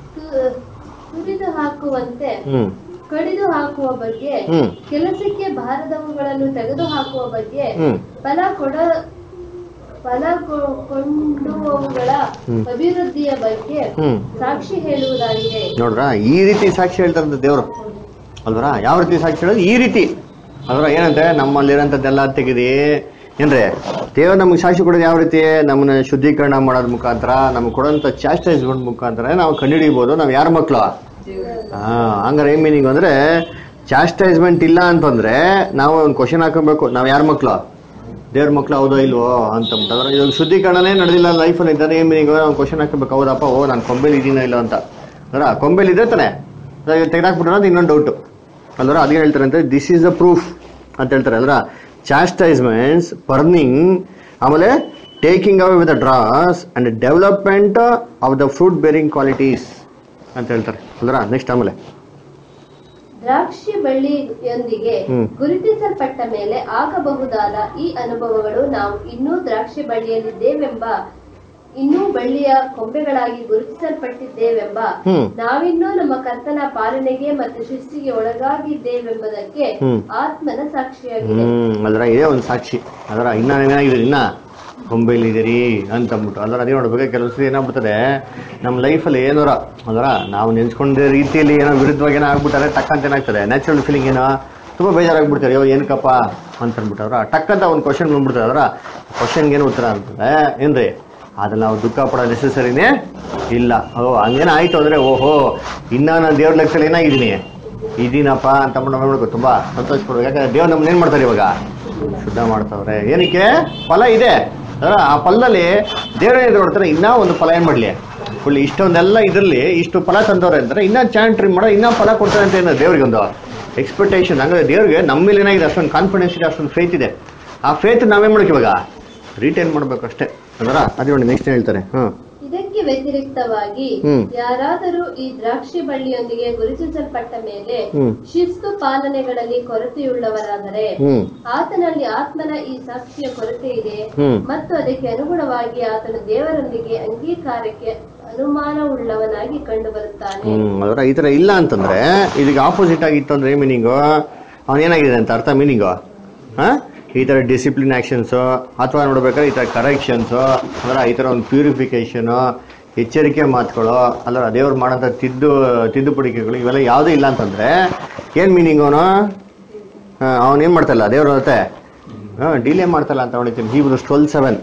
ತುರಿದು ಹಾಕುವಂತೆ ಕಡಿದು ಹಾಕುವ ಬಗ್ಗೆ, ಕೆಲಸಕ್ಕೆ ಬಾರದವುಗಳನ್ನು ತೆಗೆದು ಹಾಕುವ ಬಗ್ಗೆ, ಫಲ ಕೊಡ ಫಲ ಕೊಂಡುವವುಗಳ ಅಭಿವೃದ್ಧಿಯ ಬಗ್ಗೆ ಸಾಕ್ಷಿ ಹೇಳುವುದಾಗಿದೆ. ನೋಡ್ರ ಈ ರೀತಿ ಸಾಕ್ಷಿ ಹೇಳ್ತಾರಂತ ದೇವ್ರು ಅಲ್ವರ. ಯಾವ ರೀತಿ ಸಾಕ್ಷಿ ಹೇಳೋದು, ಈ ರೀತಿ ಅಲ್ವರ. ಏನಂತೆ, ನಮ್ಮಲ್ಲಿರೋಂಥದ್ದೆಲ್ಲ ತೆಗೆದಿ ಏನ್ರೆ ದೇವ್ರು ನಮ್ಗೆ ಸಾಕ್ಷಿ ಕೊಡೋದು ಯಾವ ರೀತಿ, ನಮ್ಮನ್ನ ಶುದ್ಧೀಕರಣ ಮಾಡೋದ್ ಮುಖಾಂತರ, ನಮ್ಗೆ ಕೊಡೋಂಥ ಚಾಸ್ಟೈಸ್ಮೆಂಟ್ ಮುಖಾಂತರ ನಾವು ಕಂಡುಹಿಡಿಬೋದು ನಾವು ಯಾರ ಮಕ್ಕಳು. ಹಾ ಹಂಗಾರೆ ಏನ್ ಮೀನಿಂಗ್ ಅಂದ್ರೆ, ಚಾಸ್ಟೈಸ್ಮೆಂಟ್ ಇಲ್ಲ ಅಂತಂದ್ರೆ ನಾವು ಒಂದು ಕ್ವಶನ್ ಹಾಕೊಬೇಕು, ನಾವು ಯಾರ ಮಕ್ಕಳು, ದೇವ್ರ ಮಕ್ಳು ಹೌದೋ ಇಲ್ವೋ ಅಂತಂದ್ರೆ. ಇವಾಗ ಶುದ್ಧೀಕರಣನೇ ನಡೆದಿಲ್ಲ ಲೈಫಲ್ಲಿ ಇದ್ದಾರೆ, ಏನ್ ಮೀನಿಂಗ್ ನಾವು ಕ್ವಶನ್ ಹಾಕಬೇಕು, ಹೌದಪ್ಪ ಓ ನಾನು ಕೊಂಬೆಲಿ ಇದೀನ ಇಲ್ಲ ಅಂತ. ಅಂದ್ರೆ ಕೊಂಬೆಲಿ ಇದ್ರೆ ತಾನೆ ತೆಗೆದಾಕ್ಬಿಟ್ರೆ ಅಂತ ಇನ್ನೊಂದು ಡೌಟು ಅಲ್ವರ. ಅದೇ ಹೇಳ್ತಾರೆ ಅಂತ, ದಿಸ್ ಈಸ್ ದ ಪ್ರೂಫ್ ಅಂತ ಹೇಳ್ತಾರೆ ಅಲ್ರ. ಚಾಸ್ಟೈಸ್ಮೆಂಟ್ಸ್, ಬರ್ನಿಂಗ್, ಆಮೇಲೆ taking away with the dross and development of the fruit bearing qualities ಅಂತ ಹೇಳ್ತಾರೆ ಅಲ್ರ. ನೆಕ್ಸ್ಟ್ ಆಮೇಲೆ ದ್ರಾಕ್ಷಿ ಬಳ್ಳಿಯೊಂದಿಗೆ ಹ್ಮ್. ಗುರುತಿಸಲ್ಪಟ್ಟ ಮೇಲೆ ಆಗಬಹುದಾದ ಈ ಅನುಭವಗಳು ನಾವು ಇನ್ನೂ ದ್ರಾಕ್ಷಿ ಬಳ್ಳಿಯಲ್ಲಿದ್ದೇವೆಂಬ ಇನ್ನೂ ಬಳ್ಳಿಯ ಕೊಂಬೆಗಳಾಗಿ ಗುರುತಿಸಲ್ಪಟ್ಟಿದ್ದೇವೆಂಬ ಹ್ಮ್. ನಾವಿನ್ನೂ ನಮ್ಮ ಕರ್ತನ ಪಾಲನೆಗೆ ಮತ್ತು ಶಿಸ್ತಿಗೆ ಒಳಗಾಗಿದ್ದೇವೆಂಬುದಕ್ಕೆ ಹ್ಮ್. ಆತ್ಮನ ಸಾಕ್ಷಿಯಾಗಿದೆ. ಹ್ಮ್ ಅದರ ಇದೇ ಒಂದು ಸಾಕ್ಷಿ. ಅದರ ಇನ್ನ ಏನಾಗಿದೆ, ಇನ್ನ ಕೊಂಬೆಲಿದ್ದೀರಿ ಅಂತಂದ್ಬಿಟ್ಟು ಅದರ ಅದೇ ನೋಡ್ಬೇಕು. ಕೆಲವೊಂದ್ಸರಿ ಏನಾಗ್ಬಿಡ್ತದೆ ನಮ್ಮ ಲೈಫಲ್ಲಿ ಏನಾರ ಅದರ ನಾವು ನೆನ್ಸ್ಕೊಂಡ ರೀತಿಯಲ್ಲಿ ಏನೋ ವಿರುದ್ಧವಾಗಿ ಏನೋ ಆಗ್ಬಿಟ್ಟಾರೆ ಟಕ್ಕಂತ ಏನಾಗ್ತದೆ, ನ್ಯಾಚುರಲ್ ಫೀಲಿಂಗ್ ಏನೋ ತುಂಬ ಬೇಜಾರಾಗ್ಬಿಡ್ತಾರೆ. ಅಯ್ಯೋ ಏನಕ್ಕಪ್ಪ ಅಂತ ಅಂದ್ಬಿಟ್ಟು ಅವ್ರ ಟಕ್ಕಂತ ಒಂದು ಕ್ವಶನ್ ಬಂದ್ಬಿಡ್ತಾರೆ. ಅದರ ಕ್ವಶನ್ಗೆ ಏನು ಉತ್ತರ ಅಂತಂದ್ರೆ ಏನ್ರಿ, ಅದ್ರಲ್ಲಿ ನಾವು ದುಃಖ ಪಡೋ ನೆಸೆಸರಿನೇ ಇಲ್ಲ. ಓ ಹಂಗೇನ ಆಯ್ತು ಅಂದ್ರೆ ಓಹೋ ಇನ್ನ ನಾನು ದೇವ್ರ ಲೆಕ್ಕದಲ್ಲಿ ಏನಾಗಿದ್ದೀನಿ ಇದೀನಪ್ಪ ಅಂತ ಮಾಡ್ಬೇಕು, ತುಂಬಾ ಸಂತೋಷ ಪಡ್ಬೇಕು. ಯಾಕಂದ್ರೆ ದೇವ್ರು ನಮ್ಮನ್ನ ಏನ್ ಮಾಡ್ತಾರೆ ಇವಾಗ ಶುದ್ಧ ಮಾಡ್ತಾವ್ರೆ. ಏನಕ್ಕೆ ಫಲ ಇದೆ ಅದರ ಆ ಫಲದಲ್ಲಿ ದೇವ್ರ ಏನ್ ನೋಡ್ತಾರೆ, ಇನ್ನೂ ಒಂದು ಫಲ ಏನ್ ಮಾಡ್ಲಿ ಫುಲ್ ಇಷ್ಟೊಂದೆಲ್ಲ ಇದ್ರಲ್ಲಿ ಇಷ್ಟು ಫಲ ತಂದವ್ರೆ ಅಂತಾರೆ, ಇನ್ನೂ ಚಾನ್ ಟ್ರಿಮ್ ಮಾಡೋ ಇನ್ನೂ ಫಲ ಕೊಡ್ತಾರೆ ಅಂತ ಏನೋ ದೇವ್ರಿಗೆ ಒಂದು ಎಕ್ಸ್ಪೆಕ್ಟೇಷನ್. ಹಂಗಾದ್ರೆ ದೇವ್ರಿಗೆ ನಮ್ಮಲ್ಲಿ ಏನಾಗಿದೆ ಅಷ್ಟೊಂದು ಕಾನ್ಫಿಡೆನ್ಸ್ ಇದೆ, ಅಷ್ಟೊಂದು ಫೇತ್ ಇದೆ. ಆ ಫೇತ್ ನಾವೇನ್ ಮಾಡಬೇಕು ಇವಾಗ ರಿಟೈನ್ ಮಾಡ್ಬೇಕು ಅಷ್ಟೇ ಅದರ. ಅದೇ ನೋಡಿ ನೆಕ್ಸ್ಟ್ ಹೇಳ್ತಾರೆ. ಹ್ಮ್ ಇದಕ್ಕೆ ವ್ಯತಿರಿಕ್ತವಾಗಿ ಹ್ಮ್. ಯಾರಾದರೂ ಈ ದ್ರಾಕ್ಷಿ ಬಳ್ಳಿಯೊಂದಿಗೆ ಗುರುತಿಸಲ್ಪಟ್ಟ ಮೇಲೆ ಹ್ಮ್. ಶಿಸ್ತು ಪಾಲನೆಗಳಲ್ಲಿ ಕೊರತೆಯುಳ್ಳವರಾದರೆ ಹ್ಮ್ ಆತನಲ್ಲಿ ಆತ್ಮನ ಈ ಸಾಕ್ಷಿಯ ಕೊರತೆ ಇದೆ ಹ್ಮ್. ಮತ್ತು ಅದಕ್ಕೆ ಅನುಗುಣವಾಗಿ ಆತನು ದೇವರೊಂದಿಗೆ ಅಂಗೀಕಾರಕ್ಕೆ ಅನುಮಾನವುಳ್ಳವನಾಗಿ ಕಂಡು ಬರುತ್ತಾನೆ. ಹ್ಮ್ ಅದರ ಈ ತರ ಇಲ್ಲ ಅಂತಂದ್ರೆ ಇದಕ್ಕೆ ಆಪೋಸಿಟ್ ಆಗಿತ್ತು ಅಂದ್ರೆ ಮೀನಿಂಗು ಅವನೇನಾಗಿದೆ ಅಂತ ಅರ್ಥ. ಮೀನಿಂಗು ಹಾ ಈ ಥರ ಡಿಸಿಪ್ಲಿನ್ ಆ್ಯಕ್ಷನ್ಸು ಅಥವಾ ನೋಡ್ಬೇಕಾದ್ರೆ ಈ ಥರ ಕರೆಕ್ಷನ್ಸು ಅಂದ್ರೆ ಈ ಥರ ಒಂದು ಪ್ಯೂರಿಫಿಕೇಷನು ಎಚ್ಚರಿಕೆ ಮಾತುಗಳು ಅಲ್ಲ ದೇವ್ರು ಮಾಡೋಂಥ ತಿದ್ದು ತಿದ್ದುಪಡಿಕೆಗಳು ಇವೆಲ್ಲ ಯಾವುದೂ ಇಲ್ಲ ಅಂತಂದರೆ ಏನು ಮೀನಿಂಗ್ ಅವನು ಅವನೇನು ಮಾಡ್ತಾಯಿಲ್ಲ ದೇವ್ರ ಜೊತೆ ಹಾಂ ಡಿಲೇ ಮಾಡ್ತಾಯಿಲ್ಲ ಅಂತ ಹೊಡಿತೀನಿ. ಹೀಬ್ರೂಸ್ ಟ್ವೆಲ್ ಸೆವೆನ್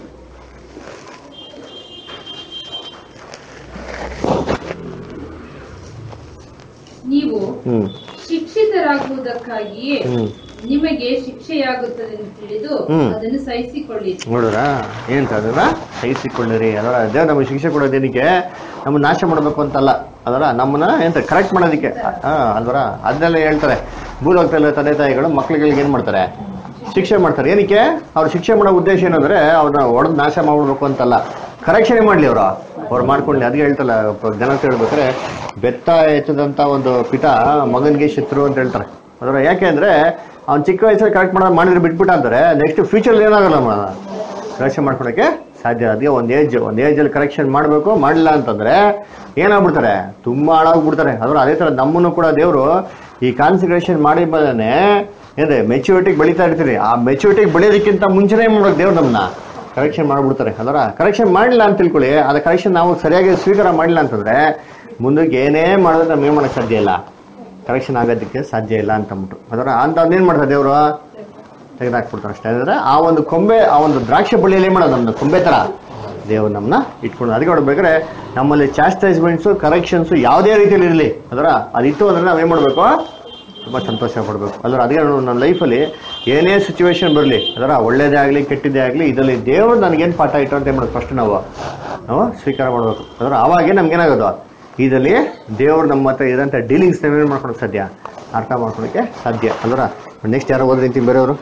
ನೀವು ಹ್ಮ್ ಶಿಕ್ಷಿತರಾಗುವುದಕ್ಕಾಗಿಯೇ ಹ್ಮ್ ನಿಮಗೆ ಶಿಕ್ಷೆಯಾಗುತ್ತದೆ ಎಂದು ತಿಳಿದು ಹ್ಮ್. ಅದನ್ನು ಸಹಿಸಿಕೊಳ್ಳಿ. ನೋಡಿದ್ರ ಏನ್ ಅದನ್ನ ಸಹಿಸಿಕೊಳ್ಳಿರಿ. ಅದರ ದೇವ್ರು ನಮಗೆ ಶಿಕ್ಷೆ ಕೊಡೋದೇನಿಗೆ ನಮ್ಮನ್ನ ನಾಶ ಮಾಡಬೇಕು ಅಂತಲ್ಲ, ಅದರ ನಮ್ಮನ್ನ ಎಂತ ಕರೆಕ್ಟ್ ಮಾಡೋದಕ್ಕೆ ಹಾ ಅಲ್ವರ. ಅದನ್ನೆಲ್ಲ ಹೇಳ್ತಾರೆ ಭೂಲೋಕದಲ್ಲಿ ತಂದೆ ತಾಯಿಗಳು ಮಕ್ಳುಗಳಿಗೆ ಏನ್ ಮಾಡ್ತಾರೆ ಶಿಕ್ಷೆ ಮಾಡ್ತಾರೆ. ಏನಕ್ಕೆ ಅವ್ರು ಶಿಕ್ಷೆ ಮಾಡೋ ಉದ್ದೇಶ ಏನಂದ್ರೆ ಅವ್ರನ್ನ ಹೊಡೆದು ನಾಶ ಮಾಡ್ಬೇಕು ಅಂತಲ್ಲ, ಕರೆಕ್ಷನ್ ಮಾಡ್ಲಿ ಅವರು ಅವ್ರು ಮಾಡ್ಕೊಳ್ಳಿ. ಅದಕ್ಕೆ ಹೇಳ್ತಲ್ಲ ಜನ ಹೇಳ್ಬೇಕಾರೆ ಬೆತ್ತ ಎತ್ತದಂತ ಒಂದು ಪಿತ ಮಗನಿಗೆ ಶತ್ರು ಅಂತ ಹೇಳ್ತಾರೆ. ಅದರ ಯಾಕೆ ಅಂದ್ರೆ ಅವ್ನು ಚಿಕ್ಕ ವಯಸ್ಸಲ್ಲಿ ಕರೆಕ್ಟ್ ಮಾಡೋದು ಮಾಡಿದ್ರೆ ಬಿಟ್ಬಿಟ್ಟ ಅಂತಾರೆ ನೆಕ್ಸ್ಟ್ ಫ್ಯೂಚರ್ ಏನಾಗಲ್ಲ ಕರೆಕ್ಷನ್ ಮಾಡ್ಕೊಳಕ್ಕೆ ಸಾಧ್ಯ. ಅದಕ್ಕೆ ಒಂದು ಏಜ್ ಒಂದು ಏಜಲ್ಲಿ ಕರೆಕ್ಷನ್ ಮಾಡಬೇಕು, ಮಾಡಲಿಲ್ಲ ಅಂತಂದ್ರೆ ಏನಾಗ್ಬಿಡ್ತಾರೆ ತುಂಬಾ ಹಾಳಾಗ್ಬಿಡ್ತಾರೆ. ಅದ್ರ ಅದೇ ಥರ ನಮ್ಮನ್ನು ಕೂಡ ದೇವರು ಈ ಕಾನ್ಸಂಟ್ರೇಷನ್ ಮಾಡಿ ಬದನೆ ಏನ್ರಿ ಮೆಚ್ಯೂರಿಟಿಗೆ ಬೆಳೀತಾ ಇರ್ತೀರಿ. ಆ ಮೆಚ್ಯೂರಿಟಿಗೆ ಬೆಳೆಯೋದಕ್ಕಿಂತ ಮುಂಚೆನೇ ಮಾಡೋದು ದೇವ್ರು ನಮ್ಮನ್ನ ಕರೆಕ್ಷನ್ ಮಾಡಿಬಿಡ್ತಾರೆ. ಅದರ ಕರೆಕ್ಷನ್ ಮಾಡಿಲ್ಲ ಅಂತ ತಿಳ್ಕೊಳ್ಳಿ, ಅದ ಕರೆಕ್ಷನ್ ನಾವು ಸರಿಯಾಗಿ ಸ್ವೀಕಾರ ಮಾಡಿಲ್ಲ ಅಂತಂದ್ರೆ ಮುಂದಕ್ಕೆ ಏನೇ ಮಾಡಿದ್ರೆ ನಮ್ಗೆ ಏನು ಮಾಡೋಕ್ಕೆ ಸಾಧ್ಯ ಇಲ್ಲ, ಕರೆಕ್ಷನ್ ಆಗೋದಕ್ಕೆ ಸಾಧ್ಯ ಇಲ್ಲ ಅಂತಂದ್ಬಿಟ್ಟು ಅದರ ಅಂತ ಏನ್ ಮಾಡ್ತಾರೆ ದೇವರು ತೆಗೆದಾಕ್ಬಿಡ್ತಾರೆ ಅಷ್ಟೇ. ಅಂದ್ರೆ ಆ ಒಂದು ಕೊಂಬೆ ಆ ಒಂದು ದ್ರಾಕ್ಷಿ ಬಳ್ಳಿಯಲ್ಲಿ ಏನ್ ಮಾಡೋದು ನಮ್ನ ಕೊಂಬೆ ತರ ದೇವ್ರು ನಮ್ಮನ್ನ ಇಟ್ಕೊಂಡು. ಅದಕ್ಕೆ ನೋಡ್ಬೇಕಾದ್ರೆ ನಮ್ಮಲ್ಲಿ ಚಾಸ್ಟೈಸ್ಮೆಂಟ್ಸು ಕರೆಕ್ಷನ್ಸು ಯಾವುದೇ ರೀತಿಯಲ್ಲಿ ಇರಲಿ ಅದರ ಅದಿತ್ತು ಅಂದ್ರೆ ನಾವೇನ್ ಮಾಡ್ಬೇಕು ತುಂಬ ಸಂತೋಷ ಪಡ್ಬೇಕು. ಅದರ ಅದಕ್ಕೆ ನಮ್ಮ ಲೈಫಲ್ಲಿ ಏನೇ ಸಿಚುವೇಶನ್ ಬರಲಿ ಅದರ ಒಳ್ಳೇದೇ ಆಗಲಿ ಕೆಟ್ಟದ್ದೇ ಆಗಲಿ ಇದರಲ್ಲಿ ದೇವರು ನನಗೇನು ಪಾಠ ಇಟ್ಟು ಅಂತ ಏನ್ ಮಾಡೋದು ಫಸ್ಟ್ ನಾವು ನಾವು ಸ್ವೀಕಾರ ಮಾಡ್ಬೇಕು. ಅದರ ಆವಾಗೇ ನಮ್ಗೇನಾಗೋದು ಇದರಲ್ಲಿ ದೇವ್ರು ನಮ್ಮ ಹತ್ರ ಇರೋಂಥ ಡೀಲಿಂಗ್ಸ್ ನಾವೇನು ಮಾಡ್ಕೊಳಕ್ಕೆ ಸಾಧ್ಯ, ಅರ್ಥ ಮಾಡ್ಕೊಳಕ್ಕೆ ಸಾಧ್ಯ. ಅಲ್ವರ ನೆಕ್ಸ್ಟ್ ಯಾರೋ ಓದ್ರಿ ಅಂತೀನಿ ಬೇರೆಯವರು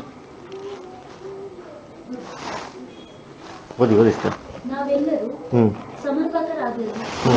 ಓದಿ ಓದಿ ಸರ್. ನಾವೆಲ್ಲರೂ ಹ್ಞೂ ಸಮರ್ಪಕರಾಗಲಿ ಹ್ಞೂ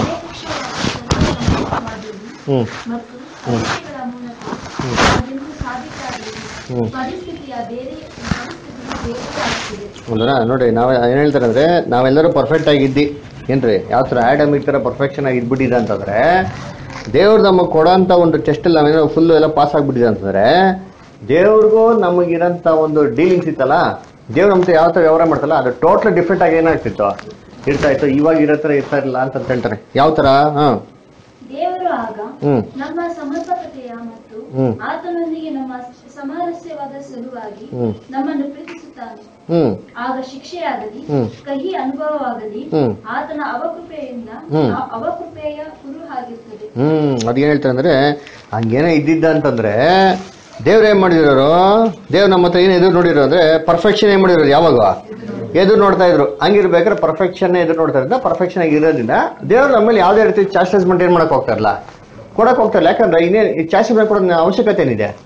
ಹ್ಞೂ ಮತ್ತು ಹ್ಞೂ ಪರೀಕ್ಷೆಗಳ ಮೂಲಕ ಅದೆಂದು ಸಾಬೀತಾಗಲಿ ಹ್ಞೂ ಪರಿಸ್ಥಿತಿಯ ಬೇರೆ ಪರಿಸ್ಥಿತಿಯು ಬೇರೆಯಾಗ್ತಿದೆ. ಹೌದಾ ನೋಡಿ ನಾವು ಏನು ಹೇಳ್ತಾರೆ ಅಂದರೆ ನಾವೆಲ್ಲರೂ ಪರ್ಫೆಕ್ಟ್ ಆಗಿದ್ದಿ ಏನ್ರಿ ಯಾವ ಥರ ಆ್ಯಡಮಿಕ್ ಥರ ಪರ್ಫೆಕ್ಷನ್ ಆಗಿ ಇದ್ಬಿಟ್ಟಿದೆ ಅಂತಂದರೆ ದೇವ್ರು ನಮಗೆ ಕೊಡೋಂಥ ಒಂದು ಟೆಸ್ಟಲ್ಲಿ ನಾವೇನೋ ಫುಲ್ಲು ಎಲ್ಲ ಪಾಸ್ ಆಗಿಬಿಟ್ಟಿದೆ ಅಂತಂದರೆ ದೇವ್ರಿಗೂ ನಮಗಿರೋಂಥ ಒಂದು ಡೀಲಿಂಗ್ಸ್ ಇತ್ತಲ್ಲ ದೇವ್ರು ನಮ್ಮ ಯಾವ ಥರ ವ್ಯವಹಾರ ಮಾಡ್ತಲ್ಲ ಅದು ಟೋಟ್ಲಿ ಡಿಫ್ರೆಂಟ್ ಆಗಿ ಏನಾಗ್ತಿತ್ತು ಇರ್ತಾ ಇತ್ತು, ಇವಾಗ ಇರೋ ಥರ ಇರ್ತಾ ಇರಲಿಲ್ಲ ಅಂತ ಹೇಳ್ತಾರೆ. ಯಾವ ಥರ ಹಾಂ ದೇವರು ಆಗ ಹ್ಞೂ ನಮ್ಮ ಸಮರ್ಪಕತೆಯ ಮತ್ತು ಹ್ಞೂ ಆತನೊಂದಿಗೆ ನಮ್ಮ ಸಮಾನಸ್ಯವಾದ ಸಲುವಾಗಿ ಹ್ಞೂ ನಮ್ಮನ್ನು ಪ್ರೀತಿಸುತ್ತಾನೆ. ಹ್ಞೂ ಆಗ ಶಿಕ್ಷೆಯಾಗಲಿ ಹ್ಮ್. ಕಹಿ ಅನುಭವವಾಗಲಿ ಹ್ಮ್. ಆತನ ಅವಕೃಪೆಯಿಂದ ಹ್ಮ್. ಆ ಅವಕೃಪೆಯ ಕುರು ಆಗಿರ್ತದೆ. ಹ್ಮ್ ಅದೇನು ಹೇಳ್ತಾರೆ ಅಂದ್ರೆ ಹಂಗೇನೋ ಇದ್ದಿದ್ದ ಅಂತಂದ್ರೆ ದೇವ್ರು ಏನ್ ಮಾಡಿರೋರು, ದೇವ್ರು ನಮ್ಮ ಹತ್ರ ಏನು ಎದುರು ನೋಡಿರೋ ಅಂದ್ರೆ ಪರ್ಫೆಕ್ಷನ್ ಏನ್ ಮಾಡಿರೋರು, ಯಾವಾಗ ಎದುರು ನೋಡ್ತಾ ಇದ್ರು. ಹಂಗಿರ್ಬೇಕಾದ್ರೆ ಪರ್ಫೆಕ್ಷನ್ ಎದುರು ನೋಡ್ತಾ ಇದ್ದ ಪರ್ಫೆಕ್ಷನ್ ಆಗಿ ಇರೋದ್ರಿಂದ ದೇವ್ರು ನಮ್ಮಲ್ಲಿ ಯಾವುದೇ ರೀತಿ ಚಾಸ್ಟೈಸ್ಮೆಂಟ್ ಏನ್ ಮಾಡಕ್ ಹೋಗ್ತಾ ಇರಲ್ಲ, ಕೊಡಕ್ ಹೋಗ್ತಾ ಇಲ್ಲ. ಯಾಕಂದ್ರೆ ಇನ್ನೇ ಚಾಸ್ಟೈಸ್ಮೆಂಟ್ ಕೊಡೋ ಅವಶ್ಯಕತೆ ಏನಿದೆ,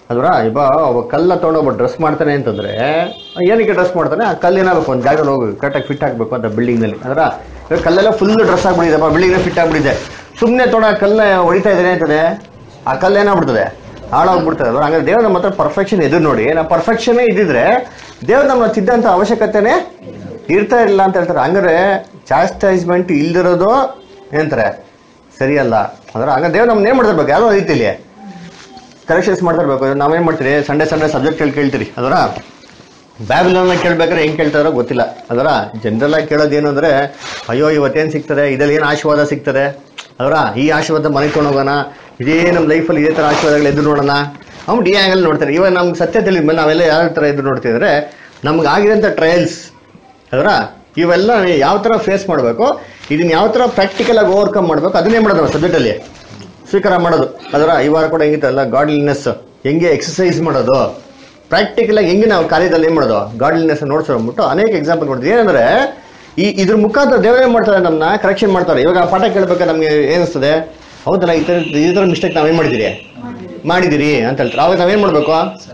ಅಲ್ವರ ಇವ ಒಬ್ಬ ಕಲ್ಲ ತೊಗೊಂಡೊಬ್ಬ ಡ್ರೆಸ್ ಮಾಡ್ತಾನೆ ಅಂತಂದ್ರೆ ಏನಕ್ಕೆ ಡ್ರೆಸ್ ಮಾಡ್ತಾನೆ, ಆ ಕಲ್ಲು ಏನಾಗಬೇಕು ಒಂದು ಜಾಗದಲ್ಲಿ ಹೋಗಿ ಕರೆಕ್ಟಾಗಿ ಫಿಟ್ ಆಗಬೇಕು ಅಂತ ಬಿಲ್ಡಿಂಗ್ನಲ್ಲಿ. ಅದರ ಇವಾಗ ಕಲ್ಲೆಲ್ಲ ಫುಲ್ ಡ್ರೆಸ್ ಆಗ್ಬಿಟ್ಟಿದೆ, ಬಿಲ್ಡಿಂಗ್ ಫಿಟ್ ಆಗ್ಬಿಟ್ಟಿದೆ. ಸುಮ್ಮನೆ ತೊಗೊಂಡು ಆ ಕಲ್ಲ ಹೊಡಿತಾ ಇದ್ರೆ ಅಂತದೆ ಆ ಕಲ್ಲು ಏನಾಗ್ಬಿಡ್ತದೆ, ಹಾಳಾಗ್ಬಿಡ್ತದೆ. ಅಲ್ವ ಹಂಗಾದ್ರೆ ದೇವ್ರು ನಮ್ಮ ಹತ್ರ ಪರ್ಫೆಕ್ಷನ್ ಎದುರು ನೋಡಿ, ನಾವು ಪರ್ಫೆಕ್ಷನ್ನೇ ಇದ್ದಿದ್ರೆ ದೇವ್ರು ನಮ್ಮ ತಿದ್ದಂಥ ಅವಶ್ಯಕತೆನೇ ಇರ್ತಾ ಇಲ್ಲ ಅಂತ ಹೇಳ್ತಾರೆ. ಹಂಗಾರೆ ಚಾಸ್ಟೈಸ್ಮೆಂಟ್ ಇಲ್ದಿರೋದು ಏನಂತಾರೆ ಸರಿಯಲ್ಲ. ಅಂದ್ರೆ ಹಂಗ ದೇವ್ರು ನಮ್ನ ಏನ್ ಮಾಡ್ತಿರ್ಬೇಕು, ಯಾವುದೋ ರೀತಿಲಿ ಕರೆಕ್ಷನ್ಸ್ ಮಾಡ್ತಿರ್ಬೇಕು. ನಾವೇನ್ ಮಾಡ್ತೀರಿ, ಸಂಡೇ ಸಂಡೇ ಸಬ್ಜೆಕ್ಟ್ ಹೇಳಿ ಕೇಳ್ತೀರಿ. ಅದರ ಬ್ಯಾಬಿಲೋನ್ನ ಕೇಳ್ಬೇಕಾದ್ರೆ ಹೆಂಗ್ ಕೇಳ್ತಾರೋ ಗೊತ್ತಿಲ್ಲ. ಅದರ ಜನರಲ್ ಆಗಿ ಕೇಳೋದೇನು ಅಂದ್ರೆ, ಅಯ್ಯೋ ಇವತ್ತೇನು ಸಿಗ್ತದೆ, ಇದ್ರಲ್ಲಿ ಏನು ಆಶೀರ್ವಾದ ಸಿಗ್ತದೆ, ಅದರ ಈ ಆಶೀರ್ವಾದ ಮನೆಗೆ ತೊಗೊಂಡೋಗೋಣ, ಇದೇ ನಮ್ಮ ಲೈಫಲ್ಲಿ ಇದೇ ಥರ ಆಶೀರ್ವಾದಗಳು ಎದುರು ನೋಡೋಣ ಅವ್ನು ಡಿ ಆ್ಯಂಗಲ್ ನೋಡ್ತಾರೆ. ಇವಾಗ ನಮ್ಗೆ ಸತ್ಯ ತಿಳಿದ್ಮೇಲೆ ನಾವೆಲ್ಲ ಯಾವ ಥರ ಎದುರು ನೋಡ್ತಿದ್ರೆ ನಮ್ಗೆ ಆಗಿರೋಂಥ ಟ್ರಯಲ್ಸ್ ಅದರ ಇವೆಲ್ಲ ಯಾವ ಥರ ಫೇಸ್ ಮಾಡಬೇಕು, ಇದನ್ನ ಯಾವ ಥರ ಪ್ರಾಕ್ಟಿಕಲ್ ಆಗಿ ಓವರ್ಕಮ್ ಮಾಡಬೇಕು, ಅದನ್ನೇ ಮಾಡೋದು ನಾವು ಸಬ್ಜೆಕ್ಟಲ್ಲಿ ಸ್ವೀಕಾರ ಮಾಡೋದು. ಅದರ ಈ ವಾರ ಕೂಡ ಹೆಂಗಿತ್ತಲ್ಲ ಗಾಡ್ಲಿನೆಸ್, ಹೆಂಗೆ ಎಕ್ಸಸೈಸ್ ಮಾಡೋದು, ಪ್ರಾಕ್ಟಿಕಲ್ ಆಗಿ ಹೆಂಗೆ ನಾವು ಕಾರ್ಯದಲ್ಲಿ ಏನು ಮಾಡೋದು ಗಾಡ್ಲಿನೆಸ್ ನೋಡ್ಸ್ಕೊಂಡ್ಬಿಟ್ಟು ಅನೇಕ ಎಕ್ಸಾಂಪಲ್ ಕೊಡ್ತೀವಿ. ಏನಂದ್ರೆ ಈ ಇದ್ರ ಮುಖಾಂತರ ದೇವರೇ ಮಾಡ್ತಾರೆ, ನಮ್ಮನ್ನ ಕರೆಕ್ಷನ್ ಮಾಡ್ತಾರೆ. ಇವಾಗ ಆ ಪಾಠ ಕೇಳಬೇಕಾದ್ರೆ ನಮಗೆ ಏನಿಸ್ತದೆ, ಹೌದಲ್ಲ ಈ ಥರ ಈ ಥರ ಮಿಸ್ಟೇಕ್ ನಾವೇನು ಮಾಡಿದ್ದೀರಿ ಮಾಡಿದ್ದೀರಿ ಅಂತ ಹೇಳ್ತಾರೆ. ಅವಾಗ ನಾವೇನು ಮಾಡಬೇಕು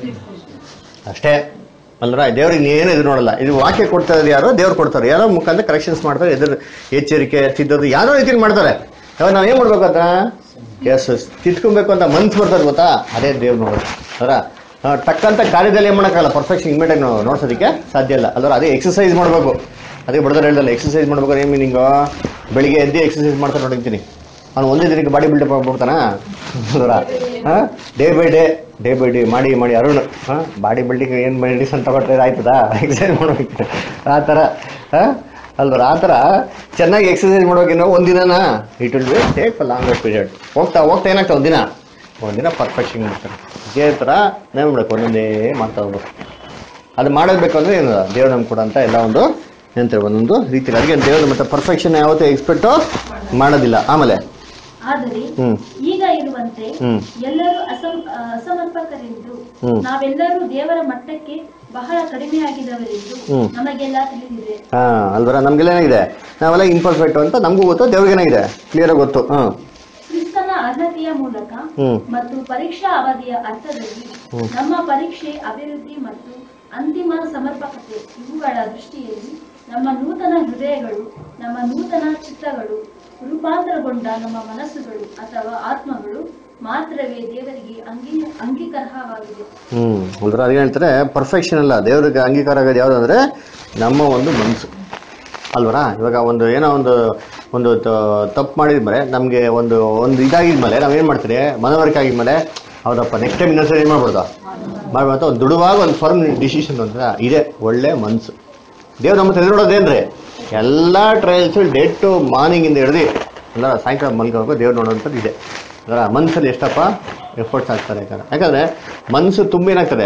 ಅಷ್ಟೇ ಅಲ್ರ. ದೇವ್ರಿಗೆ ಏನು ಎದುರು ನೋಡಲ್ಲ, ಇದು ವಾಕ್ಯ ಕೊಡ್ತಾ ಇರೋದು ಯಾರೋ ದೇವ್ರು ಕೊಡ್ತಾರೆ, ಯಾರೋ ಮುಖಾಂತರ ಕರೆಕ್ಷನ್ಸ್ ಮಾಡ್ತಾರೆ, ಎದುರು ಎಚ್ಚರಿಕೆ ತಿದ್ದೋದು ಯಾರೋ ರೀತಿಯಲ್ಲಿ ಮಾಡ್ತಾರೆ. ಅವಾಗ ನಾವೇನು ಮಾಡ್ಬೇಕು ಅಂತ ಎಸ್ ತಿದ್ಕೊಬೇಕು ಅಂತ ಮನ್ಸು ಬರ್ತಾರೆ ಗೊತ್ತಾ, ಅದೇ ದೇವ್ರು ನೋಡೋದು. ಅದರ ಟಕ್ಕಂತ ಕಾರ್ಯದಲ್ಲಿ ಏನು ಮಾಡೋಕ್ಕಲ್ಲ, ಪರ್ಫೆಕ್ಷನ್ ಇಮಿಡಿಯೇಟ್ ನಾವು ನೋಡ್ಸೋದಕ್ಕೆ ಸಾಧ್ಯ ಇಲ್ಲ. ಅಲ್ವ ಅದೇ ಎಕ್ಸಸೈಸ್ ಮಾಡಬೇಕು. ಅದೇ ಬಡದ್ರೆ ಹೇಳ್ದಲ್ಲ, ಎಕ್ಸಸೈಸ್ ಮಾಡ್ಬೇಕು ಏನು ಮೀನಿಂಗು, ಬೆಳಿಗ್ಗೆ ಎದ್ದು ಎಕ್ಸಸೈಸ್ ಮಾಡ್ತಾರೆ ನೋಡಿರ್ತೀನಿ, ಅವ್ನು ಒಂದೇ ದಿನಕ್ಕೆ ಬಾಡಿ ಬಿಲ್ಡಪ್ ಆಗ್ಬಿಡ್ತಾನ ಅಲ್ವರ. ಹಾಂ day by day day by day ಮಾಡಿ ಮಾಡಿ ಅರುಣ್ ಹಾಂ ಬಾಡಿ ಬಿಲ್ಡಿಂಗ್ ಏನು ಮೆಡಿಸನ್ ತಗೊಟ್ರೆ ಆಯ್ತದಾ, ಎಕ್ಸಸೈಸ್ ಮಾಡ್ಬೇಕು ಆ ಥರ. ಹಾಂ ಅಲ್ವರ ಆ ಥರ ಚೆನ್ನಾಗಿ ಎಕ್ಸಸೈಸ್ ಮಾಡ್ಬೇಕೇನೋ ಒಂದಿನ it will be take a longer period. ಹೋಗ್ತಾ ಹೋಗ್ತಾ ಏನಾಗ್ತದೆ ಒಂದಿನ ಒಂದಿನ ಪರ್ಫೆಕ್ಷನ್ ಮಾಡ್ತಾರೆ. ಇದೇ ಥರ ನಾವು ಮಾಡಬೇಕು, ಒಂದೊಂದೇ ಮಾಡ್ತಾ ಹೋಗ್ಬೇಕು. ಅದು ಮಾಡಬೇಕು ಅಂದರೆ ಏನು ದೇವ್ರು ನಮ್ಗೆ ಕೊಡೋಂಥ ಎಲ್ಲ ಒಂದು ಏನಂತಾರೆ ಒಂದೊಂದು ರೀತಿಯಲ್ಲಿ. ಅದಕ್ಕೆ ದೇವ್ರು ಮತ್ತೆ ಪರ್ಫೆಕ್ಷನ್ ಯಾವತ್ತೂ ಎಕ್ಸ್ಪೆಕ್ಟು ಮಾಡೋದಿಲ್ಲ. ಆಮೇಲೆ ಆದರೆ ಈಗ ಇರುವಂತೆ ಎಲ್ಲರೂ ಅಸಂ ಅಸಮರ್ಪಕರೆಂದು ನಾವೆಲ್ಲರೂ ದೇವರ ಮಟ್ಟಕ್ಕೆ ಬಹಳ ಕಡಿಮೆಯಾಗಿದ್ದವರೆಂದು ನಮಗೆಲ್ಲ ತಿಳಿದಿದೆ. ಹಾ ಅಲ್ವರ ನಮ್ಗೆಲ್ಲ ಏನಾಗಿದೆ, ನಾವೆಲ್ಲ ಇಂಪರ್ಫೆಕ್ಟ್ ಅಂತ ನಮಗೂ ಗೊತ್ತು, ದೇವ್ರಿಗೇನಾಗಿದೆ ಕ್ಲಿಯರ್ ಆಗಿ ಗೊತ್ತು. ಹ್ಮ್ ಕ್ರಿಸ್ತನ ಅರ್ಹತೆಯ ಮೂಲಕ ಮತ್ತು ಪರೀಕ್ಷಾ ಅವಧಿಯ ಅರ್ಥದಲ್ಲಿ ನಮ್ಮ ಪರೀಕ್ಷೆ, ಅಭಿವೃದ್ಧಿ ಮತ್ತು ಅಂತಿಮ ಸಮರ್ಪಕತೆ ಇವುಗಳ ದೃಷ್ಟಿಯಲ್ಲಿ ನಮ್ಮ ನೂತನ ಹೃದಯಗಳು, ನಮ್ಮ ನೂತನ ಚಿತ್ತಗಳು, ರೂಪಾಂತರಗೊಂಡ ನಮ್ಮ ಮನಸ್ಸುಗಳು ಅಥವಾ ಆತ್ಮಗಳು ಮಾತ್ರವೇ ದೇವರಿಗೆ ಅಂಗೀ ಅಂಗೀಕಾರವಾಗಿದೆ. ಹ್ಮ್ ಅಲ್ರ ಅದೇನು ಹೇಳ್ತಾರೆ, ಪರ್ಫೆಕ್ಷನ್ ಅಲ್ಲ, ದೇವರಿಗೆ ಅಂಗೀಕಾರ ಆಗೋದು ಯಾವುದು ಅಂದ್ರೆ ನಮ್ಮ ಒಂದು ಮನಸ್ಸು ಅಲ್ವರ. ಇವಾಗ ಒಂದು ಏನೋ ಒಂದು ಒಂದು ತಪ್ಪು ಮಾಡಿದ್ಮೇಲೆ ನಮಗೆ ಒಂದು ಒಂದು ಇದಾಗಿದ್ಮೇಲೆ ನಾವೇನು ಮಾಡ್ತೀರಿ, ಮನವರಿಕೆ ಆಗಿದ್ಮೇಲೆ ಹೌದಪ್ಪ ನೆಕ್ಸ್ಟ್ ಟೈಮ್ ಇನ್ನೊಂದ್ಸರಿ ಏನು ಮಾಡ್ಬಿಡ್ದು ಮಾಡ್ಬೋದು ಒಂದು ದುಡುವಾಗ ಒಂದು ಫರ್ಮ್ ಡಿಸಿಷನ್ ಅಂತ ಇದೆ ಒಳ್ಳೆ ಮನಸ್ಸು. ದೇವ್ರು ನಮ್ಮ ಹತ್ರ ನೋಡೋದೇನ್ರಿ, ಎಲ್ಲ ಟ್ರಯಲ್ಸು ಡೇ ಟು ಮಾರ್ನಿಂಗಿಂದ ಹಿಡ್ದು ಎಲ್ಲ ಸಾಯಂಕಾಲ ಮಲ್ಕೋಬೇಕು ದೇವ್ರು ನೋಡೋಂಥದ್ದು ಇದೆ. ಅದರ ಮನಸ್ಸಲ್ಲಿ ಎಷ್ಟಪ್ಪ ಎಫರ್ಟ್ಸ್ ಆಗ್ತಾರೆ. ಯಾಕಂದ್ರೆ ಯಾಕಂದರೆ ಮನಸ್ಸು ತುಂಬಿ ಏನಾಗ್ತದೆ,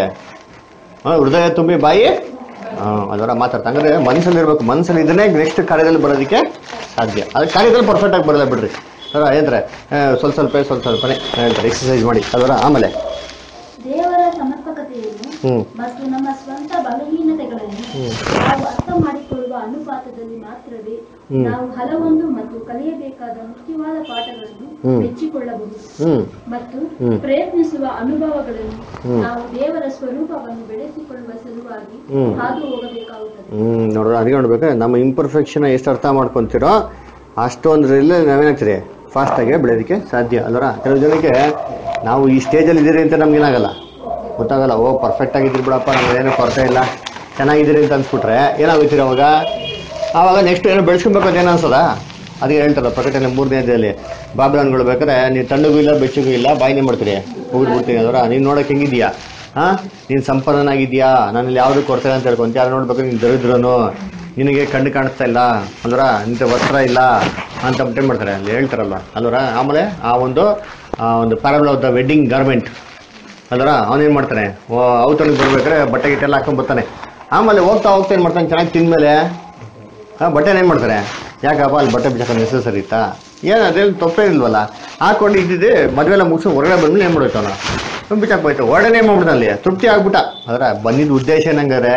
ಹೃದಯ ತುಂಬಿ ಬಾಯಿ ಹಾಂ ಅದರ ಮಾತಾಡ್ತಾ. ಹಂಗಾದ್ರೆ ಮನಸ್ಸಲ್ಲಿ ಇರಬೇಕು, ಮನಸ್ಸಲ್ಲಿ ಇದನ್ನೇ ನೆಕ್ಸ್ಟ್ ಕಾರ್ಯದಲ್ಲಿ ಬರೋದಕ್ಕೆ ಸಾಧ್ಯ. ಅದು ಕಾರ್ಯದಲ್ಲಿ ಪರ್ಫೆಕ್ಟಾಗಿ ಬರೋಲ್ಲ ಬಿಡ್ರಿ. ಅದರ ಏನಂದ್ರೆ ಸ್ವಲ್ಪ ಸ್ವಲ್ಪ ಸ್ವಲ್ಪ ಸ್ವಲ್ಪನೇ ಹೇಳ್ತಾರೆ ಎಕ್ಸಸೈಸ್ ಮಾಡಿ. ಅದರ ಆಮೇಲೆ ದೇವರ ಸಮರ್ಪಕತೆಯನ್ನು ಮತ್ತು ನಮ್ಮ ಸ್ವಂತ ಬಲಹೀನತೆಗಳನ್ನು ನಾವು ಅರ್ಥ ಮಾಡಿಕೊಳ್ಳುವ ಅನುಪಾತದಲ್ಲಿ ಮಾತ್ರವೇ ನಾವು ಹಲವೊಂದು ಮತ್ತು ಕಲಿಯಬೇಕಾದ ಮುಖ್ಯವಾದ ಪಾಠಗಳನ್ನು ಮೆಚ್ಚಿಕೊಳ್ಳಬಹುದು ಮತ್ತು ಪ್ರಯತ್ನಿಸುವ ಅನುಭವಗಳನ್ನು ನಾವು ದೇವರ ಸ್ವರೂಪವನ್ನು ಬೆಳೆಸಿಕೊಳ್ಳುವ ಸಲುವಾಗಿ ಹಾದು ಹೋಗಬೇಕಾಗುತ್ತದೆ. ಹ್ಮ್ ನೋಡ್ರ ಅದಕ್ಕೆ ನೋಡ್ಬೇಕು, ನಮ್ಮ ಇಂಪರ್ಫೆಕ್ಷನ್ ಎಷ್ಟು ಅರ್ಥ ಮಾಡ್ಕೊಂತೀರೋ ಅಷ್ಟೊಂದ್ರಲ್ಲಿ ನಾವೇನಾಗ್ತೀರಿ ಫಾಸ್ಟಾಗಿ ಬೆಳೆಯೋದಕ್ಕೆ ಸಾಧ್ಯ ಅಲ್ವರ. ಕೆಲವು ಜನಕ್ಕೆ ನಾವು ಈ ಸ್ಟೇಜಲ್ಲಿ ಇದ್ದೀರಿ ಅಂತ ನಮ್ಗೇನಾಗಲ್ಲ, ಗೊತ್ತಾಗಲ್ಲ. ಓ ಪರ್ಫೆಕ್ಟ್ ಆಗಿದ್ದೀರಿ ಬಿಡಪ್ಪ, ನಮ್ಗೇನು ಕೊರತೆ ಇಲ್ಲ, ಚೆನ್ನಾಗಿದ್ದೀರಿ ಅಂತ ಅನ್ಸ್ಬಿಟ್ರೆ ಏನಾಗುತ್ತೀರಿ ಅವಾಗ ಆವಾಗ ನೆಕ್ಸ್ಟ್ ಏನೋ ಬೆಳೆಸ್ಕೊಬೇಕು ಅಂತ ಏನು ಅನ್ಸೋದ. ಅದಕ್ಕೆ ಹೇಳ್ತಾರಲ್ಲ ಪ್ರಕಟಣೆ ಮೂರನೇ ಅಧ್ಯಾಯದಲ್ಲಿ ಬಾಬಿಲೋನ್ಗಳು ಬೇಕಾದ್ರೆ ನೀವು ತಣ್ಣಗೂ ಇಲ್ಲ ಬೆಚ್ಚಗೂ ಇಲ್ಲ ಬಾಯಿನೇ ಮಾಡ್ತೀರಿ ಹೋಗ್ಬಿಡ್ತೀನಿ ಅದರ. ನೀನು ನೋಡೋಕೆ ಹೆಂಗಿದ್ಯಾ, ಹಾಂ ನೀನು ಸಂಪನ್ನನಾಗಿದ್ಯಾ, ನನ್ನಲ್ಲಿ ಯಾವುದು ಕೊಡ್ತಾರೆ ಅಂತ ಹೇಳ್ಕೊಂತ ಯಾರು ನೋಡ್ಬೇಕು, ನೀನು ದರಿದ್ರನು, ನಿನಗೆ ಕಣ್ಣು ಕಾಣಿಸ್ತಾ ಇಲ್ಲ ಅಲ್ವರ, ನಿಂತ ವಸ್ತ್ರ ಇಲ್ಲ ಅಂತ ಟೈಮ್ ಮಾಡ್ತಾರೆ ಅಲ್ಲಿ ಹೇಳ್ತಾರಲ್ಲ ಅಲ್ವರ. ಆಮೇಲೆ ಆ ಒಂದು ಆ ಒಂದು parable of the wedding garment ಅಲ್ವರ, ಅವನೇನು ಮಾಡ್ತಾನೆ ಔತಣಿಗೆ ಬರ್ಬೇಕಾದ್ರೆ ಬಟ್ಟೆ ಗಿಟ್ಟೆಲ್ಲ ಹಾಕೊಂಡು ಬರ್ತಾನೆ. ಆಮೇಲೆ ಹೋಗ್ತಾ ಹೋಗ್ತಾ ಏನು ಮಾಡ್ತಾನೆ, ಚೆನ್ನಾಗಿ ತಿಂದಮೇಲೆ ಹಾಂ ಬಟ್ಟೆನ ಏನು ಮಾಡ್ತಾರೆ, ಯಾಕಪ್ಪ ಅಲ್ಲಿ ಬಟ್ಟೆ ಬಿಚ್ಚಾಕೊಂಡು ನೆಸಸರಿ ಇತ್ತಾ, ಏನು ಅದ್ರಲ್ಲಿ ತಪ್ಪೇ ಇಲ್ವಲ್ಲ, ಹಾಕೊಂಡು ಇದ್ದಿದ್ದೆ ಮದುವೆಲ್ಲ ಮುಗಿಸಿ ಹೊರಗಡೆ ಬಂದ್ಮೇಲೆ ಏನು ಮಾಡೋಯ್ತು ಅವನು ಬಿಚ್ಚಾಕ್ಬೋಯ್ತು, ಹೊರಗಡೆ ಏನು ಮಾಡ್ಬಿಟ್ಟ ಅಲ್ಲಿ ತೃಪ್ತಿ ಆಗ್ಬಿಟ್ಟ. ಅದರ ಬಂದಿದ್ದ ಉದ್ದೇಶ ಏನಂಗಾರೆ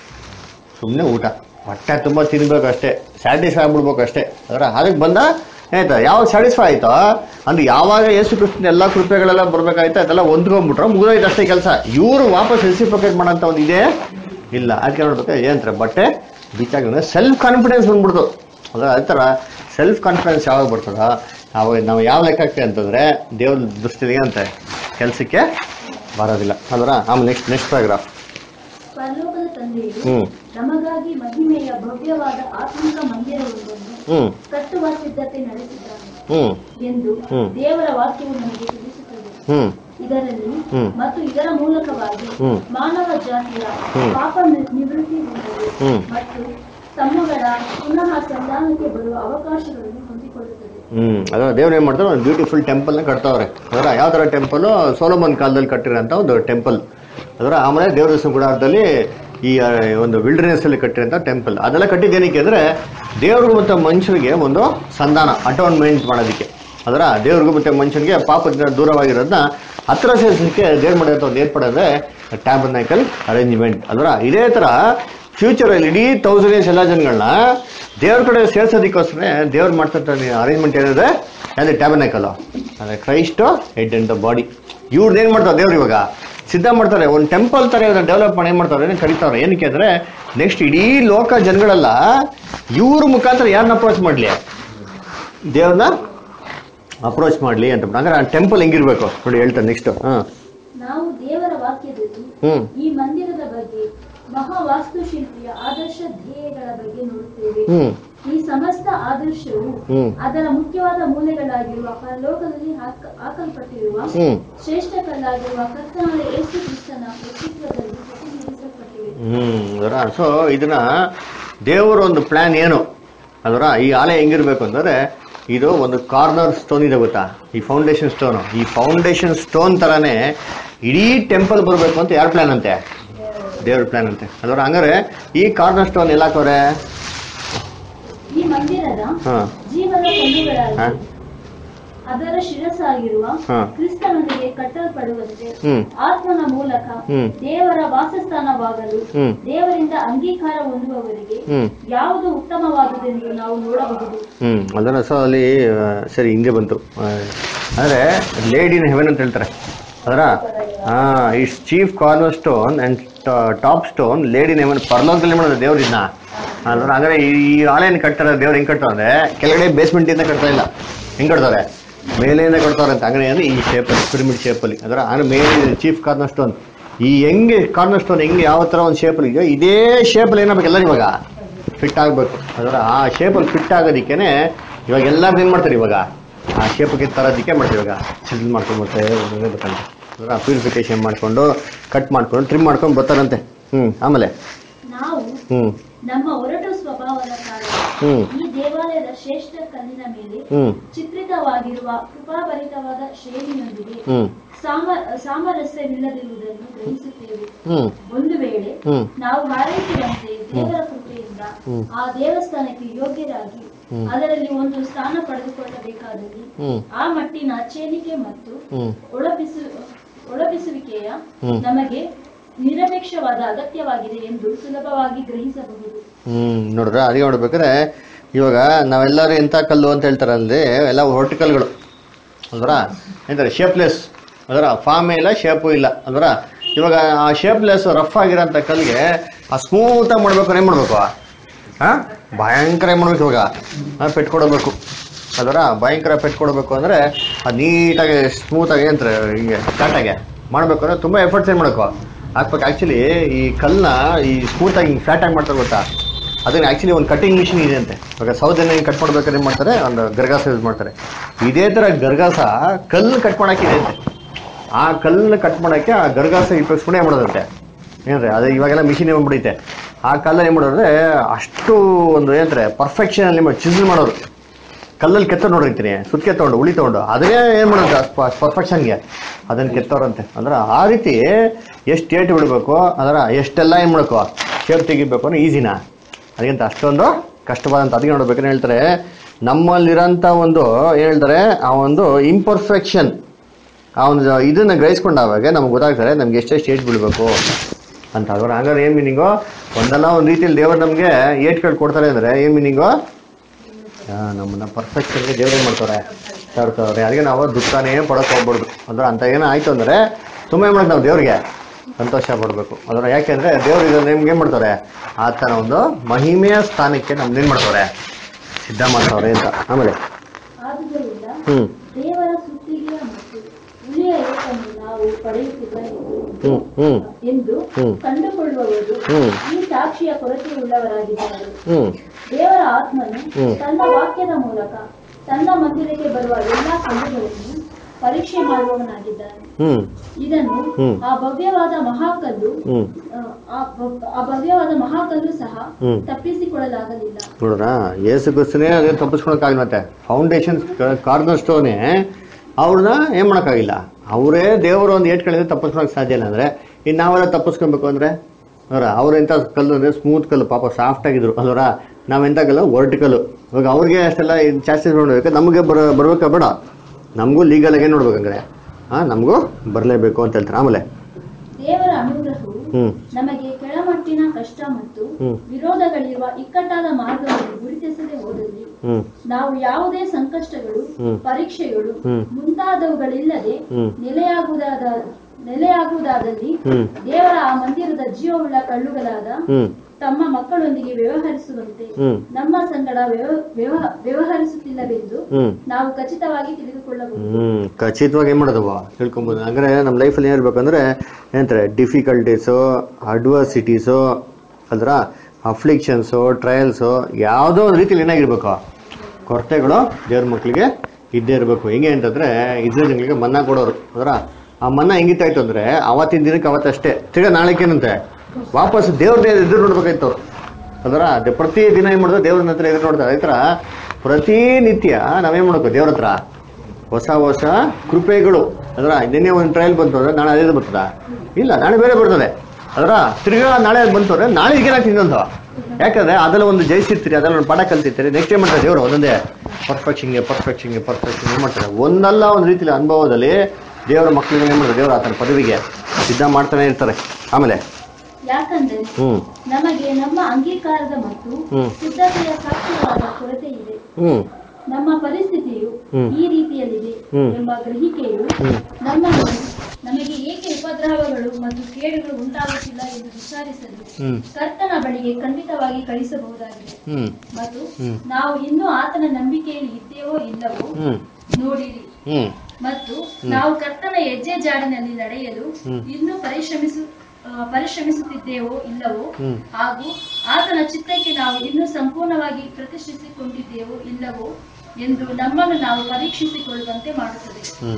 ಸುಮ್ಮನೆ ಊಟ, ಹೊಟ್ಟೆ ತುಂಬ ತಿನ್ಬೇಕು ಅಷ್ಟೇ, ಸ್ಯಾಟಿಸ್ಫೈ ಆಗ್ಬಿಡ್ಬೇಕು ಅಷ್ಟೇ. ಅದರ ಅದಕ್ಕೆ ಬಂದ ಆಯ್ತಾ ಯಾವಾಗ ಸ್ಯಾಟಿಸ್ಫೈ ಆಯ್ತೋ ಅಂದ್ರೆ ಯಾವಾಗ ಯೇಸು ಕ್ರಿಸ್ತನ ಎಲ್ಲ ಕೃಪೆಗಳೆಲ್ಲ ಬರ್ಬೇಕಾಯ್ತು ಅದೆಲ್ಲ ಹೊಂದ್ಕೊಂಡ್ಬಿಟ್ರೆ ಮುಗಿದೋಯ್ತು ಅಷ್ಟೇ ಕೆಲಸ. ಇವರು ವಾಪಸ್ ರೆಸಿಪ್ರೊಕೇಟ್ ಮಾಡೋಂಥ ಒಂದು ಇದೇ ಇಲ್ಲ. ಅದಕ್ಕೆ ನೋಡ್ಬೇಕು ಏನಂತಾರೆ ಬಟ್ಟೆ ಬಿಚ್ಚಾಗ ಸೆಲ್ಫ್ ಕಾನ್ಫಿಡೆನ್ಸ್ ಬಂದ್ಬಿಡ್ತು. ಅದ್ರ ಅದೇ ಥರ ಸೆಲ್ಫ್ ಕಾನ್ಫಿಡೆನ್ಸ್ ಯಾವಾಗ ಬರ್ತದ ಅವಾಗ ನಾವು ಯಾವ ಲೆಕ್ಕಕ್ಕೆ ಅಂತಂದ್ರೆ ದೇವ್ರ ದೃಷ್ಟಿಗೆ ಅಂತ ಕೆಲಸಕ್ಕೆ ಬರೋದಿಲ್ಲ ಅದರ. ಆಮೇಲೆ ನೆಕ್ಸ್ಟ್ ನೆಕ್ಸ್ಟ್ ಪ್ಯಾರಾಗ್ರಾಫ್. ಪರಲೋಕದ ತಂದೆಯು ಹ್ಮ್ ನಮಗಾಗಿ ಮಹಿಮೆಯ ಭವ್ಯವಾದ ಆತ್ಮಿಕ ಮಂದಿರವೊಂದನ್ನು ಹ್ಮ್ ಕಟ್ಟುವ ಸಿದ್ಧತೆ ನಡೆಸಿದ್ದಾನೆ ಹ್ಮ್ ಎಂದು ಹ್ಮ್. ದೇವರ ವಾಕ್ಯವು ನಮಗೆ ತಿಳಿಸುತ್ತದೆ. ಹ್ಮ್ ಇದರಲ್ಲಿ ಹ್ಮ್. ಮತ್ತು ಇದರ ಮೂಲಕವಾಗಿ ಹ್ಮ್. ಮಾನವ ಜಾತಿಯ ಹ್ಮ್. ಪಾಪ ನಿ- ನಿವೃತ್ತಿ ಹೊಂದಲು ಹ್ಮ್. ಮತ್ತು ತಮ್ಮಗಳ ಪುನಃ ಸಂಧಾನಕ್ಕೆ ಬರುವ ಅವಕಾಶಗಳನ್ನು ಹೊಂದಿಕೊಳ್ಳುತ್ತದೆ. ಹ್ಮ್ ಅದರ ದೇವ್ರು ಏನ್ ಮಾಡ್ತಾರೆ ಒಂದು ಬ್ಯೂಟಿಫುಲ್ ಟೆಂಪಲ್ ನ ಕಟ್ತಾವ್ರೆ. ಅದರ ಯಾವ ತರ ಟೆಂಪಲ್ ಸೊಲೊಮನ್ ಕಾಲದಲ್ಲಿ ಕಟ್ಟಿರೋಂಥ ಒಂದು ಟೆಂಪಲ್ ಅದರ. ಆಮೇಲೆ ದೇವ್ರ ಗುಡಾರದಲ್ಲಿ ಈ ಆ, ಒಂದು ವಿಲ್ಡರ್ನೆಸ್ ಅಲ್ಲಿ ಕಟ್ಟಿರೋಂಥ ಟೆಂಪಲ್ ಅದೆಲ್ಲ ಕಟ್ಟಿದ್ದೇನಕ್ಕೆ ಅಂದ್ರೆ ದೇವ್ರಿಗೂ ಮತ್ತೆ ಮನುಷ್ಯರಿಗೆ ಒಂದು ಸಂಧಾನ ಅಟೋನ್ಮೆಂಟ್ ಮಾಡೋದಕ್ಕೆ. ಅದರ ದೇವ್ರಿಗೂ ಮತ್ತೆ ಮನುಷ್ಯನಿಗೆ ಪಾಪದಿಂದ ದೂರವಾಗಿರೋದನ್ನ ಹತ್ರ ಸೇರಿಸಲಿಕ್ಕೆ ದೇವ್ರು ಮಾಡಿರೋ ಒಂದು ಏರ್ಪಡೋದ್ರೆ ಟ್ಯಾಬರ್ನಾಕಲ್ ಅರೇಂಜ್ಮೆಂಟ್. ಅದರ ಇದೇ ತರ ಫ್ಯೂಚರಲ್ಲಿ ಇಡೀ ತೌಸಂಡ್ ಇಯರ್ಸ್ ಎಲ್ಲ ಜನಗಳನ್ನ ದೇವ್ರ ಕಡೆ ಸೇರ್ಸೋದಕ್ಕೋಸ್ಕರ ದೇವ್ರು ಮಾಡ್ತಾ ಅರೇಂಜ್ಮೆಂಟ್ ಏನಿದೆ ಅದೇ ಟ್ಯಾಬರ್ನಾಕಲ್ ಅದೇ Christ head and the body. ಇವ್ರದ್ದು ಏನು ಮಾಡ್ತಾರೆ ದೇವ್ರು ಇವಾಗ ಸಿದ್ಧ ಮಾಡ್ತಾರೆ ಒಂದು ಟೆಂಪಲ್ ತರ ಡೆವಲಪ್ ಮಾಡಿ ಏನು ಮಾಡ್ತಾರೆ ಕರೀತಾರೆ. ಏನಕ್ಕೆ ಅಂದ್ರೆ ನೆಕ್ಸ್ಟ್ ಇಡೀ ಲೋಕ ಜನಗಳೆಲ್ಲ ಇವ್ರ ಮುಖಾಂತರ ಯಾರನ್ನ ಅಪ್ರೋಚ್ ಮಾಡಲಿ ದೇವ್ರನ್ನ ಅಪ್ರೋಚ್ ಮಾಡಲಿ ಅಂತ. ಅಂದ್ರೆ ಆ ಟೆಂಪಲ್ ಹೆಂಗಿರ್ಬೇಕು ನೋಡಿ ಹೇಳ್ತಾರೆ ನೆಕ್ಸ್ಟ್. ಹಾಂ ನಾವು ದೇವರ ವಾಕ್ಯದಲ್ಲಿ ಹ್ಮ್ ಈ ಮಂದಿರದ ಬಗ್ಗೆ ಮಹಾ ವಾಸ್ತುಶಿಲ್ಪಿಯ ಆದರ್ಶ ಧ್ಯೇಯಗಳ ಬಗ್ಗೆ ನೋಡುತ್ತೇವೆ. ಹ್ಮ್ ಈ ಸಮಸ್ತ ಆದರ್ಶವು ಹ್ಮ್ ಅದರ ಮುಖ್ಯವಾದ ಮೂಲೆಗಳಾಗಿರುವ ಪರಲೋಕದಲ್ಲಿ ಹಾಕ- ಹಾಕಲ್ಪಟ್ಟಿರುವ ಹ್ಮ್ ಶ್ರೇಷ್ಠ ಕಲ್ಲಾಗಿರುವ ಕರ್ತನಾದ ಯೇಸು ಕ್ರಿಸ್ತನ ವ್ಯಕ್ತಿತ್ವದಲ್ಲಿ ಪ್ರತಿನಿಧಿಸಲ್ಪಟ್ಟಿವೆ. ಹ್ಮ್ ಅದರ ಸೊ ಇದನ್ನ ದೇವರ ಒಂದು ಪ್ಲಾನ್ ಏನು ಅದರ ಈ ಆಲಯ ಹೆಂಗಿರ್ಬೇಕು ಅಂದ್ರೆ ಇದು ಒಂದು ಕಾರ್ನರ್ ಸ್ಟೋನ್ ಇದೆ ಗೊತ್ತಾ, ಈ ಫೌಂಡೇಶನ್ ಸ್ಟೋನ್. ಈ ಫೌಂಡೇಶನ್ ಸ್ಟೋನ್ ತರಾನೇ ಇಡೀ ಟೆಂಪಲ್ ಬರಬೇಕು ಅಂತ ಯಾರ ಪ್ಲಾನ್ ಅಂತೆ? ದೇವ್ರ ಪ್ಲಾನ್ ಅಂತೆ. ಅದರ ಹಂಗಾರೆ ಈ ಕಾರ್ನರ್ ಸ್ಟೋನ್ ಎಲ್ಲ ಹಾಕೋರೆ ಈ ಮಂದಿರದ ಹಾ ಜೀವನ ಕಲ್ಲುಗಳಾಗಿ ಹಾ ಅದರ ಶಿರಸ್ಸಾಗಿರುವ ಹಾ. ಕ್ರಿಸ್ತನೊಂದಿಗೆ ಕಟ್ಟಲ್ಪಡುವಂತೆ ಹ್ಮ್ ಆತ್ಮನ ಮೂಲಕ ಹ್ಮ್. ದೇವರ ವಾಸಸ್ಥಾನವಾಗಲು ಹ್ಮ್ ದೇವರಿಂದ ಅಂಗೀಕಾರ ಹೊಂದುವವರಿಗೆ ಹ್ಮ್ ಯಾವುದು ಉತ್ತಮವಾದುದೆಂದು ನಾವು ನೋಡಬಹುದು. ಹ್ಮ್ ಅದರ ಸೊ ಅಲ್ಲಿ ಆ, ಸರಿ ಹಿಂಗೆ ಬಂತು ಆ, ಅಂದ್ರೆ ಲೇಡಿ ಇನ್ ಹೆವೆನ್ ಅಂತ ಹೇಳ್ತಾರೆ. ಅದರ ಹಾ it's chief corner stone and top stone laid in heaven. ಪರಲೋಕದಲ್ಲಿ ಮಾಡೋದು ದೇವ್ರನ್ನ ಅಲ್ವ. ಅಂದ್ರೆ ಈ ಆಲಯನ ಕಟ್ತಾರೆ ದೇವ್ರು ಹೆಂಗ್ ಕಟ್ತಾರೆ ಅಂದ್ರೆ ಕೆಳಗಡೆ ಬೇಸ್ಮೆಂಟ್ ಇಂದ ಕಟ್ತಾ ಇಲ್ಲ, ಹೆಂಗ್ ಕಟ್ತಾರೆ ಮೇಲೆಯಿಂದ ಕಟ್ತಾರೆ ಅಂತ. ಅಂದ್ರೆ ಅಂದ್ರೆ ಈ ಶೇಪಲ್ಲಿ ಪಿರಮಿಡ್ ಶೇಪಲ್ಲಿ ಅದರ ಅಂದ್ರೆ ಮೇಲೆ ಚೀಫ್ ಕಾರ್ನರ್ ಸ್ಟೋನ್. ಈ ಹೆಂಗೆ ಕಾರ್ನರ್ ಸ್ಟೋನ್ ಹೆಂಗೆ ಯಾವ ತರ ಒಂದು ಶೇಪಲ್ಲಿ ಇದೆಯೋ ಇದೇ ಶೇಪಲ್ಲಿ ಏನಾಗಬೇಕು ಎಲ್ಲ ಇವಾಗ ಫಿಟ್ ಆಗಬೇಕು. ಅದರ ಆ ಶೇಪಲ್ಲಿ ಫಿಟ್ ಆಗೋದಿಕ್ಕೇನೆ ಇವಾಗ ಎಲ್ಲರೂ ಏನು ಮಾಡ್ತಾರೆ ಇವಾಗ ಆ ಶೇಪ್ಗೆ ತರೋದಕ್ಕೆ ಮಾಡ್ತೀವಿ. ಇವಾಗ ಚಿಲ್ ಮಾಡ್ಕೊಂಡು ಬರ್ತಾರೆ ಬೇಕಂತ ಅದರ ಪ್ಯೂರಿಫಿಕೇಶನ್ ಮಾಡಿಕೊಂಡು ಕಟ್ ಮಾಡ್ಕೊಂಡು ಟ್ರಿಮ್ ಮಾಡ್ಕೊಂಡು ಬರ್ತಾರಂತೆ. ಹ್ಮ್ ಆಮೇಲೆ ನಾವು ಹ್ಮ್ ನಮ್ಮ ಒರಟು ಸ್ವಭಾವದ ಕಾರಣ ಹ್ಮ್ ಈ ದೇವಾಲಯದ ಶ್ರೇಷ್ಠ ಕಲ್ಲಿನ ಮೇಲೆ ಹ್ಮ್ ಚಿತ್ರಿತವಾಗಿರುವ ಕೃಪಾಭರಿತವಾದ ಶ್ರೇಣಿಯೊಂದಿಗೆ ಹ್ಮ್ ಸಾಮ ಸಾಮರಸ್ಯವಿಲ್ಲದಿರುವುದನ್ನು ಗ್ರಹಿಸುತ್ತೇವೆ. ಹ್ಮ್ ಒಂದು ವೇಳೆ ಹ್ಮ್ ನಾವು ಹಾರೈಸಿದಂತೆ ದೇವರ ಕೃಪೆಯಿಂದ ಹ್ಮ್. ಆ ದೇವಸ್ಥಾನಕ್ಕೆ ಯೋಗ್ಯರಾಗಿ ಹ್ಮ್. ಅದರಲ್ಲಿ ಒಂದು ಸ್ಥಾನ ಪಡೆದುಕೊಳ್ಳಬೇಕಾದಲ್ಲಿ ಹ್ಮ್ ಆ ಮಟ್ಟಿನ ಚೇಲಿಕೆ ಮತ್ತು ಹ್ಮ್ ಒಳಪಿಸು ಒಳಪಿಸುವಿಕೆಯ ಹ್ಮ್. ನಮಗೆ ನಿರಪೇಕ್ಷವಾದ ಅಗತ್ಯವಾಗಿದೆ ಎಂದು ಸುಲಭವಾಗಿ ಗ್ರಹಿಸಬಹುದು. ಹ್ಮ್ ನೋಡ್ರ ಅದೇ ನೋಡ್ಬೇಕಾದ್ರೆ ಇವಾಗ ನಾವೆಲ್ಲರೂ ಎಂಥ ಕಲ್ಲು ಅಂತ ಹೇಳ್ತಾರೆ ಅಂದ್ರೆ ಎಲ್ಲ ಹೊರಟು ಕಲ್ಲುಗಳು ಅಲ್ವರ ಎಂತಾರೆ ಶೇಪ್ಲೆಸ್ ಅದರ ಫಾರ್ಮೇ ಇಲ್ಲ ಶೇಪು ಇಲ್ಲ ಅಲ್ವರ. ಇವಾಗ ಆ ಶೇಪ್ಲೆಸ್ ರಫ್ ಆಗಿರೋಂಥ ಕಲ್ಲಿಗೆ ಆ ಸ್ಮೂತಾಗಿ ಮಾಡ್ಬೇಕು ಏನು ಮಾಡಬೇಕು ಹಾಂ ಭಯಂಕರ ಏನು ಮಾಡ್ಬೇಕು ಇವಾಗ ಹಾಂ ಪೆಟ್ಕೊಡಬೇಕು ಅದರ ಭಯಂಕರ ಪೆಟ್ಕೊಡ್ಬೇಕು ಅಂದರೆ ಅದು ನೀಟಾಗಿ ಸ್ಮೂತಾಗಿ ಅಂತಾರೆ ಹಿಂಗೆ ಫ್ಲಾಟಾಗೆ ಮಾಡಬೇಕು ಅಂದರೆ ತುಂಬ ಎಫರ್ಟ್ಸ್ ಏನು ಮಾಡಬೇಕು ಹಾಕ್ಬೇಕು. ಆ್ಯಕ್ಚುಲಿ ಈ ಕಲ್ಲನ್ನ ಈ ಸ್ಮೂತಾಗಿ ಹಿಂಗೆ ಫ್ಲಾಟಾಗಿ ಮಾಡ್ತಾರೆ ಗೊತ್ತಾ, ಅದನ್ನ ಆ್ಯಕ್ಚುಲಿ ಒಂದು ಕಟಿಂಗ್ ಮಿಷಿನ್ ಇದೆ ಅಂತೆ. ಇವಾಗ ಸೌದನ್ನ ಕಟ್ ಮಾಡ್ಬೇಕಾದ್ರೆ ಏನು ಮಾಡ್ತಾರೆ ಒಂದು ಗರ್ಗಾಸ ಯೂಸ್ ಮಾಡ್ತಾರೆ. ಇದೇ ಥರ ಗರ್ಗಾಸ ಕಲ್ಲು ಕಟ್ ಮಾಡೋಕ್ಕಿದೆ ಅಂತೆ. ಆ ಕಲ್ಲನ್ನ ಕಟ್ ಮಾಡೋಕ್ಕೆ ಆ ಗರ್ಗಾಸ ಉಪಯೋಗಿಸ್ಕೊಂಡು ಏನು ಮಾಡೋದಂತೆ ಏನ್ರಿ ಅದು ಇವಾಗೆಲ್ಲ ಮಿಷಿನ್ ಬಂದ್ಬಿಡೈತೆ. ಆ ಕಲ್ಲಲ್ಲಿ ಏನು ಮಾಡೋದ್ರೆ ಅಷ್ಟು ಒಂದು ಏನಂತಾರೆ ಪರ್ಫೆಕ್ಷನಲ್ಲಿ ಮಾಡಿ ಚಿಸಲ್ ಮಾಡೋರು. ಕಲ್ಲಲ್ಲಿ ಕೆತ್ತೋರು ನೋಡಿರ್ತೀನಿ ಸುತ್ತಿಗೆ ತೊಗೊಂಡು ಉಳಿ ತೊಗೊಂಡು ಅದನ್ನೇ ಏನು ಮಾಡೋದು ಪರ್ಫೆಕ್ಷನ್ಗೆ ಅದನ್ನು ಕೆತ್ತೋರಂತೆ. ಅಂದ್ರೆ ಆ ರೀತಿ ಎಷ್ಟು ಏಟು ಬಿಡಬೇಕು ಅದರ ಎಷ್ಟೆಲ್ಲ ಏನು ಮಾಡಬೇಕು ಶೇಪ್ ತೆಗಿಬೇಕು ಅನ್ನೋ ಈಸಿನಾ ಅದಕ್ಕಿಂತ ಅಷ್ಟೊಂದು ಕಷ್ಟವಾದಂಥ. ಅದಕ್ಕೆ ನೋಡ್ಬೇಕಂತ ಹೇಳ್ತಾರೆ ನಮ್ಮಲ್ಲಿರೋಂಥ ಒಂದು ಹೇಳ್ತಾರೆ ಆ ಒಂದು ಇಂಪರ್ಫೆಕ್ಷನ್ ಆ ಒಂದು ಇದನ್ನು ಗ್ರಹಿಸ್ಕೊಂಡಾಗ ನಮ್ಗೆ ಗೊತ್ತಾಗ್ತಾರೆ ನಮ್ಗೆ ಎಷ್ಟೆಷ್ಟು ಏಟ್ ಬಿಡಬೇಕು ಅಂತ. ಅವ್ರು ಹಂಗಾರೆ ಏನು ಮೀನಿಂಗು ಒಂದಲ್ಲ ಒಂದು ರೀತಿಯಲ್ಲಿ ದೇವರು ನಮಗೆ ಏಟ್ಗಳು ಕೊಡ್ತಾರೆ ಅಂದರೆ ಏನು ಮೀನಿಂಗು ನಮ್ಮನ್ನ ಪರ್ಫೆಕ್ಷನ್ಗೆ ದೇವ್ರು ಏನು ಮಾಡ್ತಾರೆ ತರ್ತಾರೆ. ಅದಕ್ಕೆ ನಾವು ದುಃಖನೇ ಪಡೋಕೆ ಹೋಗ್ಬಾರ್ದು. ಅಂದ್ರೆ ಅಂತ ಏನೋ ಆಯಿತು ಅಂದರೆ ತುಂಬ ಏನು ಮಾಡೋದು ನಾವು ದೇವ್ರಿಗೆ ಸಂತೋಷ ಪಡಬೇಕು. ಅದರ ಯಾಕೆಂದರೆ ದೇವ್ರು ಇದನ್ನು ನಿಮ್ಗೆ ಏನು ಮಾಡ್ತಾರೆ ಆತನ ಒಂದು ಮಹಿಮೆಯ ಸ್ಥಾನಕ್ಕೆ ನಮ್ದು ಏನು ಮಾಡ್ತಾರೆ ಸಿದ್ಧ ಮಾಡ್ತಾರೆ ಅಂತ. ಆಮೇಲೆ ಆದುದರಿಂದ ಹ್ಞೂ ದೇವರ ಸುತ್ತಿಗೆಯ ಮತ್ತು ಹುಲಿಯ ಏಟನ್ನು ನಾವು ಪಡೆಯುತ್ತಿಲ್ಲ ಹ್ಞೂ ಹ್ಞೂ ಎಂದು ಹ್ಮ್. ಕಂಡುಕೊಳ್ಳುವವರು ಹ್ಮ್. ಈ ಸಾಕ್ಷಿಯ ಕೊರತೆಯುಳ್ಳವರಾಗಿದ್ದಾರೆ. ಹ್ಞೂ ದೇವರ ಆತ್ಮನು ಹ್ಮ್. ತನ್ನ ವಾಕ್ಯದ ಮೂಲಕ ತನ್ನ ಮಂದಿರಕ್ಕೆ ಬರುವ ಎಲ್ಲಾ ಕಲ್ಲುಗಳನ್ನು ಪರೀಕ್ಷೆ ಮಾಡುವವನಾಗಿದ್ದಾನೆ. ಹ್ಞೂ ಇದನ್ನು ಹ್ಮ್. ಆ ಭವ್ಯವಾದ ಮಹಾಕಲ್ಲು ಹ್ಞೂ ಆ ಭವ್- ಆ ಭವ್ಯವಾದ ಮಹಾಕಲ್ಲು ಸಹ ಹ್ಮ್. ತಪ್ಪಿಸಿಕೊಳ್ಳಲಾಗಲಿಲ್ಲ. ನೋಡ್ರ ಯೇಸು ಕ್ರಿಸ್ತನೇ ಅದೇ ತಪ್ಪಿಸ್ಕೊಳಕ್ಕಾಗಿಲ್ಲಂತೆ. ಫೌಂಡೇಶನ್ ಕಾರ್ನರ್ ಸ್ಟೋನೇ ಅವ್ರನ್ನ ಏನು ಮಾಡೋಕ್ಕಾಗಿಲ್ಲ. ಅವರೇ ದೇವರು ಒಂದು ಏಟ್ಗಳಿಂದ ತಪ್ಪಿಸ್ಕೊಳಕ್ಕೆ ಸಾಧ್ಯ ಇಲ್ಲ. ಅಂದರೆ ಇನ್ನು ನಾವೆಲ್ಲ ತಪ್ಪಿಸ್ಕೊಬೇಕು ಅಂದರೆ ಅವರ ಅವ್ರೆಂಥ ಕಲ್ಲು ಅಂದರೆ ಸ್ಮೂತ್ ಕಲ್ಲು, ಪಾಪ ಸಾಫ್ಟ್ ಆಗಿದ್ರು ಅಲ್ವರ. ನಾವೆಂಥ ಕಲ್ಲು ವರ್ಟಿಕಲ್ಲು. ಇವಾಗ ಅವ್ರಿಗೆ ಅಷ್ಟೆಲ್ಲ ಚಾನ್ಸಸ್ ನೋಡ್ಬೇಕು, ನಮಗೆ ಬರ ಬರ್ಬೇಕಾ ಬೇಡ, ನಮಗೂ ಲೀಗಲಾಗೆ ನೋಡ್ಬೇಕಂದ್ರೆ ಹಾಂ ನಮಗೂ ಬರಲೇಬೇಕು ಅಂತ ಹೇಳ್ತಾರೆ. ಆಮೇಲೆ ದೇವರ ಅನುಗ್ರಹವು ಹ್ಞೂ ನಮಗೆ ಕೆಳಮಟ್ಟಿನ ಕಷ್ಟ ಮತ್ತು ಹ್ಮ್. ವಿರೋಧಗಳಿರುವ ಇಕ್ಕಟ್ಟಾದ ಮಾರ್ಗವನ್ನು ಗುರುತಿಸದೆ ಹೋದಲ್ಲಿ ಹ್ಞೂ ನಾವು ಯಾವುದೇ ಸಂಕಷ್ಟಗಳು, ಹ್ಮ್. ಪರೀಕ್ಷೆಗಳು ಹ್ಮ್. ಮುಂತಾದವುಗಳಿಲ್ಲದೆ ಹ್ಮ್. ನೆಲೆಯಾಗುವುದಾದ ನೆಲೆಯಾಗುವುದಾದಲ್ಲಿ ಹ್ಞೂ ದೇವರ ಆ ಮಂದಿರದ ಜೀವವುಳ್ಳ ಕಲ್ಲುಗಳಾದ ಹ್ಞೂ ತಮ್ಮ ಮಕ್ಕಳೊಂದಿಗೆ ವ್ಯವಹರಿಸುವಂತೆ ಹ್ಮ್. ನಮ್ಮ ಸಂಗಡ ವ್ಯವ- ವ್ಯವ- ವ್ಯವಹರಿಸುತ್ತಿಲ್ಲವೆಂದು ಹ್ಞೂ ನಾವು ಖಚಿತವಾಗಿ ತಿಳಿದುಕೊಳ್ಳಬಹುದು. ಹ್ಮ್ ಖಚಿತವಾಗಿ ಏನು ಮಾಡೋದವ ತಿಳ್ಕೊಬೋದು. ಅಂದರೆ ನಮ್ಮ ಲೈಫಲ್ಲಿ ಏನಿರ್ಬೇಕಂದ್ರೆ ಏನಂತಾರೆ ಡಿಫಿಕಲ್ಟೀಸು, ಅಡ್ವರ್ಸಿಟೀಸು ಅಲ್ದ್ರ ಅಫ್ಲಿಕ್ಷನ್ಸು, ಟ್ರಯಲ್ಸು, ಯಾವುದೋ ಒಂದು ರೀತಿಲಿ ಏನಾಗಿರ್ಬೇಕು ಕೊರತೆಗಳು ದೇವ್ರ ಮಕ್ಕಳಿಗೆ ಇದ್ದೇ ಇರಬೇಕು. ಹೆಂಗೆ ಅಂತಂದರೆ ಇದ್ರ ಜನಗಳಿಗೆ ಮನ್ನಾ ಕೊಡೋರು ಅದರ ಆ ಮನ್ನಾ ಹೆಂಗಿತ್ತಾಯ್ತು ಅಂದರೆ ಅವತ್ತಿನ ದಿನಕ್ಕೆ ಅವತ್ತಷ್ಟೇ, ತಿರ್ಗಾ ನಾಳೆಗೇನಂತೆ ವಾಪಸ್ ದೇವ್ರದೇ ಎದುರು ನೋಡ್ಬೇಕಾಯ್ತು ಅವ್ರು ಅದರ. ಪ್ರತಿ ದಿನ ಏನು ಮಾಡೋದು ದೇವ್ರನ್ನ ಹತ್ರ ಎದುರು ನೋಡ್ತಾರೆ. ಈ ಥರ ಪ್ರತಿನಿತ್ಯ ನಾವೇನು ಮಾಡಬೇಕು ದೇವ್ರ ಹತ್ರ ಹೊಸ ಹೊಸ ಕೃಪೆಗಳು ಅದರ. ನಿನ್ನೆ ಒಂದು ಟ್ರಯಲ್ ಬಂತು ಅಂದರೆ ನಾಳೆ ಅದೇ ಬರ್ತದ ಇಲ್ಲ, ನಾಳೆ ಬೇರೆ ಬರ್ತದೆ ಅದರ. ತಿರ್ಗಾ ನಾಳೆ ಅದು ಬಂತು ಅಂದರೆ ನಾಳೆ ಈಗೇನಾಗ್ತಿದೆ ಅಂತ. ಯಾಕಂದರೆ ಅದೆಲ್ಲ ಒಂದು ಜಯಿಸಿರ್ತೀರಿ, ಅದೆಲ್ಲ ಒಂದು ಪಾಠ ಕಲ್ತಿರ್ತೀರಿ. ನೆಕ್ಸ್ಟ್ ಏನು ಮಾಡ್ತಾರೆ ದೇವರು ಒಂದೊಂದೇ ಪರ್ಫೆಕ್ಷನ್ಗೆ ಪರ್ಫೆಕ್ಷನ್ಗೆ ಪರ್ಫೆಕ್ಷನ್ ಏನು ಮಾಡ್ತಾರೆ. ಒಂದಲ್ಲ ಒಂದು ರೀತಿಯಲ್ಲಿ ಅನುಭವದಲ್ಲಿ ದೇವರ ಮಕ್ಕಳಿಗೆ ಏನು ಮಾಡ್ತಾರೆ ದೇವರು ಆತನ ಪದವಿಗೆ ಸಿದ್ಧ ಮಾಡ್ತಾನೆ ಇರ್ತಾರೆ. ಆಮೇಲೆ ಯಾಕಂದರೆ ಹ್ಞೂ ನಮಗೆ ನಮ್ಮ ಅಂಗೀಕಾರದ ಮತ್ತು ಹ್ಮ್. ಸಿದ್ಧತೆಯ ಸಾಕ್ಷಿಗಳಾದ ಕೊರತೆ ಇದೆ. ಹ್ಞೂ ನಮ್ಮ ಪರಿಸ್ಥಿತಿಯು ಹ್ಮ್. ಈ ರೀತಿಯಲ್ಲಿದೆ ಹ್ಮ್. ಎಂಬ ಗ್ರಹಿಕೆಯು ಹ್ಮ್. ನಮ್ಮನ್ನು ನಮಗೆ ಏಕೆ ಉಪದ್ರವಗಳು ಮತ್ತು ಕೇಡುಗಳು ಉಂಟಾಗುತ್ತಿಲ್ಲ ಎಂದು ವಿಚಾರಿಸಲು ಹ್ಞೂ ಕರ್ತನ ಬಳಿಗೆ ಖಂಡಿತವಾಗಿ ಕಳಿಸಬಹುದಾಗಿದೆ. ಹ್ಞೂ ಮತ್ತು ಹ್ಮ್. ನಾವು ಇನ್ನೂ ಆತನ ನಂಬಿಕೆಯಲ್ಲಿ ಇದ್ದೇವೋ ಇಲ್ಲವೋ ಹ್ಞೂ ನೋಡಿರಿ. ಹ್ಞೂ ಮತ್ತು ನಾವು ಕರ್ತನ ಹೆಜ್ಜೆ ಜಾಡಿನಲ್ಲಿ ನಡೆಯಲು ಹ್ಮ್. ಇನ್ನೂ ಪರಿಶ್ರಮಿಸು ಆ, ಪರಿಶ್ರಮಿಸುತ್ತಿದ್ದೇವೋ ಇಲ್ಲವೋ ಹ್ಮ್. ಹಾಗೂ ಆತನ ಚಿತ್ತಕ್ಕೆ ನಾವು ಇನ್ನೂ ಸಂಪೂರ್ಣವಾಗಿ ಪ್ರತಿಷ್ಠಿಸಿಕೊಂಡಿದ್ದೇವೋ ಇಲ್ಲವೋ ಎಂದು ನಮ್ಮನ್ನು ನಾವು ಪರೀಕ್ಷಿಸಿಕೊಳ್ಳುವಂತೆ ಮಾಡುತ್ತದೆ. ಹ್ಞೂ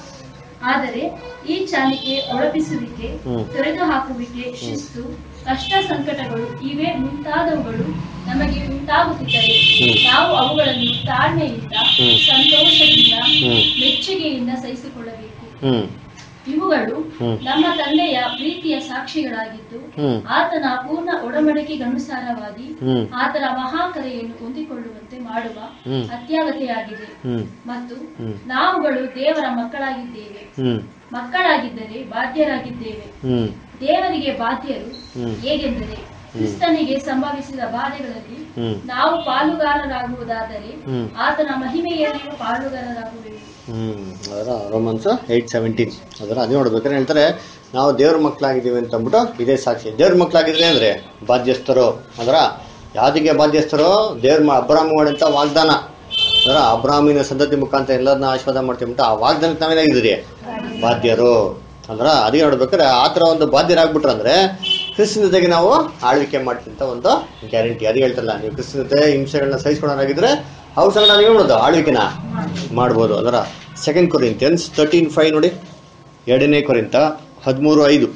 ಆದರೆ ಈ ಚಾಲಿಕೆ, ಒಳಪಿಸುವಿಕೆ, ಹ್ಮ್. ತೊರೆದುಹಾಕುವಿಕೆ, ಶಿಸ್ತು, ಕಷ್ಟ, ಸಂಕಟಗಳು ಇವೇ ಮುಂತಾದವುಗಳು ನಮಗೆ ಉಂಟಾಗುತ್ತಿದ್ದರೆ ಹ್ಮ್. ನಾವು ಅವುಗಳನ್ನು ತಾಳ್ಮೆಯಿಂದ, ಹ್ಮ್. ಸಂತೋಷದಿಂದ, ಹ್ಮ್. ಮೆಚ್ಚುಗೆಯಿಂದ ಸಹಿಸಿಕೊಳ್ಳಬೇಕು. ಹ್ಞೂ ಇವುಗಳು ಹ್ಮ್. ನಮ್ಮ ತಂದೆಯ ಪ್ರೀತಿಯ ಸಾಕ್ಷಿಗಳಾಗಿದ್ದು ಹ್ಮ್. ಆತನ ಪೂರ್ಣ ಒಡಂಬಡಿಕೆಗನುಸಾರವಾಗಿ ಹ್ಮ್. ಆತನ ಮಹಾಕರೆಯನ್ನು ಹೊಂದಿಕೊಳ್ಳುವಂತೆ ಮಾಡುವ ಹ್ಮ್. ಅತ್ಯಗತ್ಯಾಗಿದೆ. ಹ್ಞೂ ಮತ್ತು ಹ್ಮ್. ನಾವುಗಳು ದೇವರ ಮಕ್ಕಳಾಗಿದ್ದೇವೆ. ಹ್ಞೂ ಮಕ್ಕಳಾಗಿದ್ದರೆ ಬಾಧ್ಯರಾಗಿದ್ದೇವೆ. ಹ್ಞೂ ದೇವರಿಗೆ ಬಾಧ್ಯರು. ಹ್ಮ್. ಹೇಗೆಂದರೆ ಕ್ರಿಸ್ತನಿಗೆ ಸಂಭವಿಸಿದ ಬಾಧೆಗಳಲ್ಲಿ ಹ್ಮ್. ನಾವು ಪಾಲುಗಾರರಾಗುವುದಾದರೆ ಹ್ಮ್. ಆತನ ಮಹಿಮೆಯಲ್ಲಿಯೂ ಪಾಲುಗಾರರಾಗುವೆವು. ಹ್ಞೂ ಅದರ ರೋಮನ್ಸ್ ಏಯ್ಟ್ ಸೆವೆಂಟೀನ್ ಅದರ ಅದೇ ನೋಡ್ಬೇಕಾದ್ರೆ ಹೇಳ್ತಾರೆ ನಾವು ದೇವ್ರ ಮಕ್ಕಳಾಗಿದ್ದೀವಿ ಅಂತ ಅಂದ್ಬಿಟ್ಟು ಇದೇ ಸಾಕ್ಷಿ. ದೇವ್ರ ಮಕ್ಕಳಾಗಿದ್ರೆ ಅಂದರೆ ಬಾಧ್ಯಸ್ಥರು ಅದರ ಯಾವುದಿಗೆ ಬಾಧ್ಯಸ್ಥರು ದೇವ್ರ ಮ ಅಬ್ರಾಹ್ಮ ಮಾಡಿದಂಥ ವಾಗ್ದಾನ ಅದರ ಅಬ್ರಾಹ್ಮಿನ ಸಂತತಿ ಮುಖಾಂತರ ಎಲ್ಲರನ್ನ ಆಶೀರ್ವಾದ ಮಾಡ್ತೀವಿ ಅಂತ ಆ ವಾಗ್ದಾನಕ್ಕೆ ನಾವೇನಾಗಿದ್ದೀರಿ ಬಾಧ್ಯರು ಅಂದ್ರೆ ಅದೇ ನೋಡ್ಬೇಕಾದ್ರೆ ಆ ಥರ ಒಂದು ಬಾಧ್ಯರಾಗ್ಬಿಟ್ರೆ ಅಂದರೆ ಕ್ರಿಸ್ತನ ಜೊತೆಗೆ ನಾವು ಆಳ್ವಿಕೆ ಮಾಡ್ತೀವಿ ಅಂತ ಒಂದು ಗ್ಯಾರಂಟಿ. ಅದು ಹೇಳ್ತಾರಲ್ಲ, ನೀವು ಕ್ರಿಸ್ತನ ಜೊತೆ ಹಿಂಸೆಗಳನ್ನ ಸಹಿಸ್ಕೊಳ್ಳೋರಾಗಿದ್ರೆ ಅವ್ರ ಸಂಗಡ ನಾವು ಏನು ಮಾಡೋದು ಆಳ್ವಿಕೆನ ಮಾಡ್ಬೋದು. ಅದರ ಸೆಕೆಂಡ್ ಕೊರಿಂಥಿಯನ್ಸ್ ತರ್ಟೀನ್ ಫೈವ್ ನೋಡಿ, ಎರಡನೇ ಕೊರಿಂಥ ಹದಿಮೂರು ಐದು.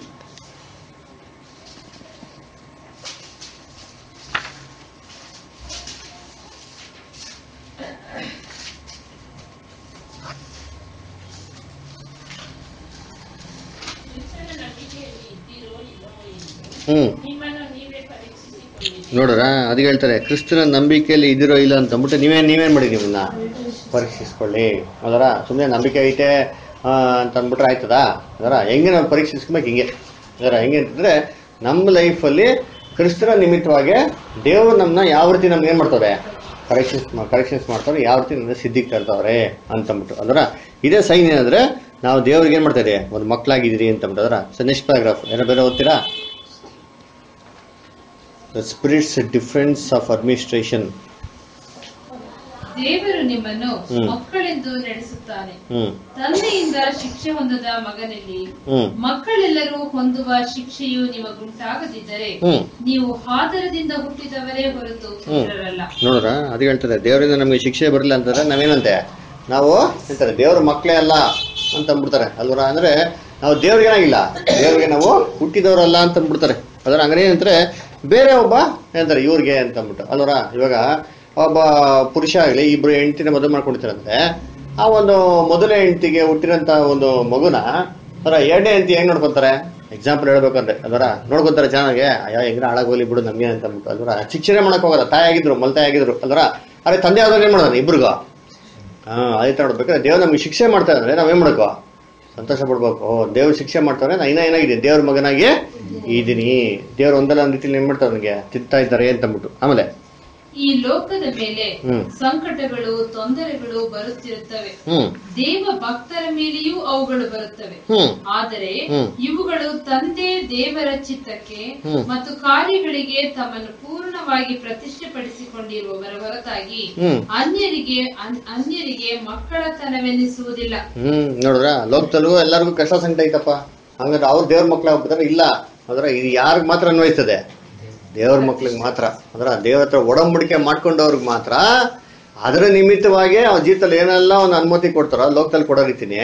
ಹ್ಞೂ ನೋಡ್ರ ಅದಕ್ಕೆ ಹೇಳ್ತಾರೆ ಕ್ರಿಸ್ತನ ನಂಬಿಕೆಯಲ್ಲಿ ಇದಿರೋ ಇಲ್ಲ ಅಂತ ಅಂದ್ಬಿಟ್ಟು ನೀವೇನು ನೀವೇನು ಮಾಡಿ ನಿಮ್ಮನ್ನ ಪರೀಕ್ಷಿಸ್ಕೊಳ್ಳಿ. ಅದರ ಸುಮ್ಮನೆ ನಂಬಿಕೆ ಐತೆ ಅಂತ ಅಂದ್ಬಿಟ್ರೆ ಆಯ್ತದಾ? ಅದರ ಹೆಂಗೆ ನಾವು ಪರೀಕ್ಷಿಸ್ಕೊಬೇಕು ಹಿಂಗೆ. ಅದರ ಹೆಂಗೆ ಅಂತಂದರೆ ನಮ್ಮ ಲೈಫಲ್ಲಿ ಕ್ರಿಸ್ತನ ನಿಮಿತ್ತವಾಗಿ ದೇವರು ನಮ್ಮನ್ನ ಯಾವ ರೀತಿ ನಮ್ಗೆ ಏನು ಮಾಡ್ತದೆ ಕರೆಕ್ಷನ್ಸ್ ಕರೆಕ್ಷನ್ಸ್ ಮಾಡ್ತಾರೆ, ಯಾವ ರೀತಿ ನನ್ನ ಸಿದ್ಧಿಗೆ ತರ್ತಾವ್ರೆ ಅಂತಂದ್ಬಿಟ್ಟು ಅದರ ಇದೇ ಸೈನ್ ಏನಂದ್ರೆ ನಾವು ದೇವ್ರಿಗೆ ಏನು ಮಾಡ್ತಾ ಇದ್ದೀವಿ, ಒಂದು ಮಕ್ಕಳಾಗಿದ್ದೀರಿ ಅಂತಂದ್ಬಿಟ್ಟು ಅದರ. ಸೊ ನೆಕ್ಸ್ಟ್ ಪ್ಯಾರಾಗ್ರಾಫ್ ಏನೋ ಬೇರೆ ಓದ್ತೀರಾ? The spirit's difference of administration. ದೇವರು ನಿಮ್ಮನ್ನು ಮಕ್ಕಳೆಂದು ನಡೆಸುತ್ತಾನೆ. ಹ್ಮ್ ತಂದೆಯಿಂದ ಶಿಕ್ಷೆ ಹೊಂದದ ಮಗನಲ್ಲಿ ಹ್ಮ್ ಮಕ್ಕಳೆಲ್ಲರೂ ಹೊಂದುವ ಶಿಕ್ಷೆಯು ನಿಮಗುಂಟಾಗದಿದ್ದರೆ ಹ್ಮ್ ನೀವು ಹಾದರದಿಂದ ಹುಟ್ಟಿದವರೇ ಹೊರತು ಪುತ್ರರಲ್ಲ. ನೋಡ್ರ ಅದು ಹೇಳ್ತಾರೆ, ದೇವರಿಂದ ನಮಗೆ ಶಿಕ್ಷೆ ಬರಲಿಲ್ಲ ಅಂತಂದ್ರೆ ನಾವೇನಂತೆ ನಾವು ಹೇಳ್ತಾರೆ ದೇವ್ರ ಮಕ್ಕಳೇ ಅಲ್ಲ ಅಂತ ಅಂದ್ಬಿಡ್ತಾರೆ ಅಲ್ವರ. ಅಂದ್ರೆ ನಾವು ದೇವ್ರಿಗೇನಾಗಿಲ್ಲ, ದೇವ್ರಿಗೆ ನಾವು ಹುಟ್ಟಿದವರಲ್ಲ ಅಂತ ಅಂದ್ಬಿಡ್ತಾರೆ ಅದರ. ಹಂಗನೇ ಏನಂತಾರೆ ಬೇರೆ ಒಬ್ಬ ಏನಂತಾರೆ ಇವ್ರಿಗೆ ಅಂತ ಅಂದ್ಬಿಟ್ಟು ಅಲ್ವರ. ಇವಾಗ ಒಬ್ಬ ಪುರುಷ ಆಗಲಿ ಇಬ್ರು ಹೆಂಡತಿನ ಮದುವೆ ಮಾಡ್ಕೊಂಡಿರ್ತಾರೆ ಅಂದ್ರೆ ಆ ಒಂದು ಮೊದಲನೇ ಹೆಂಡತಿಗೆ ಹುಟ್ಟಿರೋಂಥ ಒಂದು ಮಗುನ ಅದರ ಎರಡನೇ ಹೆಂಡತಿ ಹೆಂಗ್ ನೋಡ್ಕೊಂತಾರೆ, ಎಕ್ಸಾಂಪಲ್ ಹೇಳ್ಬೇಕಂದ್ರೆ ಅದರ ನೋಡ್ಕೊಂತಾರೆ ಚೆನ್ನಾಗಿ, ಅಯ್ಯೋ ಹೆಂಗ್ರ ಹಾಳಾಗೋಲಿ ಬಿಡು ನಮ್ಗೆ ಅಂತ ಅಂದ್ಬಿಟ್ಟು ಅಲ್ವರ. ಶಿಕ್ಷಣ ಮಾಡಕ್ ಹೋಗಲ್ಲ, ತಾಯಿ ಆಗಿದ್ರು ಮಲ್ತಾಯಿ ಆಗಿದ್ರು ಅಲ್ವರ. ಅದೇ ತಂದೆ ಆದ್ರೆ ಏನ್ ಮಾಡೋದು ಇಬ್ರಿಗೂ ಹಾ ಅದೇ ತರ ನೋಡ್ಬೇಕಾದ್ರೆ ದೇವ್ರು ನಮ್ಗೆ ಶಿಕ್ಷೆ ಮಾಡ್ತಾ ಇದ್ರೆ ನಾವೇನ್ ಮಾಡ್ಕೋ ಸಂತೋಷ ಪಡ್ಬೇಕು. ಓ ದೇವ್ರು ಶಿಕ್ಷೆ ಮಾಡ್ತಾರೆ, ನಾ ಇನ್ನ ಏನಾಗಿದ್ದೀನಿ ದೇವ್ರ ಮಗನಾಗಿ ಇದೀನಿ, ದೇವ್ರು ಒಂದಲ್ಲ ಒಂದ್ ರೀತಿಲಿ ಏನ್ ಮಾಡ್ತಾರೆ ನನಗೆ ತಿಂತಾ ಇದ್ದಾರೆ ಅಂತ ಅಂದ್ಬಿಟ್ಟು. ಆಮೇಲೆ ಈ ಲೋಕದ ಮೇಲೆ ಸಂಕಟಗಳು ತೊಂದರೆಗಳು ಬರುತ್ತಿರುತ್ತವೆ, ದೇವ ಭಕ್ತರ ಮೇಲೆಯೂ ಅವುಗಳು ಬರುತ್ತವೆ. ಆದರೆ ಇವುಗಳು ತಂದೆ ದೇವರ ಚಿತ್ತಕ್ಕೆ ಮತ್ತು ಕಾರ್ಯಗಳಿಗೆ ತಮ್ಮನ್ನು ಪೂರ್ಣವಾಗಿ ಪ್ರತಿಷ್ಠೆಪಡಿಸಿಕೊಂಡಿರುವವರ ಹೊರತಾಗಿ ಅನ್ಯರಿಗೆ ಅನ್ಯರಿಗೆ ಮಕ್ಕಳತನವೆನ್ನಿಸುವುದಿಲ್ಲ. ಹ್ಮ್ ನೋಡ್ರ ಲೋಕದಲ್ಲೂ ಎಲ್ಲರಿಗೂ ಕಷ್ಟ ಸಂಕಟ ಐತಪ್ಪ, ಹಂಗಾದ್ರೆ ಅವ್ರು ದೇವ್ರ ಮಕ್ಳಾಗ್ಬಿಡ್ತಾರೆ ಇಲ್ಲ ಅಂದ್ರೆ ಇದು ಯಾರಿಗ್ ಮಾತ್ರ ಅನ್ವಯಿಸ್ತದೆ, ದೇವ್ರ ಮಕ್ಳಿಗೆ ಮಾತ್ರ. ಅಂದ್ರೆ ದೇವ್ರ ಹತ್ರ ಒಡಂಬಡಿಕೆ ಮಾಡ್ಕೊಂಡವ್ರಿಗೆ ಮಾತ್ರ ಅದರ ನಿಮಿತ್ತವಾಗಿ ಅವ್ರ ಜೀವಿತದಲ್ಲಿ ಏನೆಲ್ಲ ಒಂದು ಅನುಮತಿ ಕೊಡ್ತಾರೋ ಲೋಕದಲ್ಲಿ ಕೊಡೋ ರೀತಿನೇ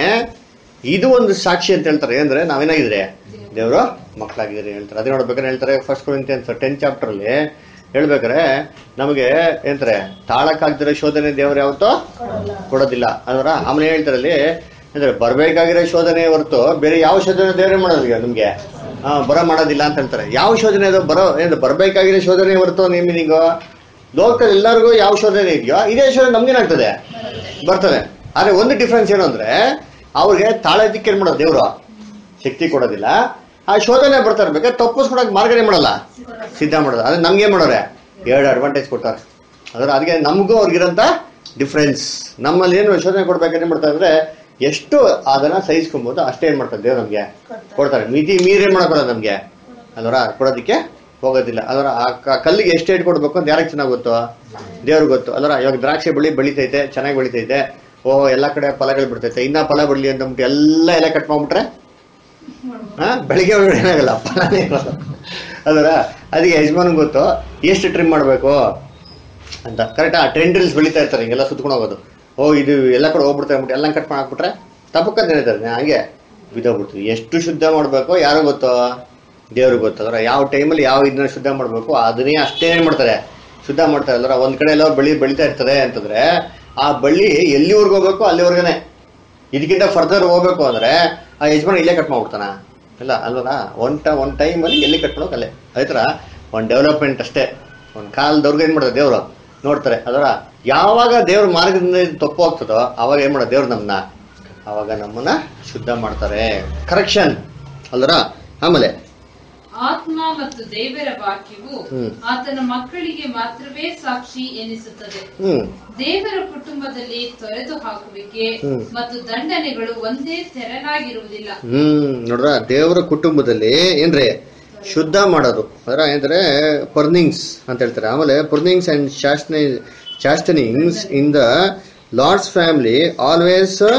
ಇದು ಒಂದು ಸಾಕ್ಷಿ ಅಂತ ಹೇಳ್ತಾರೆ. ಅಂದ್ರೆ ನಾವೇನಾಗಿದ್ರೆ ದೇವರು ಮಕ್ಕಳಾಗಿದ್ದೀರಿ ಹೇಳ್ತಾರೆ. ಅದೇ ನೋಡ್ಬೇಕಾದ್ರೆ ಹೇಳ್ತಾರೆ ಫಸ್ಟ್ ಕೊರಿಂಥಿಯನ್ಸ್ ಟೆಂತ್ ಚಾಪ್ಟರ್ ಅಲ್ಲಿ ಹೇಳ್ಬೇಕಾರೆ ನಮಗೆ ಏನಂತಾರೆ ತಾಳಕ್ಕಾಗ್ದಿರೋ ಶೋಧನೆ ದೇವ್ರು ಯಾವತ್ತೋ ಕೊಡೋದಿಲ್ಲ ಅದರ. ಆಮೇಲೆ ಹೇಳ್ತಾರೆ ಅಲ್ಲಿ ಅಂದ್ರೆ ಬರ್ಬೇಕಾಗಿರೋ ಶೋಧನೆ ಹೊರತು ಬೇರೆ ಯಾವ ಶೋಧನೆ ದೇವ್ರೇ ಮಾಡೋದಿಲ್ಲ ನಮ್ಗೆ ಹಾ ಬರ ಮಾಡೋದಿಲ್ಲ ಅಂತ ಹೇಳ್ತಾರೆ. ಯಾವ ಶೋಧನೆ ಅದು ಬರೋ ಏನು ಬರ್ಬೇಕಾಗಿರೋ ಶೋಧನೆ ಹೊರತು ನಿಮ್ಮಿನಿಗೋ ಲೋಕದಲ್ಲಿ ಎಲ್ಲರಿಗೂ ಯಾವ ಶೋಧನೆ ಇದೆಯೋ ಇದೇ ಶೋಧನೆ ನಮ್ಗೇನಾಗ್ತದೆ ಬರ್ತದೆ. ಆದ್ರೆ ಒಂದು ಡಿಫ್ರೆನ್ಸ್ ಏನು ಅಂದ್ರೆ ಅವ್ರಿಗೆ ತಾಳೋದಕ್ಕೆ ಏನ್ ಮಾಡೋದು ದೇವ್ರು ಶಕ್ತಿ ಕೊಡೋದಿಲ್ಲ, ಆ ಶೋಧನೆ ಬರ್ತಾ ಇರ್ಬೇಕಾದ್ರೆ ತಪ್ಪಿಸ್ಕೊಡಕ್ ಮಾರ್ಗನೇ ಮಾಡಲ್ಲ, ಸಿದ್ಧ ಮಾಡೋದು. ಅದೇ ನಮ್ಗೆ ಮಾಡೋರೆ ಎರಡು ಅಡ್ವಾಂಟೇಜ್ ಕೊಡ್ತಾರೆ ಅದ್ರ. ಅದಕ್ಕೆ ನಮಗೂ ಅವ್ರಿಗಿರಂತ ಡಿಫ್ರೆನ್ಸ್. ನಮ್ಮಲ್ಲಿ ಏನು ಶೋಧನೆ ಕೊಡ್ಬೇಕಾದ್ರೆ ಏನ್ ಮಾಡ್ತಾರೆ ಅಂದ್ರೆ ಎಷ್ಟು ಅದನ್ನ ಸಹಿಸ್ಕೊಬಹುದು ಅಷ್ಟೇ ಏನ್ ಮಾಡ್ತಾರೆ ದೇವ್ರು ನಮ್ಗೆ ಕೊಡ್ತಾರೆ. ಮಿತಿ ಮೀರೇನ್ ಮಾಡಕೊಡ ನಮ್ಗೆ ಅದರ ಕೊಡೋದಕ್ಕೆ ಹೋಗೋದಿಲ್ಲ ಅದರ. ಆ ಕಲ್ಲಿಗೆ ಎಷ್ಟು ಏಟ್ ಕೊಡ್ಬೇಕು ಅಂತ ಯಾರಿಗೆ ಚೆನ್ನಾಗಿ ಗೊತ್ತು, ದೇವ್ರಿಗೆ ಗೊತ್ತು ಅದರ. ಇವಾಗ ದ್ರಾಕ್ಷಿ ಬಳ್ಳಿ ಬೆಳಿತೈತೆ, ಚೆನ್ನಾಗಿ ಬೆಳಿತೈತೆ, ಓ ಎಲ್ಲಾ ಕಡೆ ಫಲಗಳು ಬಿಡ್ತೈತೆ, ಇನ್ನ ಫಲ ಬಿಡ್ಲಿ ಅಂತಂದ್ಬಿಟ್ಟು ಎಲ್ಲ ಎಲೆ ಕಟ್ ಮಾಡ್ಬಿಟ್ರೆ ಹಾ ಬೆಳಿಗ್ಗೆ ಒಳಗಡೆ ಏನಾಗಲ್ಲ ಫಲನೇ ಅದರ. ಅದಕ್ಕೆ ಯಜಮಾನ್ ಗೊತ್ತು ಎಷ್ಟು ಟ್ರಿಮ್ ಮಾಡ್ಬೇಕು ಅಂತ ಕರೆಕ್ಟ್. ಆ ಟೆನ್ ಡ್ರಿಲ್ಸ್ ಬೆಳಿತಾ ಇರ್ತಾರೆ ಹಿಂಗೆಲ್ಲ ಸುತ್ಕೊಂಡು ಹೋಗೋದು. ಓ ಇದು ಎಲ್ಲ ಕಡೆ ಹೋಗ್ಬಿಡ್ತಾ ಅಂದ್ಬಿಟ್ಟು ಎಲ್ಲ ಕಟ್ ಮಾಡಾಕ್ಬಿಟ್ರೆ ತಪ್ಪಕ್ಕಂತ ಹೇಳ್ತಾರೆ ಹಾಗೆ ಬಿದ್ದೋಗ್ಬಿಡ್ತೀವಿ. ಎಷ್ಟು ಶುದ್ಧ ಮಾಡ್ಬೇಕು ಯಾರು ಗೊತ್ತೋ ದೇವ್ರಿಗೆ ಗೊತ್ತಂದ್ರೆ ಯಾವ ಟೈಮಲ್ಲಿ ಯಾವ ಇದನ್ನ ಶುದ್ಧ ಮಾಡ್ಬೇಕು ಅದನ್ನೇ ಅಷ್ಟೇ ಏನ್ ಮಾಡ್ತಾರೆ ಶುದ್ಧ ಮಾಡ್ತಾರೆ ಅಲ್ರ. ಒಂದ್ ಕಡೆ ಎಲ್ಲ ಬೆಳಿ ಬೆಳಿತಾ ಇರ್ತದೆ ಅಂತಂದ್ರೆ ಆ ಬಳ್ಳಿ ಎಲ್ಲಿವರೆಗೂ ಹೋಗ್ಬೇಕು ಅಲ್ಲಿವರೆಗನೆ. ಇದಕ್ಕಿಂತ ಫರ್ದರ್ ಹೋಗ್ಬೇಕು ಅಂದ್ರೆ ಆ ಯಜಮಾನ ಇಲ್ಲೇ ಕಟ್ ಮಾಡ್ಬಿಡ್ತಾನ ಇಲ್ಲ ಅಲ್ವಲ್ಲ. ಒನ್ ಟ ಒನ್ ಟೈಮಲ್ಲಿ ಎಲ್ಲಿ ಕಟ್ ಮಾಡೋಕೆ ಅಲ್ಲೇ. ಅದೇ ಥರ ಒಂದು ಡೆವಲಪ್ಮೆಂಟ್ ಅಷ್ಟೇ. ಒಂದು ಕಾಲದವ್ರಿಗೆ ಏನ್ ಮಾಡ್ತಾರೆ ದೇವ್ರು ನೋಡ್ತಾರೆ ಅದರ. ಯಾವಾಗ ದೇವ್ರ ಮಾರ್ಗದಿಂದ ತಪ್ಪು ಹೋಗ್ತದೋ ಅವಾಗ ಏನ್ ಮಾಡೋದು ದೇವ್ರು ನಮ್ಮನ್ನ ಅವಾಗ ನಮ್ಮನ್ನ ಶುದ್ಧ ಮಾಡ್ತಾರೆ, ಕರೆಕ್ಷನ್ ಅಲ್ರ. ಆಮೇಲೆ ಆತ್ಮ ಮತ್ತು ದೇವರ ವಾಕ್ಯವು ಆತನ ಮಕ್ಕಳಿಗೆ ಮಾತ್ರವೇ ಸಾಕ್ಷಿ ಎನಿಸುತ್ತದೆ. ದೇವರ ಕುಟುಂಬದಲ್ಲಿ ತೊರೆದು ಹಾಕುವಿಕೆ ಮತ್ತು ದಂಡನೆಗಳು ಒಂದೇ ತೆರನಾಗಿರುವುದಿಲ್ಲ. ಹ್ಮ್ ನೋಡ್ರ ದೇವರ ಕುಟುಂಬದಲ್ಲಿ ಏನ್ರಿ ಶುದ್ಧ ಮಾಡೋದು ಅದರ ಏನಂದ್ರೆ ಪರ್ನಿಂಗ್ಸ್ ಅಂತ ಹೇಳ್ತಾರೆ. ಆಮೇಲೆ ಪರ್ನಿಂಗ್ಸ್ ಅಂಡ್ ಶಾಸ್ನ chastenings in the Lord's family always uh,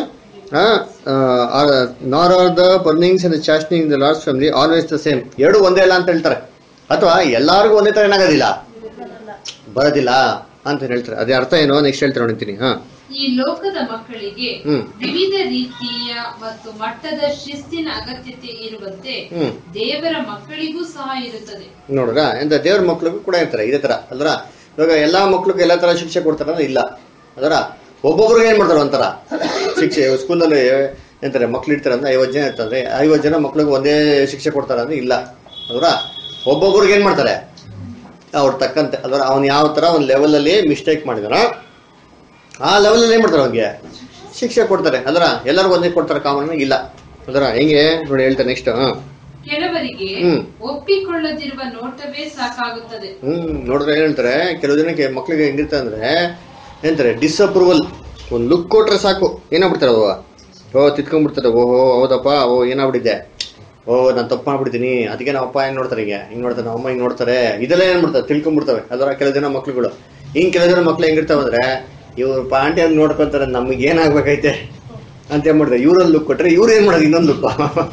uh, are, nor are the purnings and the chastening in the Lord's family always the same. ಎರಡು ಒಂದೇ ಅಲ್ಲ ಅಂತ ಹೇಳ್ತಾರೆ, ಅಥವಾ ಎಲ್ಲಾರ್ಗೂ ಒಂದೇ ತರ ಏನಾಗೋದಿಲ್ಲ ಬರೋದಿಲ್ಲ ಅಂತ ಹೇಳ್ತಾರೆ. ಅದೇ ಅರ್ಥ ಏನೋ ನೆಕ್ಸ್ಟ್ ಹೇಳ್ತಾರೆ ನೋಡ್ತೀನಿ. ಹಾ ಈ ಲೋಕದ ಮಕ್ಕಳಿಗೆ ವಿವಿಧ ರೀತಿಯ ಮತ್ತು ಮಟ್ಟದ ಶಿಸ್ತಿನ ಅಗತ್ಯತೆ ಇರುವಂತೆ ದೇವರ ಮಕ್ಕಳಿಗೂ ಸಹ ಇರುತ್ತದೆ. ನೋಡ್ರ ಎಂತ ದೇವರ ಮಕ್ಕಳಿಗೂ ಕೂಡ ಇರ್ತಾರೆ ಇದೇ ತರ ಅಲ್ರ. ಇವಾಗ ಎಲ್ಲಾ ಮಕ್ಳಿಗೂ ಎಲ್ಲಾ ತರ ಶಿಕ್ಷೆ ಕೊಡ್ತಾರ ಇಲ್ಲ ಅದರ. ಒಬ್ಬೊಬ್ರಿಗೆ ಏನ್ ಮಾಡ್ತಾರ ಒಂಥರ ಶಿಕ್ಷೆ. ಸ್ಕೂಲಲ್ಲಿ ಎಂತಾರೆ ಮಕ್ಳು ಇರ್ತಾರೆ ಅಂದ್ರೆ ಐವತ್ತು ಜನ ಇರ್ತಂದ್ರೆ ಐವತ್ತು ಜನ ಮಕ್ಳಿಗೆ ಒಂದೇ ಶಿಕ್ಷೆ ಕೊಡ್ತಾರ ಅಂದ್ರೆ ಇಲ್ಲ ಅದರ. ಒಬ್ಬೊಬ್ರಿಗೆ ಏನ್ ಮಾಡ್ತಾರೆ ಅವ್ರ ತಕ್ಕಂತೆ ಅದರ. ಅವ್ನು ಯಾವ ತರ ಒಂದ್ ಲೆವೆಲ್ ಅಲ್ಲಿ ಮಿಸ್ಟೇಕ್ ಮಾಡಿದಾನ ಆ ಲೆವೆಲ್ ಅಲ್ಲಿ ಏನ್ ಮಾಡ್ತಾರೆ ಅವ್ನಿಗೆ ಶಿಕ್ಷೆ ಕೊಡ್ತಾರೆ ಅದರ. ಎಲ್ಲರಿಗೂ ಒಂದೇ ಕೊಡ್ತಾರೆ ಕಾಮನ್ ಇಲ್ಲ ಅದರ. ಹೆಂಗೆ ನೋಡಿ ಹೇಳ್ತಾರೆ ನೆಕ್ಸ್ಟ್. ಕೆಲವರಿಗೆ ಹ್ಮ್. ಒಪ್ಪಿಕೊಳ್ಳದಿರುವ ನೋಟವೇ ಸಾಕಾಗುತ್ತದೆ. ಹ್ಮ್ ನೋಡಿದ್ರೆ ಏನ್ ಹೇಳ್ತಾರೆ, ಕೆಲವು ಜನಕ್ಕೆ ಮಕ್ಳಿಗೆ ಹೆಂಗಿರ್ತಾರೆ ಅಂದ್ರೆ ಏನಂತಾರೆ, ಡಿಸ್ಅಪ್ರೂವಲ್. ಒಂದ್ ಲುಕ್ ಕೊಟ್ರೆ ಸಾಕು ಏನಾಗ್ಬಿಡ್ತಾರೆ ಅವ, ಓ ತಿತ್ಕೊಂಡ್ಬಿಡ್ತಾರೆ, ಓಹೋ ಹೌದಪ್ಪ, ಓ ಏನಾಗ್ಬಿಟ್ಟಿದೆ, ಓ ನಾನು ತಪ್ಪು ಮಾಡ್ಬಿಡ್ತೀನಿ, ಅದಕ್ಕೆ ನಮ್ಮ ಅಪ್ಪ ಹೆಂಗ್ ನೋಡ್ತಾರೆ, ಹಿಂಗೆ ಹಿಂಗ್ ನೋಡ್ತಾರೆ, ನಮ್ಮ ಅಮ್ಮ ಹಿಂಗ್ ನೋಡ್ತಾರೆ, ಇದೆಲ್ಲ ಏನ್ ಮಾಡ್ತಾರೆ ತಿಳ್ಕೊಂಡ್ಬಿಡ್ತವೆ. ಅದರ ಕೆಲವು ಜನ ಮಕ್ಳುಗಳು ಹಿಂಗ್ ಕೆಲವು ಜನ ಮಕ್ಳು ಹೆಂಗಿರ್ತಾವ ಅಂದ್ರೆ, ಇವ್ರು ಪಾಂಟಿ ಹಂಗ್ ನೋಡ್ಕೊಂತಾರೆ, ನಮ್ಗೆ ಏನಾಗ್ಬೇಕಾಯ್ತೆ ಅಂತ ಏನ್ ಮಾಡ್ತಾರೆ, ಇವ್ರೊಂದು ಲುಕ್ ಕೊಟ್ರೆ ಇವ್ರು ಏನ್ ಮಾಡೋದು ಇನ್ನೊಂದು ಲುಕ್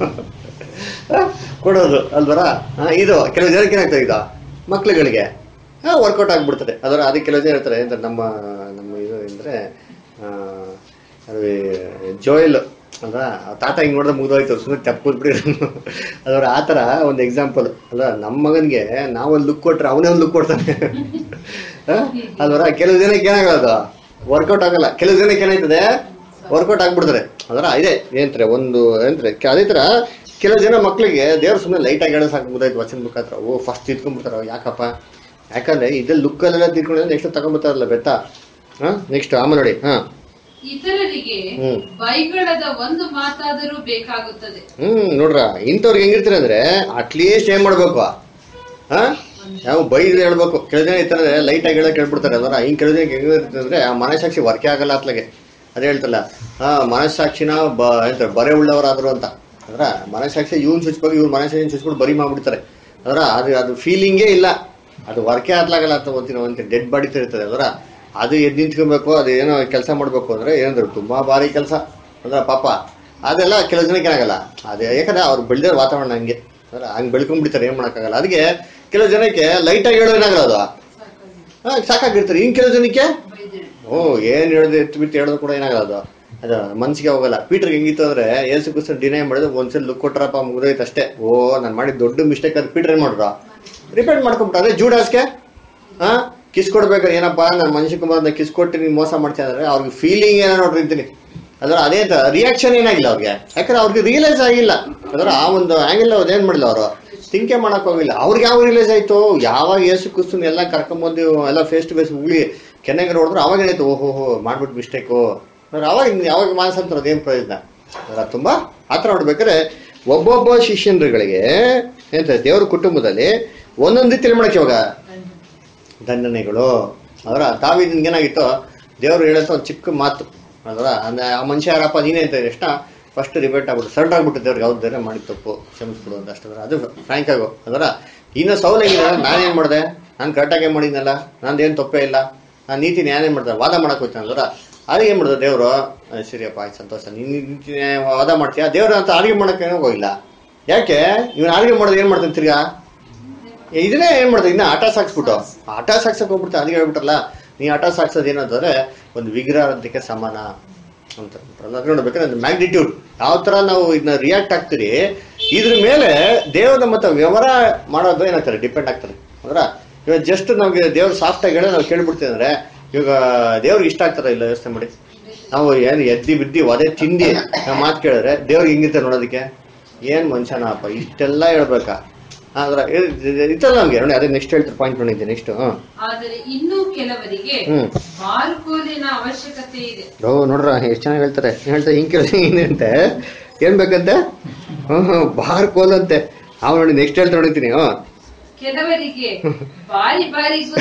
ಕೊಡೋದು ಅಲ್ವರ. ಇದು ಕೆಲವು ಜನಕ್ಕೆ ಏನಾಗ್ತದೆ, ಇದು ಮಕ್ಳುಗಳಿಗೆ ವರ್ಕೌಟ್ ಆಗ್ಬಿಡ್ತದೆ. ಅದರ ಅದಕ್ಕೆ ಕೆಲವು ಜನ ಹೇಳ್ತಾರೆ ಅಂತ, ನಮ್ಮ ನಮ್ಮ ಇದು ಅಂದ್ರೆ ಅದು ಜೋಯಲ್ ಅಲ್ವ, ತಾತ ಹಿಂಗ್ ನೋಡಿದ್ರೆ ಮುಗಿದೋಯ್ತು, ಸುಮ್ಮನೆ ತಪ್ಪುದ್ಬಿಡಿ ಅದರ ಆ ಥರ ಒಂದು ಎಕ್ಸಾಂಪಲ್ ಅಲ್ವ. ನಮ್ಮ ಮಗನಿಗೆ ನಾವೊಂದು ಲುಕ್ ಕೊಟ್ರೆ ಅವನೇ ಒಂದು ಲುಕ್ ಕೊಡ್ತಾನೆ ಅಲ್ವರ. ಕೆಲವು ಜನಕ್ಕೆ ಏನಾಗೋದು ವರ್ಕೌಟ್ ಆಗಲ್ಲ, ಕೆಲವು ಜನಕ್ಕೆ ಏನಾಯ್ತದೆ ವರ್ಕೌಟ್ ಆಗ್ಬಿಡ್ತಾರೆ. ಅದರ ಇದೆ ಏನಂತಾರೆ ಒಂದು ಏನಂತಾರೆ, ಅದೇ ಥರ ಕೆಲವು ಜನ ಮಕ್ಳಿಗೆ ದೇವ್ರು ಸುಮ್ಮನೆ ಲೈಟಾಗಿ ಹೇಳೋ ಸಾಕು ಮುಗಿದೋಯ್ತು ವಚನ ಮುಖಾಂತರ, ಓ ಫಸ್ಟ್ ತಿಳ್ಕೊಂಡ್ಬಿಡ್ತಾರ. ಯಾಕಪ್ಪ, ಯಾಕಂದ್ರೆ ಇದ್ರಲ್ಲಿ ಲುಕ್ಕಲ್ಲೆಲ್ಲ ತಿಳ್ಕೊಂಡ್ರೆ ನೆಕ್ಸ್ಟ್ ತಗೊಂಡ್ಬರ್ತಾರಲ್ಲ ಬೆತ್ತ. ಹಾ ನೆಕ್ಸ್ಟ್ ಆಮೇಲೆ ನೋಡಿ, ಹಾ ಇತರರಿಗೆ ಬೈಗಳದ ಒಂದು ಮಾತಾದರೂ ಬೇಕಾಗುತ್ತದೆ. ಹ್ಮ್ ನೋಡ್ರ, ಇಂಥವ್ರಿಗೆ ಹೆಂಗಿರ್ತಾರೆ ಅಂದ್ರೆ ಅಟ್ಲೀಸ್ಟ್ ಏನ್ ಮಾಡ್ಬೇಕು, ಹಾ ಯಾವ ಬೈದ್ರೆ ಹೇಳ್ಬೇಕು. ಕೆಲವು ಜನ ಇರ್ತಾರೆ ಲೈಟ್ ಆಗಿ ಹೇಳಕ್ ಹೇಳ್ಬಿಡ್ತಾರೆ. ಅದರ ಹಿಂಗ್ ಕೆಲವು ಜನ ಹೆಂಗಿರ್ತದೆ ಅಂದ್ರೆ ಆ ಮನಸ್ಸಾಕ್ಷಿ ವರ್ಕೆ ಆಗಲ್ಲ ಅತ್ಲಾಗೆ. ಅದೇ ಹೇಳ್ತಲ್ಲ, ಹಾ ಮನಸ್ಸಾಕ್ಷಿನ ಬ ಹೇಳ್ತಾರೆ ಬರೆ ಉಳ್ಳವರಾದ್ರು ಅಂತ. ಅದ್ರ ಮನಸ್ಸಾಕ್ಷಿ ಇವ್ನ ಚುಚ್ಬೇಕು, ಇವ್ರ ಮನಸ್ಸಾಕ್ಷಿ ಚುಚ್ಬಿಟ್ಟು ಬರಿ ಮಾಡ್ಬಿಡ್ತಾರೆ. ಅದರ ಅದು ಅದು ಫೀಲಿಂಗೇ ಇಲ್ಲ, ಅದು ವರ್ಕೆ ಆಗ್ಲಾಗಲ್ಲ ಅಂತ ಓದ್ತೀನಿ ಅಂತ ಡೆಡ್ ಬಾಡಿ ಇರ್ತದೆ. ಅದರ ಅದು ಎದ್ದು ನಿಂತ್ಕೊಬೇಕು, ಅದು ಏನೋ ಕೆಲಸ ಮಾಡ್ಬೇಕು ಅಂದ್ರೆ ಏನಂದ್ರು ತುಂಬಾ ಭಾರಿ ಕೆಲಸ ಅಂದ್ರೆ ಪಾಪ ಅದೆಲ್ಲ ಕೆಲವು ಜನಕ್ಕೆ ಏನಾಗಲ್ಲ. ಅದೇ ಯಾಕಂದ್ರೆ ಅವ್ರು ಬೆಳೆದಿರೋ ವಾತಾವರಣ ಹಂಗೆ, ಅಂದ್ರೆ ಹಂಗೆ ಬೆಳ್ಕೊಂಡ್ಬಿಡ್ತಾರೆ, ಏನ್ ಮಾಡೋಕ್ಕಾಗಲ್ಲ. ಅದಕ್ಕೆ ಕೆಲವು ಜನಕ್ಕೆ ಲೈಟಾಗಿ ಹೇಳೋ ಏನಾಗಲ್ಲ, ಅದು ಹಾ ಸಾಕಾಗಿರ್ತಾರೆ. ಇನ್ ಕೆಲವು ಜನಕ್ಕೆ ಓ ಏನ್ ಹೇಳಿದ್ರೆ ಎತ್ತು ಬಿಟ್ಟು ಹೇಳೋದು ಕೂಡ ಏನಾಗಲ್ಲ, ಅದು ಅದು ಮನ್ಸಿಗೆ ಹೋಗಲ್ಲ. ಪೀಟರ್ಗೆ ಹೆಂಗಿತ್ತು ಅಂದ್ರೆ ಏಸು ಕ್ರಿಸ್ತನ್ ಡಿನೈ ಮಾಡಿದ್ರೆ ಒಂದ್ಸಲ ಲುಕ್ ಕೊಟ್ರಪ್ಪ ಮುಗಿದೋಯ್ತು ಅಷ್ಟೇ. ಓ ನಾನು ಮಾಡಿದ ದೊಡ್ಡ ಮಿಸ್ಟೇಕ್ ಅದು ಪೀಟರ್ ಏನ್ ಮಾಡಿದ್ರು, ರಿಪೇಟ್ ಮಾಡ್ಕೊಂಬಿಟ್ಟ. ಅದೇ ಜೂಡಾಸ್ಗೆ ಹಾ ಕಿಸ್ ಕೊಡ್ಬೇಕಾದ್ರೆ ಏನಪ್ಪಾ ನಾನು ಮನುಷ್ಯ ಕುಮಾರ್ ಕಿಸ್ ಕೊಟ್ಟು ನೀನು ಮೋಸ ಮಾಡ್ತೀನಿ ಅಂದ್ರೆ ಅವ್ರಿಗೆ ಫೀಲಿಂಗ್ ಏನೋ ನೋಡ್ರಿ ಅಂತೀನಿ. ಅದರ ಅದೇ ರಿಯಾಕ್ಷನ್ ಏನಾಗಿಲ್ಲ ಅವ್ರಿಗೆ, ಯಾಕಂದ್ರೆ ಅವ್ರಿಗೆ ರಿಯಲೈಸ್ ಆಗಿಲ್ಲ. ಅದರ ಆ ಒಂದು ಆಂಗಲ್ ಅವ್ರು ಏನ್ ಮಾಡಿಲ್ಲ, ಅವರು ಥಿಂಕೆ ಮಾಡಕ್ ಹೋಗಿಲ್ಲ. ಅವ್ರಿಗೆ ಯಾವ ರಿಯಲೈಸ್ ಆಯ್ತು, ಯಾವಾಗ ಏಸು ಕ್ರಿಸ್ತನ್ ಎಲ್ಲ ಕರ್ಕೊಂಬಂದು ಎಲ್ಲ ಫೇಸ್ ಟು ಫೇಸ್ ಉಳಿ ಕೆನ್ನಾಗ ನೋಡಿದ್ರು ಅವಾಗ ಏನಾಯ್ತು, ಓಹೋ ಹೋ ಮಾಡ್ಬಿಟ್ಟು ಮಿಸ್ಟೇಕು. ಅವಾಗ ಯಾವಾಗ ಮಾನಸಂತರ ಅದೇನು ಪ್ರಯೋಜನ. ಅದರ ತುಂಬಾ ಆತರ ನೋಡ್ಬೇಕಾದ್ರೆ ಒಬ್ಬೊಬ್ಬ ಶಿಷ್ಯನ್ಗಳಿಗೆ ಎಂತ ದೇವ್ರ ಕುಟುಂಬದಲ್ಲಿ ಒಂದೊಂದು ರೀತಿ ಮಾಡಕ್ಕೆ ಇವಾಗ ದಂಡನೆಗಳು. ಅದರ ದಾವೀದನಿಗೆ ಏನಾಗಿತ್ತು, ದೇವ್ರು ಹೇಳಂತ ಒಂದು ಚಿಕ್ಕ ಮಾತು. ಅದರ ಅಂದ್ರೆ ಆ ಮನುಷ್ಯ ಯಾರಪ್ಪ ನೀನೇ ಅಂತ ಎಷ್ಟ ಫಸ್ಟ್ ರಿಬೇಟ್ ಆಗ್ಬಿಟ್ಟು ಸರ್ಡ್ ಆಗ್ಬಿಟ್ಟು ದೇವ್ರಿಗೆ ಯಾವ್ದು ಬೇರೆ ಮಾಡಿ ತಪ್ಪು ಕ್ಷಮಿಸ್ಬಿಡು ಅಂತ ಅಷ್ಟೇ. ಅದು ಫ್ರಾಂಕ್ ಆಗೋ. ಅದರ ಇನ್ನು ಸೌಲಾಗಿದೆ, ನಾನೇನ್ ಮಾಡಿದೆ, ನಾನು ಕರೆಕ್ಟಾಗಿ ಏನ್ ಮಾಡಿದ್ನಲ್ಲ, ನಂದೇನು ತಪ್ಪೇ ಇಲ್ಲ, ನಾನು ನೀತಿ ನ್ಯಾಯ ಮಾಡ್ದೆ, ವಾದ ಮಾಡಕ್ ಹೋಗ್ತಾನೆ. ಅದರ ಅಲ್ಲಿಗೆ ಏನ್ ಮಾಡಿದ್ರು ದೇವ್ರು, ಸರಿಯಪ್ಪ ಆಯ್ತು ಸಂತೋಷ, ನೀನ್ ನೀತಿ ವಾದ ಮಾಡ್ತೀಯ. ದೇವ್ರ ಅಂತ ಆರ್ಗ್ಯೂ ಮಾಡಕ್ಕೆ ಹೋಗಿಲ್ಲ. ಯಾಕೆ ಇವನ್ ಆರ್ಗ್ಯೂ ಮಾಡೋದು ಏನ್ ಮಾಡ್ತಾನೆ ತಿರ್ಗಾ, ಇದನ್ನೇ ಏನ್ ಮಾಡ್ತಾರೆ, ಇನ್ನ ಆಟ ಸಾಕ್ಸ್ಬಿಟ್ಟು ಆಟ ಸಾಕ್ಸಕ್ ಹೋಗ್ಬಿಡ್ತಾರೆ. ಅದಕ್ಕೆ ಹೇಳ್ಬಿಟ್ರಲ್ಲ, ನೀ ಆಟ ಸಾಕ್ಸೋದು ಏನಂತಂದ್ರೆ ಒಂದು ವಿಗ್ರಹಕ್ಕೆ ಸಮಾನ ಅಂತ ನೋಡ್ಬೇಕಾದ್ರೆ ಒಂದು ಮ್ಯಾಗ್ನಿಟ್ಯೂಡ್ ಯಾವ ತರ ನಾವು ಇದನ್ನ ರಿಯಾಕ್ಟ್ ಆಗ್ತೀರಿ, ಇದ್ರ ಮೇಲೆ ದೇವ್ರ ಮತ್ತೆ ವ್ಯವಹಾರ ಮಾಡೋದು ಏನಾಗ್ತಾರೆ ಡಿಪೆಂಡ್ ಆಗ್ತಾರೆ. ಅಂದ್ರ ಇವಾಗ ಜಸ್ಟ್ ನಮ್ಗೆ ದೇವ್ರು ಸಾಫ್ಟ್ ಆಗಿ ಹೇಳಿ ನಾವು ಕೇಳ್ಬಿಡ್ತೀವಿ ಅಂದ್ರೆ ಇವಾಗ ದೇವ್ರಿಗೆ ಇಷ್ಟ ಆಗ್ತಾರ ಇಲ್ಲ ಯೋಚನೆ ಮಾಡಿ. ನಾವು ಏನ್ ಎದ್ದಿ ಬಿದ್ದಿ ಒದೆ ತಿಂದಿ ನಾವು ಮಾತು ಕೇಳಿದ್ರೆ ದೇವ್ರಿಗೆ ಹಿಂಗಿರ್ತಾರೆ ನೋಡೋದಕ್ಕೆ, ಏನ್ ಮನುಷ್ಯನಪ್ಪ ಇಷ್ಟೆಲ್ಲ ಹೇಳ್ಬೇಕಾ. ಆದ್ರೆ ಇತ್ತಲ್ಲ ನಮ್ಗೆ ನೋಡಿ. ಅದೇ ನೆಕ್ಸ್ಟ್ ಹೇಳ್ತಾರೆ ಪಾಯಿಂಟ್ ನೋಡಿದ್ದೆ ನೆಕ್ಸ್ಟ್. ಆದರೆ ಇನ್ನೂ ಕೆಲವರಿಗೆ ಬಾರ್ಕೋಲಿನ ಅವಶ್ಯಕತೆ ಇದೆ. ಓ ನೋಡ್ರ ಎಷ್ಟು ಚೆನ್ನಾಗಿ ಹೇಳ್ತಾರೆ. ಹೇಳ್ತಾರೆ ಹಿಂಗ್ ಕೆಲಸ ಏನಂತೆ ಏನ್ ಬೇಕಂತೆ, ಹ್ಮ್ ಬಾರ್ ಕೋಲ್ ಅಂತೆ. ಅವ್ ನೋಡಿ ನೆಕ್ಸ್ಟ್ ಹೇಳ್ತಾ ನೋಡಿತೀನಿ. ಹ್ಮ್ ಕೆಲವರಿಗೆ ಬಾರಿ ಬಾರಿಗೂ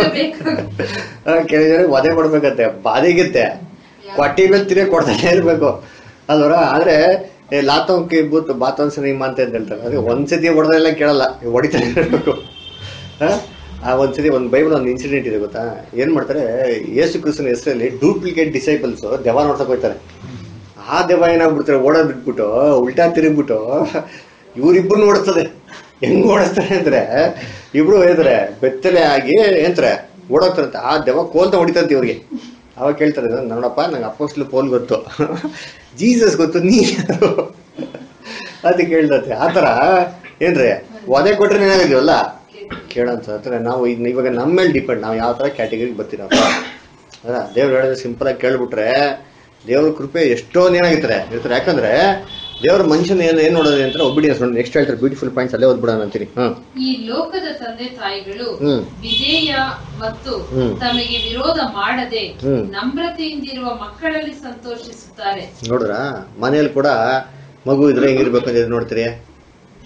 ಕೆಲವು ಜನ ವಧೆ ಕೊಡ್ಬೇಕಂತೆ, ಬಾದಿಗಿತ್ತೆ ಕೊಟ್ಟಿ ಮೇಲೆ ತಿರುಗಿ ಕೊಡ್ತಾನೆ ಇರ್ಬೇಕು ಅಲ್ವರ. ಆದ್ರೆ ಲಾತಂಕಿ ಬೂತ್ ಬಾತೊಂದ್ ಸಿನಿಮಾ ಅಂತ ಹೇಳ್ತಾರೆ. ಅದೇ ಒಂದ್ಸತಿ ಹೊಡೆದೆಲ್ಲ ಕೇಳಲ್ಲ, ಹೊಡಿತಾನೆ ಇರ್ಬೇಕು. ಆ ಒಂದ್ಸತಿ ಒಂದ್ ಬೈಬಲ್ ಒಂದು ಇನ್ಸಿಡೆಂಟ್ ಇದೆ ಗೊತ್ತಾ. ಏನ್ ಮಾಡ್ತಾರೆ, ಯೇಸು ಕ್ರಿಸ್ತನ ಹೆಸರಲ್ಲಿ ಡೂಪ್ಲಿಕೇಟ್ ಡಿಸೈಪಲ್ಸ್ ದೆವ್ವ ನೋಡ್ಸಕ್ ಹೋಗ್ತಾರೆ. ಆ ದೆವ್ವ ಏನಾಗ್ಬಿಡ್ತಾರೆ, ಓಡೋದ್ ಬಿಟ್ಬಿಟ್ಟು ಉಲ್ಟಾ ತಿರುಗ್ಬಿಟ್ಟು ಇವ್ರಿಬ್ರು ಓಡಿಸ್ತದೆ. ಹೆಂಗ್ ಓಡಿಸ್ತಾರೆ ಅಂದ್ರೆ ಇಬ್ರು ಹೇಳ್ತಾರೆ ಬೆತ್ತಲೆ ಆಗಿ ಏನ್ತಾರೆ ಓಡೋಗ್ತಾರಂತೆ. ಆ ದೆವ್ವ ಕೋಲ್ತ ಹೊಡಿತಂತೆ ಇವ್ರಿಗೆ. ಅವಾಗ ಕೇಳ್ತಾರೆ, ನೋಡಪ್ಪ ನಂಗೆ ಅಪೋಸ್ಟ್ಲ್ ಪೌಲ್ ಗೊತ್ತು, ಜೀಸಸ್ ಗೊತ್ತು, ನೀ ಯಾರು ಅದಕ್ಕೆ ಕೇಳ್ತತೆ. ಆತರ ಏನ್ರಿ ವಧೆ ಕೊಟ್ರೆ ಏನಾಗಿದೀವಲ್ಲ ಕೇಳಂತ. ನಾವು ಇದನ್ನ ಇವಾಗ ನಮ್ಮ ಮೇಲೆ ಡಿಪೆಂಡ್, ನಾವು ಯಾವ ತರ ಕ್ಯಾಟಗರಿಗೆ ಬರ್ತೀರಪ್ಪ. ಅದ ದೇವ್ರು ಹೇಳಿದ್ರೆ ಸಿಂಪಲ್ ಆಗಿ ಕೇಳ್ಬಿಟ್ರೆ ದೇವ್ರ ಕೃಪೆ ಎಷ್ಟೊಂದು ಏನಾಗಿರ್ತಾರೆ ಇರ್ತಾರೆ. ಯಾಕಂದ್ರೆ ದೇವ್ರ ಮನುಷ್ಯನ ಏನ್ ಏನ್ ನೋಡೋದು ಅಂತ ಒಬಿಡಿಯನ್ಸ್ ನೋಡಿ. ನೆಕ್ಸ್ಟ್ ಹೇಳ್ತಾರೆ ಬ್ಯೂಟಿಫುಲ್ ಪಾಯಿಂಟ್ಸ್ ಅಲ್ಲೇ ಓದ್ಬಿಡೋಣ ಅಂತೀನಿ. ಈ ಲೋಕದ ತಂದೆ ತಾಯಿಗಳು ವಿಧೇಯ ಮತ್ತು ತಮಗೆ ವಿರೋಧ ಮಾಡದೆ ನಮ್ರತೆಯಿಂದಿರುವ ಮಕ್ಕಳಲ್ಲಿ ಸಂತೋಷಿಸುತ್ತಾರೆ. ನೋಡ್ರ ಮನೆಯಲ್ಲಿ ಕೂಡ ಮಗು ಇದ್ರೆ ಹೆಂಗಿರ್ಬೇಕು ಅಂತ ನೋಡ್ತೀರಿ.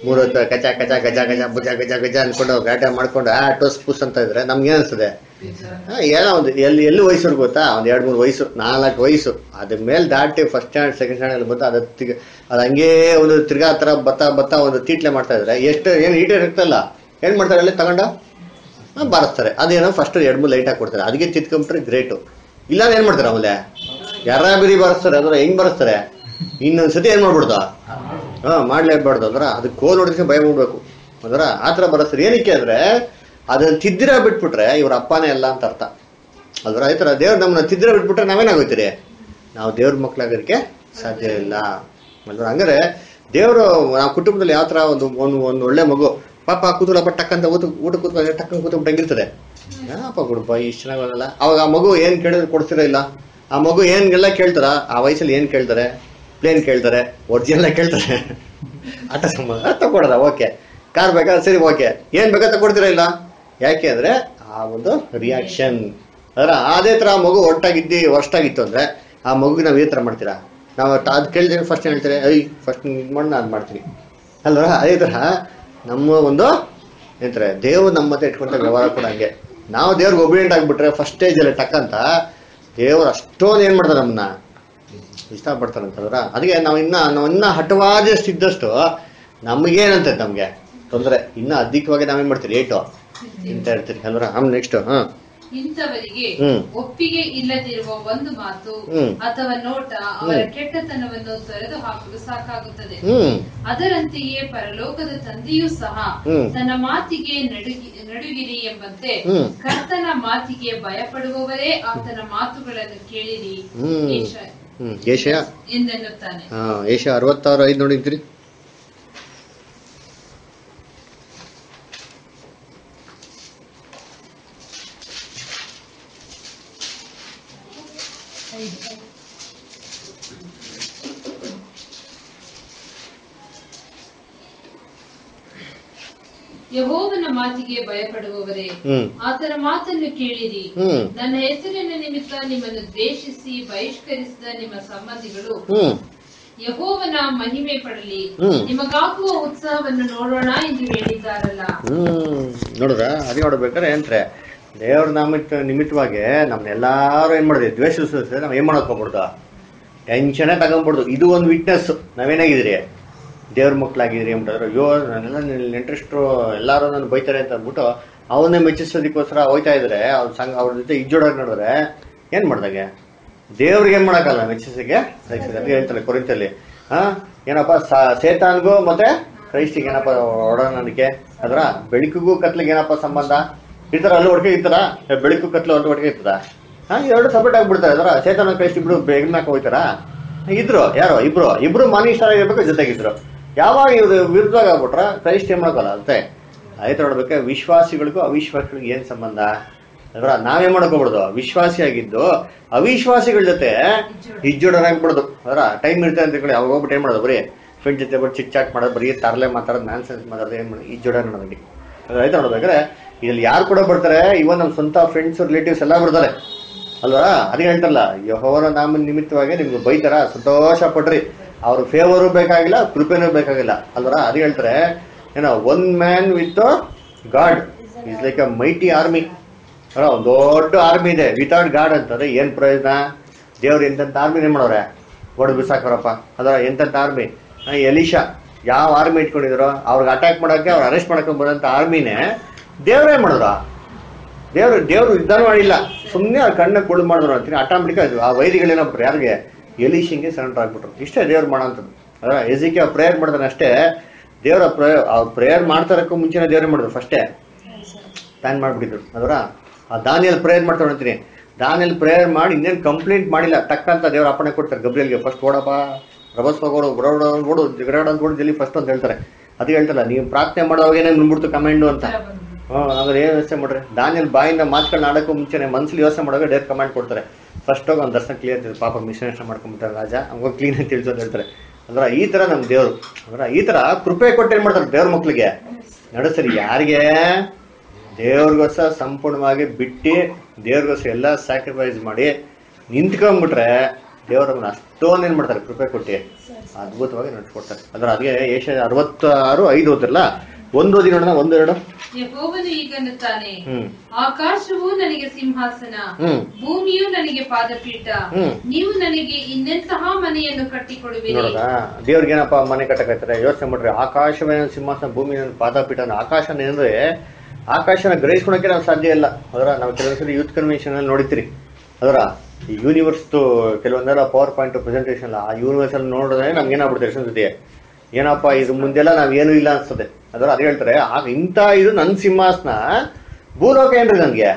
ಮೂರು ಹೊತ್ತು ಕಚ ಕಚ ಗಜ ಗಜ ಭುಜ ಗಜ ಗಜ ಅನ್ಕೊಂಡು ಗಾಟ ಮಾಡ್ಕೊಂಡು ಆ ಟೋಸ್ ಪುಸ್ ಅಂತ ಇದ್ರೆ ನಮ್ಗೆ ಏನಿಸ್ತದೆ? ಏನೋ ಒಂದು ಎಲ್ಲಿ ಎಲ್ಲಿ ವಯಸ್ಸು ಗೊತ್ತಾ, ಒಂದ್ ಎರಡ್ ಮೂರು ವಯಸ್ಸು, ನಾಲ್ಕು ವಯಸ್ಸು, ಅದ್ರ ಮೇಲೆ ದಾಟಿ ಫಸ್ಟ್ ಸ್ಟ್ಯಾಂಡರ್ಡ್ ಸೆಕೆಂಡ್ ಸ್ಟ್ಯಾಂಡರ್ಡ್ ಬಂತು ಅದ ಅದು ಹಂಗೇ ಒಂದು ತಿರ್ಗಾ ತರ ಬತ್ತಾ ಬತ್ತಾ ಒಂದು ತೀಟ್ಲೆ ಮಾಡ್ತಾ ಇದ್ರೆ ಎಷ್ಟು ಏನು ಈಟೇ ಇರ್ತಲ್ಲ, ಏನ್ ಮಾಡ್ತಾರೆ ಅಲ್ಲಿ ತಗೊಂಡ ಬಾರಿಸ್ತಾರೆ. ಅದೇನೋ ಫಸ್ಟ್ ಎರಡು ಮೂರು ಲೈಟ್ ಹಾಕಿ ಕೊಡ್ತಾರೆ, ಅದಕ್ಕೆ ತಿತ್ಕೊಂಡ್ಬಿಟ್ರೆ ಗ್ರೇಟು. ಇಲ್ಲ ಏನ್ ಮಾಡ್ತಾರೆ ಆಮೇಲೆ ಯಾರ ಬಿರಿ ಬಾರಿಸ್ತಾರೆ, ಅದ್ರ ಹೆಂಗ್ ಬಾರಿಸ್ತಾರೆ, ಇನ್ನೊಂದ್ಸತಿ ಏನ್ ಮಾಡ್ಬಿಡ್ದ ಹಾ ಮಾಡ್ಲೇಬಾರ್ದು ಅಂದ್ರ ಅದಕ್ಕೆ ಕೋಲ್ ನೋಡಿದ್ರೆ ಭಯ ಮಾಡ್ಬೇಕು ಅಂದ್ರ ಆತರ ಬರಸ್ತಾರೆ. ಏನಕ್ಕೆ ಅಂದ್ರೆ ಅದನ್ನ ತಿದ್ದಿರ ಬಿಟ್ಬಿಟ್ರೆ ಇವ್ರ ಅಪ್ಪನೇ ಎಲ್ಲ ಅಂತ ಅರ್ಥ ಅಲ್ವರ. ಈ ತರ ದೇವ್ರು ನಮ್ಮನ್ನ ತಿದ್ದಿರ ಬಿಟ್ಬಿಟ್ರೆ ನಾವೇನಾಗೋಯ್ತೀರಿ, ನಾವು ದೇವ್ರ ಮಕ್ಳಾಗೋದಕ್ಕೆ ಸಾಧ್ಯ ಇಲ್ಲ ಅಲ್ವ. ಹಂಗಾರೆ ದೇವರು ನಾವು ಕುಟುಂಬದಲ್ಲಿ ಯಾವ ತರ ಒಂದು ಒಂದು ಒಂದು ಒಳ್ಳೆ ಮಗು ಪಾಪ ಕೂತುಲಪ್ಪ ಟಕ್ಕಂತ ಊಟ ಊಟ ಕೂತ್ ಟಕ್ಕಂತ ಕೂತ್ಬಿಟ್ಟು ಹೆಂಗಿರ್ತದೆ, ಏನಪ್ಪ ಗುಡಪ್ಪ ಇಷ್ಟು ಚೆನ್ನಾಗಲ್ಲ. ಅವಾಗ ಆ ಮಗು ಏನ್ ಕೇಳಿದ್ರೆ ಕೊಡ್ತಿರ ಇಲ್ಲ, ಆ ಮಗು ಏನ್ಗೆಲ್ಲ ಕೇಳ್ತಾರ, ಆ ವಯಸ್ಸಲ್ಲಿ ಏನ್ ಕೇಳ್ತಾರೆ, ಪ್ಲೇನ್ ಕೇಳ್ತಾರೆ, ಒರಿಜಿನಲ್ ಕೇಳ್ತಾರೆ, ಆಟ ಸಂಬಂಧ ತಗೊಡದ ಓಕೆ, ಕಾರ್ ಬೇಕಾ ಸರಿ ಓಕೆ, ಏನ್ ಬೇಕಾ ತಗೊಡ್ತೀರಾ ಇಲ್ಲ. ಯಾಕೆ ಅಂದ್ರೆ ಆ ಒಂದು ರಿಯಾಕ್ಷನ್ ಅದ್ರ ಅದೇ ತರ ಆ ಮಗು ಒಟ್ಟಾಗಿದ್ದಿ ವರ್ಷಾಗಿತ್ತು ಅಂದ್ರೆ ಆ ಮಗುಗೆ ನಾವ್ ಈ ತರ ಮಾಡ್ತೀರಾ, ನಾವು ಅದ್ ಕೇಳಿದ್ರೆ ಫಸ್ಟ್ ಏನ್ ಹೇಳ್ತಾರೆ, ಐ ಫಸ್ಟ್ ಇದು ಮಾಡಿ ನಾನು ಮಾಡ್ತೀನಿ ಅಲ್ವಾ. ಅದೇ ತರ ನಮ್ಮ ಒಂದು ಏನಂತಾರೆ ದೇವ್ರು ನಮ್ಮ ಮತ್ತೆ ಇಟ್ಕೊಂತ ವ್ಯವಹಾರ ಕೂಡ ಹಂಗೆ. ನಾವು ದೇವ್ರಿಗೆ ಒಬಿಡಿಯಂಟ್ ಆಗ್ಬಿಟ್ರೆ ಫಸ್ಟ್ ಸ್ಟೇಜ್ ಅಲ್ಲಿ ಟಕ್ಕಂತ ದೇವ್ರು ಅಷ್ಟೊಂದು ಏನ್ ಮಾಡ್ತಾರೆ ನಮ್ಮನ್ನ ಇಷ್ಟಪಡ್ತಾರಂತಂದ್ರ. ಅದಕ್ಕೆ ನಾವು ಇನ್ನ ನಾವು ಇನ್ನ ಹಠವಾದಷ್ಟು ಇದ್ದಷ್ಟು ನಮ್ಗೇನಂತ ನಮ್ಗೆ ತೊಂದರೆ, ಇನ್ನ ಅಧಿಕವಾಗಿ ನಾವೇನ್ ಮಾಡ್ತೀರಿ ಏಟು ಅಂತ ಹೇಳ್ತೀರಿ ಅಲ್ವರ. ಆಮೇಲೆ ನೆಕ್ಸ್ಟ್ ಹ ಇಂಥವರಿಗೆ ಒಪ್ಪಿಗೆ ಇಲ್ಲದಿರುವ ಒಂದು ಮಾತು ಅಥವಾ ನೋಟ ಅವರ ಕೆಟ್ಟತನವನ್ನು ತೊರೆದು ಹಾಕಲು ಸಾಕಾಗುತ್ತದೆ. ಅದರಂತೆಯೇ ಪರಲೋಕದ ತಂದೆಯೂ ಸಹ ತನ್ನ ಮಾತಿಗೆ ನಡುಗಿ ನಡುಗಿರಿ ಎಂಬಂತೆ ಕರ್ತನ ಮಾತಿಗೆ ಭಯಪಡುವವರೇ ಆತನ ಮಾತುಗಳನ್ನು ಕೇಳಿರಿ ಎಂದೆನ್ನುತ್ತಾನೆ. ಏಷ್ಯಾ ಅರವತ್ತಾರು ಐದು ನೋಡಿದ್ರಿ. ಯೆಹೋವನ ಮಾತಿಗೆ ಭಯಪಡುವವರೇ ಆತನ ಮಾತನ್ನು ಕೇಳಿರಿ. ನನ್ನ ಹೆಸರಿನ ನಿಮಿತ್ತ ನಿಮ್ಮನ್ನು ದ್ವೇಷಿಸಿ ಬಹಿಷ್ಕರಿಸಿದ ನಿಮ್ಮ ಸಂಬಂಧಿಗಳು ಯೆಹೋವನ ಮಹಿಮೆ ಪಡಲಿ, ನಿಮಗಾಗುವ ಉತ್ಸಾಹವನ್ನು ನೋಡೋಣ ಎಂದು ಹೇಳಿದ್ದಾರಲ್ಲ. ಹ್ಮ್ ನೋಡ್ರ ಅದೇ ನೋಡ್ಬೇಕಾರೆ ಏನ್ರೆ ದೇವ್ರ ನಾಮಿತ್ ನಿಮಿತ್ತವಾಗಿ ನಮ್ನೆಲ್ಲಾರು ಏನ್ ಮಾಡಿದ್ವಿ ದ್ವೇಷಿಸಿದ್ರೆ ನಾವ್ ಏನ್ ಮಾಡಕ್ ಹೋಗ್ಬಿಡ್ದು, ಟೆನ್ಷನ್ ತಗೊಂಡ್ಬಿಡ್ದು. ಇದು ಒಂದು ವಿಟ್ನೆಸ್. ನಾವೇನಾಗಿದ್ರಿ ದೇವ್ರ ಮಕ್ಳಾಗಿದ್ರಿ ಅಂಬಿಟ್ರೆ ಅಯ್ಯೋ ನಾನೆಲ್ಲ ಇಂಟ್ರೆಸ್ಟು ಎಲ್ಲಾರು ನಾನು ಬೈತಾರೆ ಅಂತ ಅಂದ್ಬಿಟ್ಟು ಅವನ್ನೇ ಮೆಚ್ಚಿಸೋದಕ್ಕೋಸ್ಕರ ಹೋಯ್ತಾ ಇದ್ರೆ ಅವ್ರ ಸಂಘ ಅವ್ರ ಜೊತೆ ಇಜ್ಜೋಡಾಗಿ ನೋಡಿದ್ರೆ ಏನ್ ಮಾಡ್ದಾಗೆ ದೇವ್ರಿಗೆ ಏನ್ ಮಾಡಕ್ಕಲ್ಲ ಮೆಚ್ಚಿಸಕ್ಕೆ ಅಂತ ಹೇಳ್ತಾರೆ ಕೊರಿಂತಲ್ಲಿ. ಹಾ ಏನಪ್ಪ ಸೇತಾನ್ಗೂ ಮತ್ತೆ ಕ್ರೈಸ್ಟಿಗೆ ಏನಪ್ಪ ಒಡನಾಡಿಕೆ ಅದ್ರ ಬೆಳಕಿಗೂ ಕತ್ಲಿಗೆ ಏನಪ್ಪ ಸಂಬಂಧ ಇರ್ತಾರ ಅಲ್ಲಿ ಒಟ್ಟಿಗೆ ಇರ್ತಾರ, ಬೆಳಕು ಕತ್ಲು ಅಲ್ಲಿ ಒಟ್ಟಿಗೆ ಇರ್ತದ. ಹಾ ಎರಡು ಸಪರೇಟ್ ಆಗ್ಬಿಡ್ತಾರೆ ಅದರ ಸೇತಾನ ಕ್ರೈಸ್ಟ್ ಇಬ್ರು ಬೆಗನಾಕ ಹೋಯ್ತಾರ ಇದ್ರು ಯಾರೋ ಇಬ್ರು ಇಬ್ರು ಮಾನಿಷ್ಠರ ಇರ್ಬೇಕು ಜೊತೆಗಿದ್ರು. ಯಾವಾಗ ಇವ್ರು ವಿರುದ್ಧವಾಗಿ ಆಗ್ಬಿಟ್ರ ಕ್ರೈಸ್ಟ್ ಏನ್ ಮಾಡ್ಕಲ್ಲ ಅಂತೆ ಆಯ್ತು ನೋಡ್ಬೇಕು. ವಿಶ್ವಾಸಿಗಳಿಗೂ ಅವಿಶ್ವಾಸಿಗಳಿಗೂ ಏನ್ ಸಂಬಂಧ ಅದ್ರ ನಾವೇನ್ ಮಾಡ್ಕೋಬಿಡುದು, ವಿಶ್ವಾಸಿ ಆಗಿದ್ದು ಅವಿಶ್ವಾಸಿಗಳ ಜೊತೆ ಹಿಜ್ಜೋಡರಾಗ್ಬಿಡುದು. ಅದರ ಟೈಮ್ ಇರ್ತದೆ ಅಂತ ಹೇಳಿ ಅವಾಗ ಹೋಗ್ಬಿಟ್ಟು ಏನ್ ಮಾಡೋದು, ಬರೀ ಫ್ರೆಂಡ್ ಜೊತೆ ಬರೀ ಚಿಟ್ ಚಾಟ್ ಮಾಡೋದು, ಬರೀ ತರಲೆ ಮಾತಾಡೋದು, ನಾನ್ ಸೆನ್ಸ್ ಮಾತಾಡೋದು, ಏನ್ ಮಾಡೋದು ಹಿಜ್ಜೋಡ ನೋಡೋದಕ್ಕೆ ಆಯ್ತು ನೋಡ್ಬೇಕಾದ್ರೆ ಇದ್ರಲ್ಲಿ ಯಾರು ಕೂಡ ಬರ್ತಾರೆ, ಇವನ್ ನಮ್ ಸ್ವಂತ ಫ್ರೆಂಡ್ಸ್ ರಿಲೇಟಿವ್ಸ್ ಎಲ್ಲ ಬರ್ತಾರೆ ಅಲ್ವಾ. ಅದೇ ಹೇಳ್ತಾರಲ್ಲ ಯೆಹೋವನ ನಾಮ ನಿಮಿತ್ತವಾಗಿ ನಿಮ್ಗೆ ಬೈತಾರ ಸಂತೋಷ ಪಡ್ರಿ, ಅವ್ರ ಫೇವರು ಬೇಕಾಗಿಲ್ಲ ಕೃಪೆನೂ ಬೇಕಾಗಿಲ್ಲ ಅಲ್ವರ. ಅದೇ ಹೇಳ್ತಾರೆ ಏನೋ one man with God is like a mighty army. ಒಂದು ದೊಡ್ಡ ಆರ್ಮಿ ಇದೆ ವಿತೌಟ್ ಗಾಡ್ ಅಂತಂದ್ರೆ ಏನ್ ಪ್ರಯೋಜನ. ದೇವ್ರು ಎಂತೆಂತ ಆರ್ಮಿನೇ ಮಾಡೋರೆ ಹೊಡೆದು ಬಿಸಾಕೋರಪ್ಪ ಅದರ ಎಂತೆಂತ ಆರ್ಮಿ. ಎಲಿಶಾ ಯಾವ ಆರ್ಮಿ ಇಟ್ಕೊಂಡಿದ್ರು ಅವ್ರಿಗೆ ಅಟ್ಯಾಕ್ ಮಾಡಕ್ಕೆ ಅವ್ರು ಅರೆಸ್ಟ್ ಮಾಡ್ಕೊಂಡ್ ಬಂದಂತ ಆರ್ಮಿನೇ ದೇವ್ರೇ ಮಾಡಿದ್ರ. ದೇವ್ರು ದೇವ್ರು ಯುದ್ಧ ಮಾಡಿಲ್ಲ, ಸುಮ್ಮನೆ ಅವ್ರ ಕಣ್ಣ ಕುಳು ಮಾಡಿದ್ರು ಅಂತೀನಿ. ಆಟೋಮೆಟಿಕ್ ಅದು ಆ ವೈದಿಗಳೇನಪ್ಪ ಯಾರಿಗೆ ಎಲಿಶಿಂಗೆ ಸರೆಂಡರ್ ಆಗ್ಬಿಟ್ರು. ಇಷ್ಟೇ ದೇವ್ರು ಮಾಡೋಂಥದ್ದು. ಅದರ ಎಜಿಕೆ ಅವ್ರು ಪ್ರೇಯರ್ ಮಾಡ್ತಾನೆ ಅಷ್ಟೇ. ದೇವ್ರ ಪ್ರೇ ಅವ್ರು ಪ್ರೇಯರ್ ಮಾಡ್ತಾರಕ್ಕೂ ಮುಂಚೆನೇ ದೇವ್ರೇ ಮಾಡಿದ್ರು, ಫಸ್ಟೇ ಪ್ಲಾನ್ ಮಾಡ್ಬಿಟ್ಟಿದ್ರು. ಅದರ ಆ ದಾನಿಯಲ್ಲಿ ಪ್ರೇಯರ್ ಮಾಡ್ತಾರೆ ಅಂತೀನಿ. ದಾನಿಯಲ್ಲಿ ಪ್ರೇಯರ್ ಮಾಡಿ ಇನ್ನೇನು ಕಂಪ್ಲೇಂಟ್ ಮಾಡಿಲ್ಲ, ಟಕ್ಕಂತ ದೇವ್ರ ಅಪ್ಪಣೆ ಕೊಡ್ತಾರೆ ಗಬ್ರಿಯಲ್ಗೆ, ಫಸ್ಟ್ ಓಡಪ್ಪ ರಭಸ್ ಹೋಗೋಡು ಬರೋಡ ಓಡು ಜಿಗರಾಡ ಓಡು ಜಲ್ಲಿ ಫಸ್ಟ್ ಅಂತ ಹೇಳ್ತಾರೆ. ಅದು ಹೇಳ್ತಾರಲ್ಲ ನೀವು ಪ್ರಾರ್ಥನೆ ಮಾಡೋವಾಗೇನೆ ಬಂದ್ಬಿಡ್ತು ಕಮೆಂಡು ಅಂತ. ಹ್ಮ್ ಅಂದ್ರೆ ಏನ್ ಯೋಚನೆ ಮಾಡ್ರಿ, ದಾನಿಯಲ್ಲಿ ಬಾಯಿಂದ ಮಾತುಗಳನ್ನ ಆಡೋಕ್ಕೂ ಮುಂಚೆನೆ ಮನ್ಸಲ್ಲಿ ಯೋಚನೆ ಮಾಡೋಕೆ ಡೈರೆಕ್ಟ್ ಕಮೆಂಟ್ ಕೊಡ್ತಾರೆ. ಫಸ್ಟ್ ಹೋಗಿ ಒಂದು ದರ್ಶನ ಕ್ಲಿಯರ್ ಪಾಪ ಮಿಸ್ನೇಷನ್ ಮಾಡ್ಕೊಂಡ್ಬಿಡ್ತಾರೆ ರಾಜ, ಹಂಗ ಕ್ಲೀನ್ ಅಂತ ತಿಳಿಸೋದು ಹೇಳ್ತಾರೆ. ಅಂದ್ರೆ ಈ ತರ ನಮ್ ದೇವ್ರು ಅಂದ್ರೆ ಈ ತರ ಕೃಪೆ ಕೊಟ್ಟು ಏನ್ ಮಾಡ್ತಾರೆ ದೇವ್ರ ಮಕ್ಳಿಗೆ ನಡೆಸರಿ. ಯಾರಿಗೆ ದೇವ್ರಿಗೋಸ್ಕರ ಸಂಪೂರ್ಣವಾಗಿ ಬಿಟ್ಟು ದೇವ್ರಿಗೋಸ್ಕರ ಎಲ್ಲ ಸ್ಯಾಕ್ರಿಫೈಸ್ ಮಾಡಿ ನಿಂತ್ಕೊಂಡ್ಬಿಟ್ರೆ ದೇವರನ್ನ ಅಷ್ಟೊಂದು ಏನ್ ಮಾಡ್ತಾರೆ ಕೃಪೆ ಕೊಟ್ಟು ಅದ್ಭುತವಾಗಿ ನಡ್ಸ್ಕೊಡ್ತಾರೆ. ಅಂದ್ರೆ ಅದೇ ಏಷ್ಯಾ ಅರವತ್ತಾರು ಐದು ಓದಿರಲ್ಲ, ಒಂದು ಓದಿ ನೋಡೋಣ, ಒಂದು ಎರಡು. ಯೆಹೋವನು ಹೀಗನ್ನುತ್ತಾನೆ, ಹ್ಮ್ ಆಕಾಶವು ನನಗೆ ಸಿಂಹಾಸನ, ಹ್ಮ್ ಭೂಮಿಯು ನನಗೆ ಪಾದಪೀಠ, ಹ್ಮ್ ನೀವು ನನಗೆ ಇನ್ನೆಂತಹ ಮನೆಯನ್ನು ಕಟ್ಟಿಕೊಡುವಿರಿ. ನೋಡೋದ ದೇವ್ರಿಗೆ ಏನಪ್ಪ ಮನೆ ಕಟ್ಟಕೈತಾರೆ, ಯೋಚನೆ ಮಾಡ್ರಿ. ಆಕಾಶವೇ ಸಿಂಹಾಸನ, ಭೂಮಿ ನನ್ನ ಪಾದಪೀಠ. ಆಕಾಶನ ಏನಂದ್ರೆ ಆಕಾಶನ ಗ್ರಹಿಸ್ಕೊಳಕ್ಕೆ ನಾವು ಸಾಧ್ಯ ಇಲ್ಲ. ಅದರ ನಾವು ಕೆಲವೊಂದ್ಸರಿ ಯೂತ್ ಕನ್ವೆನ್ಷನ್ ಅಲ್ಲಿ ನೋಡಿತೀರಿ, ಅದರ ಈ ಯೂನಿವರ್ಸ್ ಕೆಲವೊಂದೆಲ್ಲ ಪವರ್ ಪಾಯಿಂಟ್ ಪ್ರೆಸೆಂಟೇಷನ್ ಆ ಯೂನಿವರ್ಸ್ ಅಲ್ಲಿ ನೋಡಿದ್ರೆ ನಮ್ಗೆ ಏನಾಗ್ಬಿಡುತ್ತೆ ಎಷ್ಟೊಂದ್ಸತಿ, ಏನಪ್ಪಾ ಇದು ಮುಂದೆಲ್ಲ ನಾವೇನು ಇಲ್ಲ ಅನ್ಸ್ತದೆ. ಅದರ ಅದೇ ಹೇಳ್ತಾರೆ, ಆಗ ಇಂಥ ಇದು ನನ್ ಸಿಂಹಾಸನ ಭೂಲೋಕ ಏನ್ರಿ ನನ್ಗೆ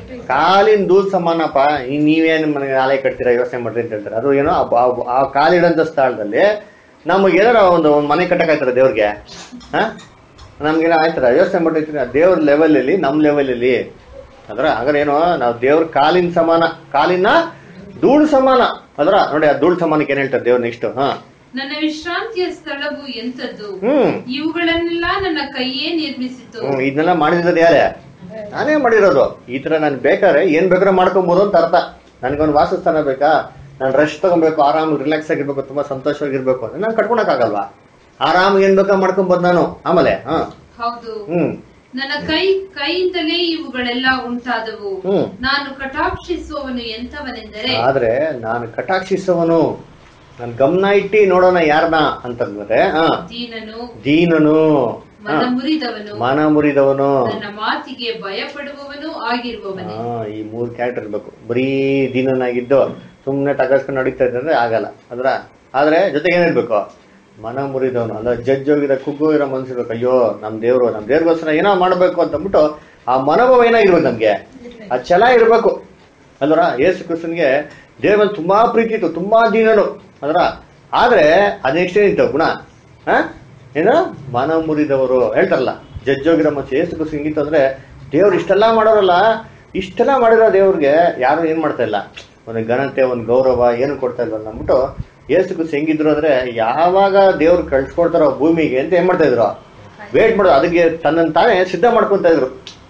ಕಾಲಿನ ದೂಲ್ ಸಮಾನಪ್ಪ, ನೀವೇನು ಮನೆಗೆ ಆಲಯ ಕಟ್ತೀರಾ ಯೋಚನೆ ಮಾಡ್ರಿ ಅಂತ ಹೇಳ್ತಾರೆ. ಅದು ಏನೋ ಆ ಕಾಲಿಡಂತ ಸ್ಥಳದಲ್ಲಿ ನಮಗೆ ಏನಾರ ಒಂದು ಮನೆ ಕಟ್ಟಕ್ಕಾಯ್ತಾರ ದೇವ್ರಿಗೆ? ಹಾ ನಮ್ಗೇನೋ ಆಯ್ತಾರ? ಯೋಚನೆ ಮಾಡಿರ್ತೀವಿ ದೇವ್ರ ಲೆವೆಲ್ ಅಲ್ಲಿ, ನಮ್ ಲೆವೆಲ್ ಅಲ್ಲಿ. ಅದ್ರ ಹಾಗಾದ್ರೆ ಏನೋ ನಾವು ದೇವ್ರ ಕಾಲಿನ ಸಮಾನ, ಕಾಲಿನ ಧೂಳು ಸಮಾನ. ಅದ್ರ ನೋಡಿ ಆ ಧೂಳು ಸಮಾನಕ್ಕೆ ಏನ್ ಹೇಳ್ತಾರೆ ದೇವ್ರ ನೆಕ್ಸ್ಟ್? ಹಾ ನನ್ನ ವಿಶ್ರಾಂತಿಯ ಸ್ಥಳವು ಎಂತದ್ದು, ಹ್ಮ್ ಇವುಗಳನ್ನೆಲ್ಲ ನನ್ನ ಕೈಯೇ ನಿರ್ಮಿಸಿತು. ಹ್ಮ್ ಇದನ್ನೆಲ್ಲ ಮಾಡಿರೋದು ಯಾರೇ? ನಾನೇ ಮಾಡಿರೋದು. ಈ ತರ ನನ್ ಬೇಕಾದ್ರೆ ಏನ್ ಬೇಕಾದ್ರೆ ಮಾಡ್ಕೊಬಹುದು ಅಂತ ಅರ್ಥ. ನನ್ಗೊಂದು ವಾಸಸ್ಥಾನ ಬೇಕಾ, ನಾನು ರೆಸ್ಟ್ ತಗೊಬೇಕು, ಆರಾಮ್ ರಿಲ್ಯಾಕ್ಸ್ ಆಗಿರ್ಬೇಕು, ತುಂಬಾ ಸಂತೋಷವಾಗಿರ್ಬೇಕು ಅಂದ್ರೆ ನಾನು ಕಟ್ಕೊಳಕ್ ಆಗಲ್ವಾ? ಆರಾಮ್ ಏನ್ ಬೇಕಾ ಮಾಡ್ಕೊಂಬೋದು ನಾನು. ಆಮೇಲೆ ಹ ಹೌದು, ಹ್ಮ್ ನನ್ನ ಕೈ ಕೈಯಿಂದಲೇ ಇವುಗಳೆಲ್ಲ ಉಂಟಾದವು. ಹ್ಮ್ ನಾನು ಕಟಾಕ್ಷಿಸುವವನು ಎಂತವನೆಂದರೆ, ಆದ್ರೆ ನಾನು ಕಟಾಕ್ಷಿಸುವನು, ನನ್ ಗಮನ ಇಟ್ಟಿ ನೋಡೋಣ ಯಾರನ್ನ ಅಂತಂದ್ರೆ ಹ ದೀನನು, ದೀನನು, ಮನ ಮುರಿದವನು, ಮನ ಮುರಿದವನು, ನನ್ನ ಮಾತಿಗೆ ಭಯಪಡುವವನು ಆಗಿರುವವನೇ. ಹಾ ಈ ಮೂರ್ ಕ್ಯಾರೆಕ್ಟರ್ ಇರ್ಬೇಕು. ಬರೀ ದೀನನಾಗಿದ್ದು ಸುಮ್ನೆ ತಗಸ್ಕೊಂಡು ನಡೀತಾ ಇದ್ರೆ ಆಗಲ್ಲ. ಅದ್ರ ಆದ್ರೆ ಜೊತೆಗೆ ಏನಿರ್ಬೇಕು? ಮನ ಮುರಿದವನು, ಅಂದ್ರೆ ಜಡ್ಜ್ ಹೋಗಿರೋ ಕುಗ್ಗೋಗಿರೋ ಮನ್ಸಿರ್ಬೇಕು. ಅಯ್ಯೋ ನಮ್ ದೇವ್ರು, ನಮ್ ದೇವ್ರಿಗೋಸ್ಕರ ಏನೋ ಮಾಡ್ಬೇಕು ಅಂತಂದ್ಬಿಟ್ಟು ಆ ಮನೋಭಾವ ಏನಾಗಿರ್ಬೇಕು ನಮ್ಗೆ, ಆ ಛಲ ಇರ್ಬೇಕು. ಅಲ್ವರ ಯೇಸು ಕ್ರಿಸ್ತನ್ಗೆ ದೇವ್ರ ಮೇಲೆ ತುಂಬಾ ಪ್ರೀತಿ ಇತ್ತು, ತುಂಬಾ ದೀನನು. ಅದ್ರ ಆದ್ರೆ ಅದ್ ನೆಕ್ಸ್ಟ್ ಏನಿತ್ತು ಗುಣ? ಹ ಏನು? ಮನ ಮುರಿದವರು ಹೇಳ್ತಾರಲ್ಲ, ಜಡ್ಜ್ ಹೋಗಿರೋ ಮನ್ಸು. ಯೇಸು ಕ್ರಿಸ್ತ ಹಿಂಗಿತ್ತು ಅಂದ್ರೆ ದೇವ್ರು ಇಷ್ಟೆಲ್ಲ ಮಾಡೋರಲ್ಲ, ಇಷ್ಟೆಲ್ಲ ಮಾಡಿರೋ ದೇವ್ರಿಗೆ ಯಾರು ಏನ್ ಮಾಡ್ತಾ ಇಲ್ಲ, ಒಂದು ಘನತೆ, ಒಂದು ಗೌರವ ಏನು ಕೊಡ್ತಾ ಇಲ್ವಲ್ಲ ಅಂದ್ಬಿಟ್ಟು ಯೇಸು ಕ್ರಿಸ್ತ ಹೆಂಗಿದ್ರು ಅಂದ್ರೆ ಯಾವಾಗ ದೇವ್ರು ಕಳ್ಸ್ಕೊಡ್ತಾರೋ ಭೂಮಿಗೆ ಅಂತ ಏನ್ ಮಾಡ್ತಾ ಇದ್ರು? ವೇಟ್ ಮಾಡೋದು. ಅದಕ್ಕೆ ತನ್ನನ್ನು ತಾನೇ ಸಿದ್ಧ ಮಾಡ್ಕೊಂತ ಇದ್ರು.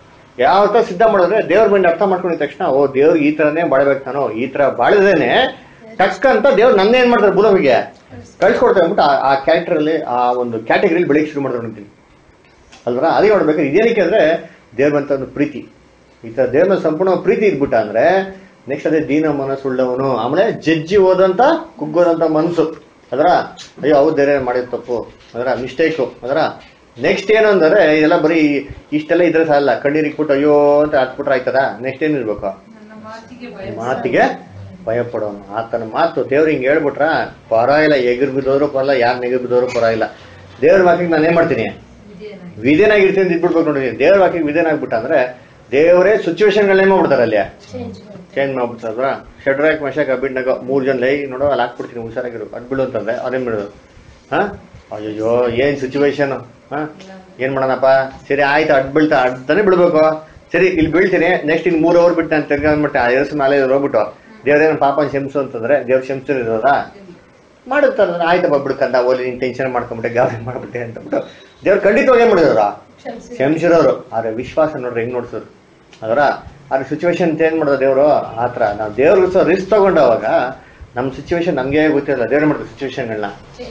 ಯಾವ ತರ ಸಿದ್ಧ ಮಾಡಿದ್ರೆ ದೇವ್ರ ಬಂದು ಅರ್ಥ ಮಾಡ್ಕೊಂಡಿದ ತಕ್ಷಣ ಓ ದೇವ್ರು ಈ ತರನೇ ಬಾಳ್ಬೇಕು, ನಾನು ಈ ತರ ಬಾಳಿದೇನೆ ಟಕ್ಸ್ಕಂತ ದೇವ್ರು ನನ್ನ ಏನ್ ಮಾಡ್ತಾರೆ ಭೂಮಿಗೆ ಕಳ್ಸ್ಕೊಡ್ತಾರೆ ಅಂದ್ಬಿಟ್ಟು ಆ ಕ್ಯಾರೆಕ್ಟರ್ ಅಲ್ಲಿ ಆ ಒಂದು ಕ್ಯಾಟಗರಿಲಿ ಬೆಳಗ್ಗೆ ಶುರು ಮಾಡ್ತಾರೆ ಅಂತೀನಿ ಅಲ್ವರ. ಅದೇ ನೋಡ್ಬೇಕು ಇದೇನಕ್ಕೆ ಅಂದ್ರೆ ದೇವ್ರ ಅಂತ ಒಂದು ಪ್ರೀತಿ. ಈ ತರ ದೇವ್ರ ಮೇಲೆ ಸಂಪೂರ್ಣ ಪ್ರೀತಿ ಇದ್ಬಿಟ್ಟ ಅಂದ್ರೆ ನೆಕ್ಸ್ಟ್ ಅದೇ ದೀನ ಮನಸ್ಸುಳ್ಳವನು, ಆಮೇಲೆ ಜಡ್ಜಿ ಹೋದಂತ ಕುಗ್ಗೋದಂತ ಮನ್ಸು. ಅದರ ಅಯ್ಯೋ ಅವ್ರು ಬೇರೆ ಮಾಡಿದ ತಪ್ಪು, ಅದರ ಮಿಸ್ಟೇಕು. ಅದರ ನೆಕ್ಸ್ಟ್ ಏನು ಅಂದ್ರೆ ಇದೆಲ್ಲ ಬರೀ ಇಷ್ಟೆಲ್ಲ ಇದ್ರೆ ಸಾಲ, ಕಣ್ಣೀರಿಕ್ಬಿಟ್ಟು ಅಯ್ಯೋ ಅಂತ ಹತ್ಬಿಟ್ರೆ ಆಯ್ತದ. ನೆಕ್ಸ್ಟ್ ಏನಿರ್ಬೇಕು? ನನ್ನ ಮಾತಿಗೆ ಭಯ ಮಾತಿಗೆ ಭಯ ಪಡೋನು. ಆತನ ಮಾತು ದೇವ್ರು ಹಿಂಗೆ ಹೇಳ್ಬಿಟ್ರ ಪರವಾಗಿಲ್ಲ, ಎಗುರು ಬಿದ್ದೋದ್ರು ಪರಲ್ಲ, ಯಾರು ನೆಗರು ಬಿದ್ದೋದ್ರು ಪರವಾಗಿಲ್ಲ. ದೇವ್ರ ವಾಕ್ಯಕ್ಕೆ ನಾನು ಏನ್ ಮಾಡ್ತೀನಿ? ವಿಧೇನಾಗಿರ್ತೀನಿ ಅಂತ ಇದ್ಬಿಡ್ಬೇಕು ನೋಡಿ. ದೇವ್ರ ವಾಕ್ಯಕ್ಕೆ ವಿಧೇನಾಗ್ಬಿಟ್ಟ ಅಂದ್ರೆ ದೇವರೇ ಸಿಚುವೇಶನ್ಗಳನ್ನ ಏನ್ ಮಾಡ್ಬಿಡ್ತಾರೆ ಅಲ್ಲಿ ಚೇಂಜ್ ಮಾಡ್ಬಿಡ್ತಾರ. ಶಡ್ರಾಕ್ ಮಶಾಕ್ ಅಬಿಡ್ನಾಗ ಮೂರ್ ಜನ ಲೈ ನೋಡೋ ಅಲ್ಲಿ ಹಾಕ್ಬಿಡ್ತೀನಿ ಹುಷಾರಾಗಿರು ಅದ್ ಬಿಡು ಅಂತಂದ್ರೆ ಅದೇನ್ ಬಿಡೋದು? ಹಾ ಅಯ್ಯೋ ಏನ್ ಸಿಚುವೇಶನ್, ಹಾ ಏನ್ ಮಾಡೋಣಪ್ಪ, ಸರಿ ಆಯ್ತು ಅಡ್ ಬೀಳ್ತಾ ಅಡ್ತಾನೆ ಬಿಡ್ಬೇಕು. ಸರಿ ಇಲ್ಲಿ ಬೀಳ್ತೀನಿ, ನೆಕ್ಸ್ಟ್ ಇನ್ ಮೂರ್ ಅವರ್ ಬಿಟ್ಟು ನಾನು ತಿರ್ಗಾಡ್ಬಿಟ್ಟೆ ಆ ಎರಸು ಮೇಲೆ ಹೋಗ್ಬಿಟ್ಟು ದೇವ್ರೇನ ಪಾಪ ಶಂಸು ಅಂತಂದ್ರೆ ದೇವ್ರ ಶಂಸಿರೋದ ಮಾಡುತ್ತಾರ. ಆಯ್ತಪ್ಪ ಬಿಡ್ಕಂದ ಓಲಿ ನೀನ್ ಟೆನ್ಷನ್ ಮಾಡ್ಕೊಂಬಿಟ್ಟೆ, ಗಾಬರಿ ಮಾಡ್ಬಿಟ್ಟೆ ಅಂತಬಿಟ್ಟು ದೇವ್ರು ಖಂಡಿತವಾಗಿ ಏನ್ ಮಾಡಿದವ್ರ ಶಂಸಿರೋರು. ಆದ್ರೆ ವಿಶ್ವಾಸ ನೋಡ್ರಿ ಹೆಂಗ್ ನೋಡ್ಸೋರು. ಅದರ ಅದ್ರ ಸಿಚುವೇಶನ್ ಚೇಂಜ್ ಮಾಡೋದು ದೇವ್ರು. ಆತರ ನಾವು ದೇವ್ರಿಗೋಸ್ಕರ ರಿಸ್ಕ್ ತಗೊಂಡವಾಗ ನಮ್ ಸಿಚುವೇಶನ್ ನಮ್ಗೆ ಗೊತ್ತಿರಲ್ಲ, ದೇವ್ರ ಮಾಡ್ತಾರೆ ಸಿಚುವೇಶನ್ಗಳನ್ನ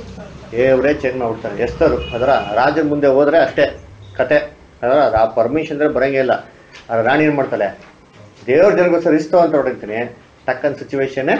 ದೇವ್ರೇ ಚೇಂಜ್ ಮಾಡ್ಬಿಡ್ತಾರೆ. ಎಸ್ತರು ಅದರ ರಾಜನ ಮುಂದೆ ಹೋದ್ರೆ ಅಷ್ಟೇ ಕತೆ. ಅದರ ಪರ್ಮಿಷನ್ ಅಂದ್ರೆ ಬರಂಗೇ ಇಲ್ಲ. ಅದ್ರ ರಾಣಿ ಏನ್ ಮಾಡ್ತಾಳೆ, ದೇವ್ರ ಜನಗೋಸ್ಕರ ರಿಸ್ಕ್ ತಗೊಂತ ಹೊಡಿರ್ತೀನಿ, ಟಕ್ಕನ್ ಸಿಚುವೇಶನ್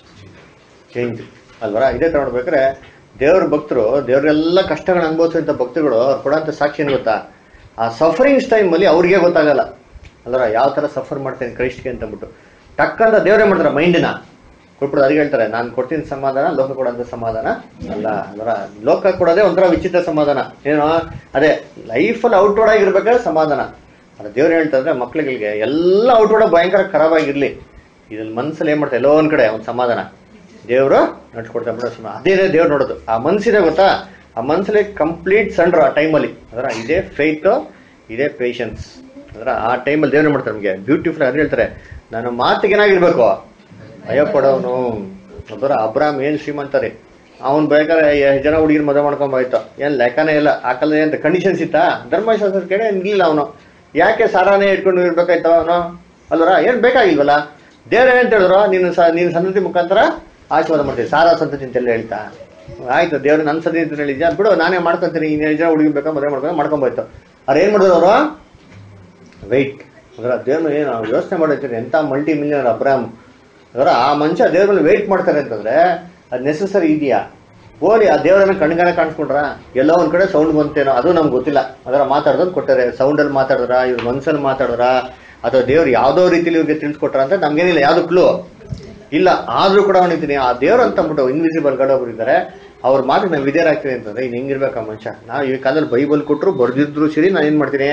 ಚೇಂಜ್ ಅಲ್ವರ. ಇದೇ ತರ ನೋಡ್ಬೇಕಾದ್ರೆ ದೇವ್ರ ಭಕ್ತರು, ದೇವ್ರೆಲ್ಲ ಕಷ್ಟಗಳನ್ನ ಅನುಭವಿಸುವಂತ ಭಕ್ತರುಗಳು ಅವ್ರು ಕೊಡೋಂಥ ಸಾಕ್ಷಿ ಏನ್ ಗೊತ್ತಾ? ಆ ಸಫರಿಂಗ್ಸ್ ಟೈಮ್ ಅಲ್ಲಿ ಅವ್ರಿಗೆ ಗೊತ್ತಾಗಲ್ಲ ಅಲ್ವರ, ಯಾವ ತರ ಸಫರ್ ಮಾಡ್ತೇನೆ ಕ್ರೈಸ್ಟ್ಗೆ ಅಂತಂದ್ಬಿಟ್ಟು ಟಕ್ಕಂತ ದೇವ್ರೇ ಮಾಡ್ತಾರೆ ಮೈಂಡಿನ ಕೊಟ್ಬಿಟ್ಟು ಅದಕ್ಕೆ ಹೇಳ್ತಾರೆ, ನಾನು ಕೊಡ್ತೀನಿ ಸಮಾಧಾನ, ಲೋಕ ಕೊಡೋಂಥ ಸಮಾಧಾನ ಅಲ್ಲ. ಅದರ ಲೋಕ ಕೊಡೋದೇ ಒಂಥರ ವಿಚಿತ್ರ ಸಮಾಧಾನ. ಏನೋ ಅದೇ ಲೈಫಲ್ಲಿ ಔಟ್ವರ್ಡ್ ಆಗಿರ್ಬೇಕಾದ್ರೆ ಸಮಾಧಾನ. ಅದು ದೇವ್ರು ಹೇಳ್ತಾರೆ ಮಕ್ಳುಗಳಿಗೆ ಎಲ್ಲ ಔಟ್ವರ್ಡ್ ಭಯಂಕರ ಖರಾಬ್ ಆಗಿರ್ಲಿ, ಇದ್ರಲ್ಲಿ ಮನ್ಸಲ್ಲಿ ಏನ್ ಮಾಡ್ತಾರೆ ಎಲ್ಲೋ ಒಂದ್ ಕಡೆ ಒಂದು ಸಮಾಧಾನ ದೇವ್ರು ನಡ್ಸ್ಕೊಡ್ತಾ ಬಿಡೋ ಸಮ. ಅದೇನೇ ದೇವ್ರು ನೋಡೋದು. ಆ ಮನ್ಸಿದೆ ಗೊತ್ತಾ, ಆ ಮನ್ಸಲ್ಲಿ ಕಂಪ್ಲೀಟ್ ಸಣ್ಣ ಆ ಟೈಮಲ್ಲಿ ಅದರ ಇದೇ ಫೇತ್, ಇದೇ ಪೇಷನ್ಸ್. ಅದರ ಆ ಟೈಮಲ್ಲಿ ದೇವ್ರು ಮಾಡ್ತಾರೆ ನಮಗೆ ಬ್ಯೂಟಿಫುಲ್. ಅದ್ರ ಹೇಳ್ತಾರೆ ನನ್ನ ಮಾತಿಗೆ ಏನಾಗಿರ್ಬೇಕು, ಭಯ ಪಡೋನು. ಅದರ ಅಬ್ರಾಮ್ ಏನ್ ಶ್ರೀಮಂತರಿ, ಅವ್ನ್ ಬೇಕಾದ್ರೆ ಜನ ಹುಡುಗಿರ್ ಮದುವೆ ಮಾಡ್ಕೊಂಬಾಯ್ತು, ಏನ್ ಲೆಕ್ಕನೇ ಇಲ್ಲ. ಆಕಲ್ಲ ಅಂತ ಕಂಡೀಷನ್ಸ್ ಇತ್ತಾ ಧರ್ಮಶಾಸ್ತ್ರ ಕಡೆ ಏನಿಲ್ಲ. ಅವನು ಯಾಕೆ ಸಾರಾನೇ ಇಟ್ಕೊಂಡು ಇರ್ಬೇಕಾಯ್ತ ಅವನು ಅಲ್ವರ, ಏನ್ ಬೇಕಾಗಿಲ್ವಲ್ಲ. ದೇವ್ರ ಏನಂತ ಹೇಳಿದ್ರು, ನೀನು ನೀನು ಸಂತತಿ ಮುಖಾಂತರ ಆಶೀರ್ವಾದ ಮಾಡ್ತೀವಿ. ಸಾರಾ ಸಂತತಿ ಅಂತೆಲ್ಲ ಹೇಳ್ತಾ ಆಯ್ತು, ದೇವ್ರು ನನ್ನ ಸಂತತಿ ಅಂತ ಹೇಳಿದ್ಯಾ ಬಿಡು, ನಾನೇ ಮಾಡ್ಕೊತೀನಿ, ಇನ್ನೇನು ಜನ ಹುಡುಗಿ ಬೇಕಾ ಮದುವೆ ಮಾಡ್ಕೊಂಡು ಮಾಡ್ಕೊಂಬೋಯ್ತು. ಅವ್ರು ಏನು ಮಾಡಿದ್ರು ಅವರು ವೆಯ್ಟ್ ಅದರ ದೇವ್ರನ್ನ ಏನು ಯೋಚನೆ ಮಾಡಿರ್ತೀರಿ, ಎಂಥ ಮಲ್ಟಿ ಮಿಲಿಯನರ್ ಅಬ್ರಾಮ್ ಅದರ ಆ ಮನುಷ್ಯ ದೇವ್ರ ಮೇಲೆ ವೆಯ್ಟ್ ಮಾಡ್ತಾರೆ ಅಂತಂದ್ರೆ ಅದು ನೆಸಸರಿ ಇದೆಯಾ? ಓಲಿ ಆ ದೇವರನ್ನ ಕಣ್ಗಾರ ಕಾಣಿಸ್ಕೊಂಡ್ರ ಎಲ್ಲೋ ಒಂದ್ ಕಡೆ ಸೌಂಡ್ ಬಂತೇನೋ ಅದು ನಮ್ಗೆ ಗೊತ್ತಿಲ್ಲ. ಅದರ ಮಾತಾಡ್ದೋದು ಕೊಟ್ಟಾರೆ, ಸೌಂಡಲ್ಲಿ ಮಾತಾಡಿದ್ರ ಇವ್ರ ಮನ್ಸಲ್ಲಿ ಮಾತಾಡಿದ್ರ ಅಥವಾ ದೇವ್ರು ಯಾವ್ದೋ ರೀತಿಲಿ ಇವ್ರಿಗೆ ತಿಳಿಸ್ಕೊಟ್ರ ಅಂತ ನಮ್ಗೇನಿಲ್ಲ, ಯಾವ್ದು ಕ್ಲೂ ಇಲ್ಲ. ಆದ್ರೂ ಕೂಡ ಅವನಿದ್ದೀನಿ ಆ ದೇವ್ರು ಅಂತ ಅಂದ್ಬಿಟ್ಟು ಇನ್ವಿಸಿಬಲ್ ಗಾಡ್ ಒಬ್ರು ಇದ್ದಾರೆ, ಅವ್ರ ಮಾತಿಗೆ ನಾವು ವಿಧೇಯರಾಗ್ತೀವಿ ಅಂತಂದ್ರೆ ಇನ್ನು ಹೆಂಗಿರ್ಬೇಕಾ ಮನುಷ್ಯ. ನಾವು ಈ ಕಾಲದಲ್ಲಿ ಬೈಬಲ್ ಕೊಟ್ಟರು ಬರ್ದಿದ್ರು ಸರಿ, ನಾನು ಏನ್ ಮಾಡ್ತೀನಿ,